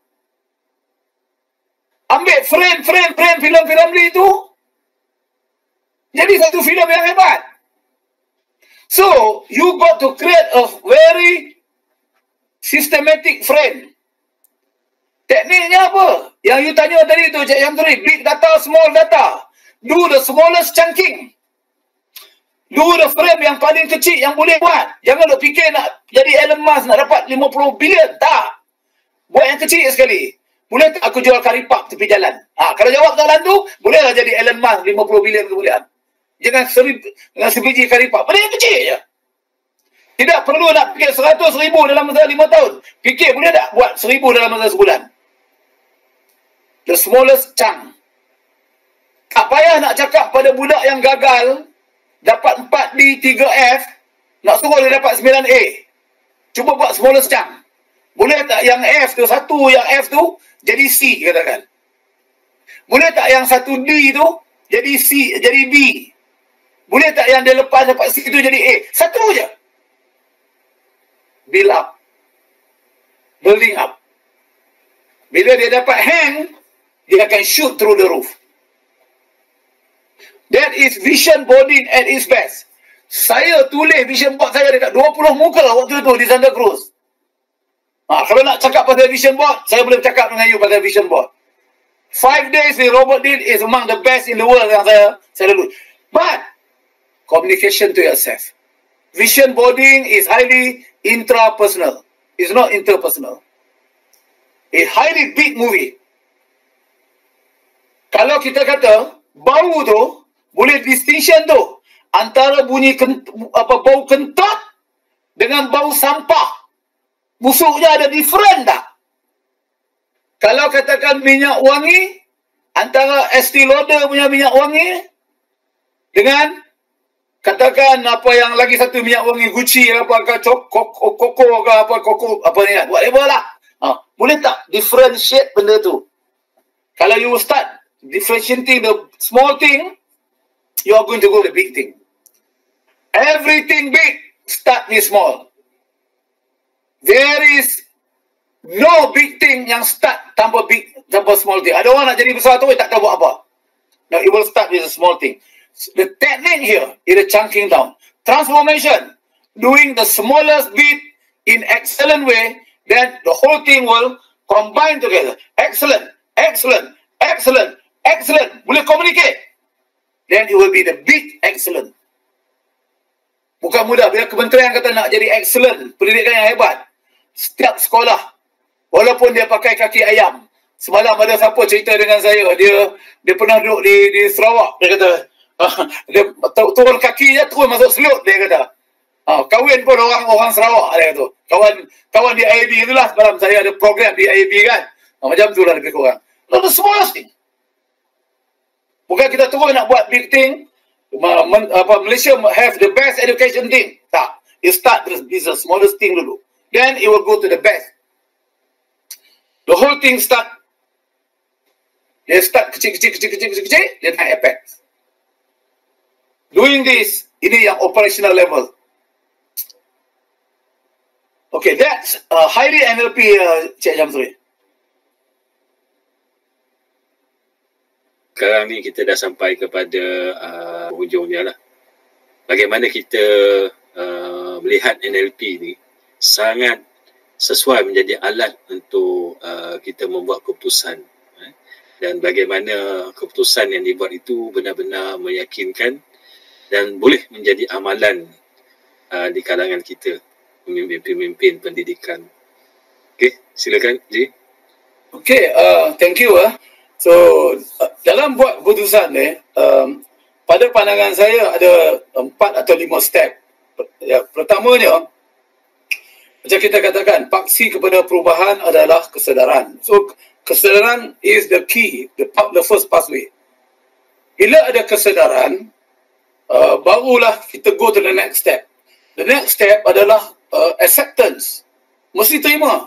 Ambil frame frame frame filem Piramli tu, jadi satu filem yang hebat. So, you got to create a very systematic frame. Tekniknya apa? Yang you tanya tadi tu, Cik Syamsuri, big data, small data. Do the smallest chunking. Do the frame yang paling kecil yang boleh buat. Jangan duk fikir nak jadi Elon Musk nak dapat lima puluh bilion. Tak. Buat yang kecil sekali. Boleh tak aku jual karipap tepi jalan? Ha, kalau jawab soalan tu, bolehlah jadi Elon Musk lima puluh bilion kemudian. Jangan seri, dengan sebiji karipap. Benda yang kecil je. Tidak perlu nak fikir seratus ribu dalam masa lima tahun. Fikir boleh tak buat seribu dalam masa sebulan. The smallest chunk. Tak payah nak cakap pada budak yang gagal dapat empat D, tiga F, nak suruh dia dapat sembilan A. Cuba buat smallest chunk. Boleh tak yang F tu, satu yang F tu jadi C katakan. Boleh tak yang satu D tu jadi C, jadi B. Boleh tak yang dia lepas dapat C tu jadi A. Satu je. Build up. Building up. Bila dia dapat hang, dia akan shoot through the roof. That is vision boarding at its best. Saya tulis vision board saya dekat dua puluh muka waktu itu di Santa Cruz. Ha, kalau nak cakap pasal vision board, saya boleh cakap dengan you pasal vision board. Five days with Robert Dean is among the best in the world yang saya saya lalui. But communication to yourself. Vision boarding is highly intrapersonal. It's not interpersonal. A highly big movie. Kalau kita kata bau tu boleh distinction tu antara bunyi kent, apa bau kentut dengan bau sampah. Busuknya ada different tak? Kalau katakan minyak wangi antara Estee Lauder punya minyak wangi dengan katakan apa yang lagi satu minyak wangi Gucci apa ke koko koko ke apa koko apa ni whatever lah. Ha, boleh tak differentiate benda tu? Kalau you start differentiating the small thing, you are going to go to the big thing. Everything big start with small. There is no big thing yang start tanpa big, tanpa small thing. Ada orang nak jadi besar tu, tak tahu buat apa. Now, it will start with a small thing. The technique here is the chunking down. Transformation, doing the smallest bit in excellent way, then the whole thing will combine together. Excellent, excellent, excellent, excellent. Boleh communicate. Then it will be the big excellent. Bukan mudah. Bila kementerian kata nak jadi excellent, pendidikan yang hebat, setiap sekolah, walaupun dia pakai kaki ayam. Semalam ada siapa cerita dengan saya, dia dia pernah duduk di di Sarawak, dia kata, dia turun kaki je, turun masuk selut, dia kata. Ha, kahwin pun orang orang Sarawak, dia kata. Kawan kawan di I A B itulah, semalam saya ada program di I A B kan. Ha, macam tu lah lebih kurang. Lalu semua thing. Bukan kita terus nak buat big thing, men, apa, Malaysia have the best education thing. Tak. You start with the smallest thing dulu. Then it will go to the best. The whole thing start. Dia start kecil, kecil, kecil, kecil, kecil, kecil, then high impact. Doing this, ini yang operational level. Okay. Okay, that's uh, highly N L P, uh, Cik Syamsuri. Sekarang ni kita dah sampai kepada uh, hujungnya lah. Bagaimana kita uh, melihat N L P ni sangat sesuai menjadi alat untuk uh, kita membuat keputusan. Eh? Dan bagaimana keputusan yang dibuat itu benar-benar meyakinkan dan boleh menjadi amalan uh, di kalangan kita, pemimpin-pemimpin pendidikan. Okey, silakan Ji. Okay, uh, thank you. Uh. So, uh, dalam buat keputusan ni, um, pada pandangan saya ada empat atau lima step. Ya, pertamanya, macam kita katakan, paksi kepada perubahan adalah kesedaran. So, kesedaran is the key, the, the first pathway. Bila ada kesedaran, uh, barulah kita go to the next step. The next step adalah uh, acceptance. Mesti terima.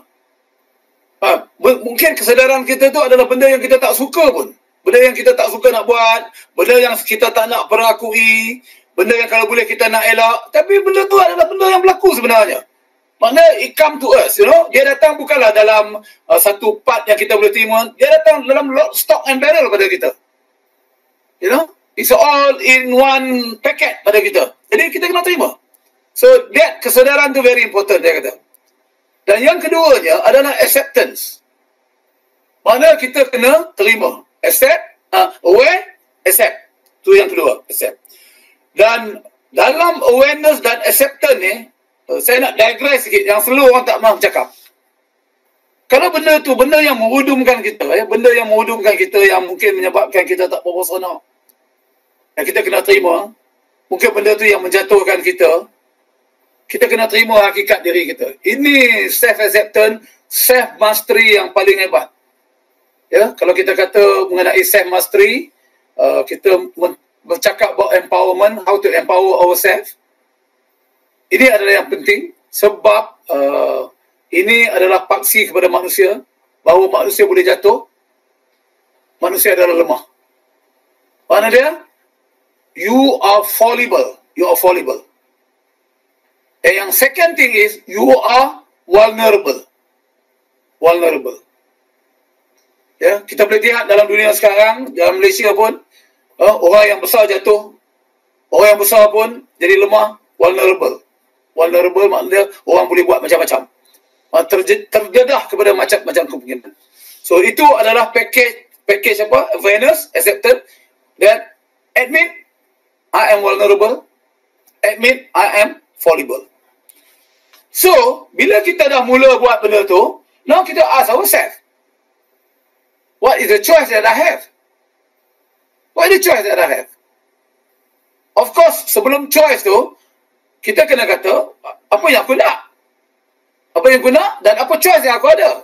Ha, mungkin kesedaran kita tu adalah benda yang kita tak suka pun. Benda yang kita tak suka nak buat, benda yang kita tak nak perakui, benda yang kalau boleh kita nak elak. Tapi benda tu adalah benda yang berlaku sebenarnya. Maknanya it come to us, you know. Dia datang bukanlah dalam uh, satu part yang kita boleh terima. Dia datang dalam stock and barrel pada kita. You know. It's all in one packet pada kita. Jadi kita kena terima. So that kesedaran tu very important, dia kata. Dan yang keduanya adalah acceptance. Mana kita kena terima. Accept, uh, aware, accept. Itu yang kedua, accept. Dan dalam awareness dan acceptance ni, uh, saya nak digress sikit yang selalu orang tak mahu cakap. Kalau benda tu, benda yang merudumkan kita, ya, benda yang merudumkan kita yang mungkin menyebabkan kita tak berapa senang. Yang kita kena terima, mungkin benda tu yang menjatuhkan kita, kita kena terima hakikat diri kita. Ini self-acceptance, self-mastery yang paling hebat. Ya, kalau kita kata mengenai self-mastery, uh, kita bercakap about empowerment, how to empower ourselves. Ini adalah yang penting sebab uh, ini adalah paksi kepada manusia bahawa manusia boleh jatuh, manusia adalah lemah. Mana dia? You are fallible. You are fallible. And yang second thing is, you are vulnerable. Vulnerable. Ya, kita boleh lihat dalam dunia sekarang, dalam Malaysia pun, uh, orang yang besar jatuh, orang yang besar pun jadi lemah, vulnerable. Vulnerable maknanya orang boleh buat macam-macam. Uh, terje, terdedah kepada macam-macam kemungkinan. So, itu adalah package, package apa? Awareness, acceptance, dan admit, I am vulnerable, admit, I am fallible. So, bila kita dah mula buat benda tu, now kita ask ourselves, what is the choice that I have? What is the choice that I have? Of course, sebelum choice tu, kita kena kata, apa yang aku nak? Apa yang aku nak dan apa choice yang aku ada?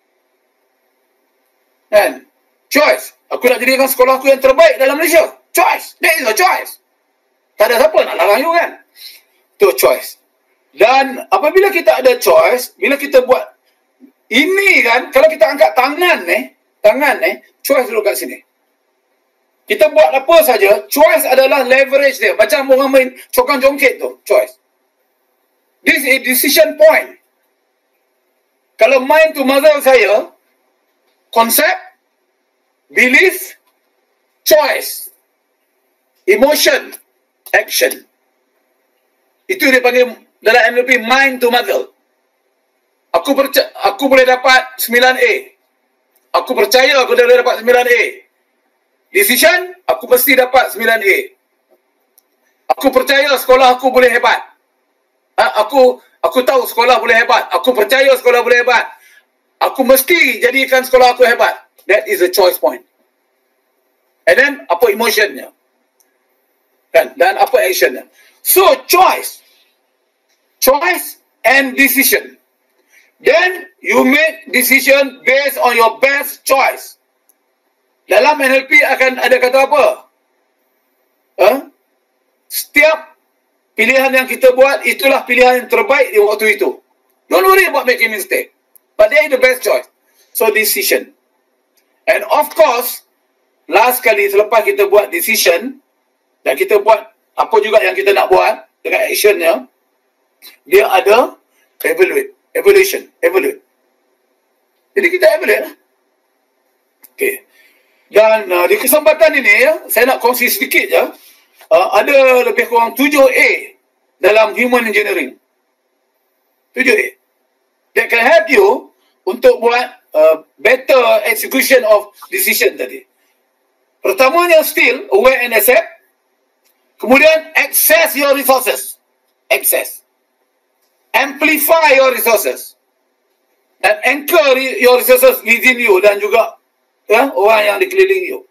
And choice, aku nak jadikan sekolah aku yang terbaik dalam Malaysia. Choice, that is a choice. Tak ada siapa nak larang you kan? Itu choice. Dan apabila kita ada choice, bila kita buat ini kan, kalau kita angkat tangan ni, tangan ni, choice duduk kat sini. Kita buat apa saja, choice adalah leverage dia. Macam orang main cokang jongkit tu, choice. This is a decision point. Kalau mind to mother saya, konsep, belief, choice, emotion, action. Itu dia panggil dalam N L P, mind to muscle. Aku percaya, aku boleh dapat sembilan A. Aku percaya aku boleh dapat sembilan A. Decision, aku mesti dapat sembilan A. Aku percaya sekolah aku boleh hebat. Ha, aku aku tahu sekolah boleh hebat. Aku percaya sekolah boleh hebat. Aku mesti jadikan sekolah aku hebat. That is a choice point. And then, apa emotionnya? Dan, dan apa actionnya? So, choice. Choice and decision. Then you make decision based on your best choice. Dalam N L P akan ada kata apa? Huh? Setiap pilihan yang kita buat, itulah pilihan yang terbaik di waktu itu. Don't worry about making mistake. But that is the best choice. So decision. And of course, last kali selepas kita buat decision, dan kita buat apa juga yang kita nak buat dengan actionnya, dia ada evaluate. Evaluation. Evaluate. Jadi kita evaluate lah. Okey. Dan uh, di kesempatan ini, ya, saya nak kongsi sedikit je. Uh, ada lebih kurang tujuh A dalam human engineering. tujuh A. That can help you untuk buat uh, better execution of decision tadi. Pertamanya still aware and accept. Kemudian access your resources. Access. Amplify your resources. Dan anchor your resources within you dan juga ya, orang yang dikelilingi you.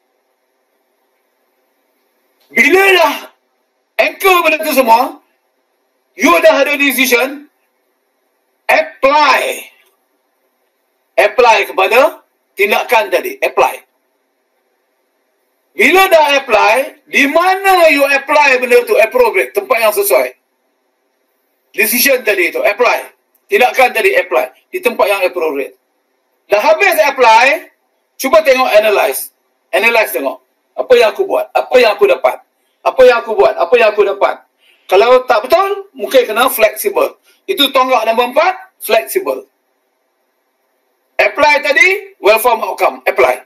Bila dah anchor benda tu semua, you dah ada decision, apply. Apply kepada tindakan tadi. Apply. Bila dah apply, di mana you apply benda tu appropriate, tempat yang sesuai. Decision tadi tu, apply. Tindakan tadi, apply. Di tempat yang appropriate. Dah habis apply, cuba tengok analyze. Analyze tengok. Apa yang aku buat? Apa yang aku dapat? Apa yang aku buat? Apa yang aku dapat? Kalau tak betul, mungkin kena flexible. Itu tonggak nombor empat, flexible. Apply tadi, well-formed outcome. Apply.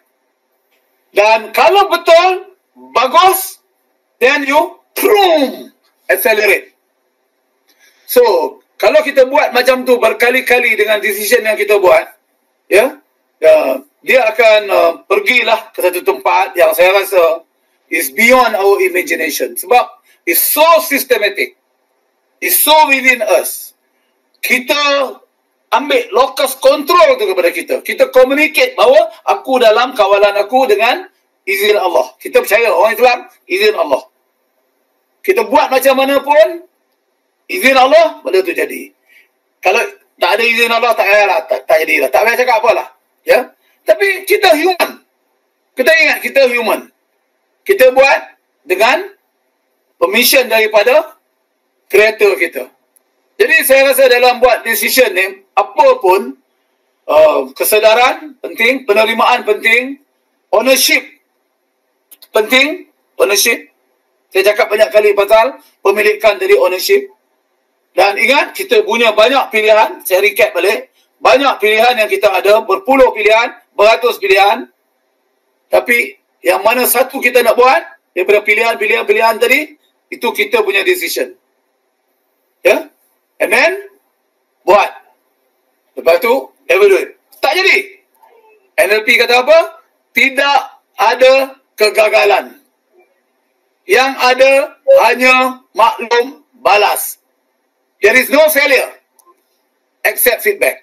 Dan kalau betul, bagus, then you, boom, accelerate. So, kalau kita buat macam tu berkali-kali dengan decision yang kita buat, ya, ya dia akan uh, pergilah ke satu tempat yang saya rasa is beyond our imagination. Sebab it's so systematic. It's so within us. Kita ambil locus control tu kepada kita. Kita communicate bahawa aku dalam kawalan aku dengan izin Allah. Kita percaya orang Islam, izin Allah. Kita buat macam mana pun, izin Allah, benda tu jadi. Kalau tak ada izin Allah, tak payahlah, tak, tak jadilah. Tak payah cakap apalah. Ya? Tapi kita human. Kita ingat, kita human. Kita buat dengan permission daripada creator kita. Jadi saya rasa dalam buat decision ni, apa pun, uh, kesedaran penting, penerimaan penting, ownership penting, ownership. Saya cakap banyak kali pasal pemilikan dari ownership. Dan ingat, kita punya banyak pilihan. Saya recap balik. Banyak pilihan yang kita ada. Berpuluh pilihan. Beratus pilihan. Tapi, yang mana satu kita nak buat, daripada pilihan-pilihan-pilihan tadi, itu kita punya decision. Ya? And then, buat. Lepas tu, evaluate. Tak jadi. N L P kata apa? Tidak ada kegagalan. Yang ada hanya maklum balas. There is no failure except feedback.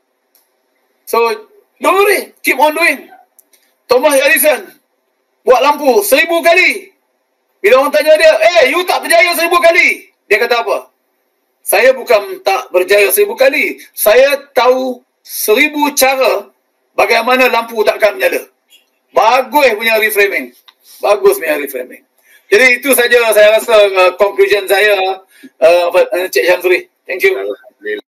So, don't worry. Keep on doing. Thomas Edison buat lampu seribu kali. Bila orang tanya dia, eh, you tak berjaya seribu kali. Dia kata apa? Saya bukan tak berjaya seribu kali. Saya tahu seribu cara bagaimana lampu takkan menyala. Bagus punya reframing. Bagus punya reframing. Jadi itu saja saya rasa uh, conclusion saya, uh, Cik Syamsuri. Thank you.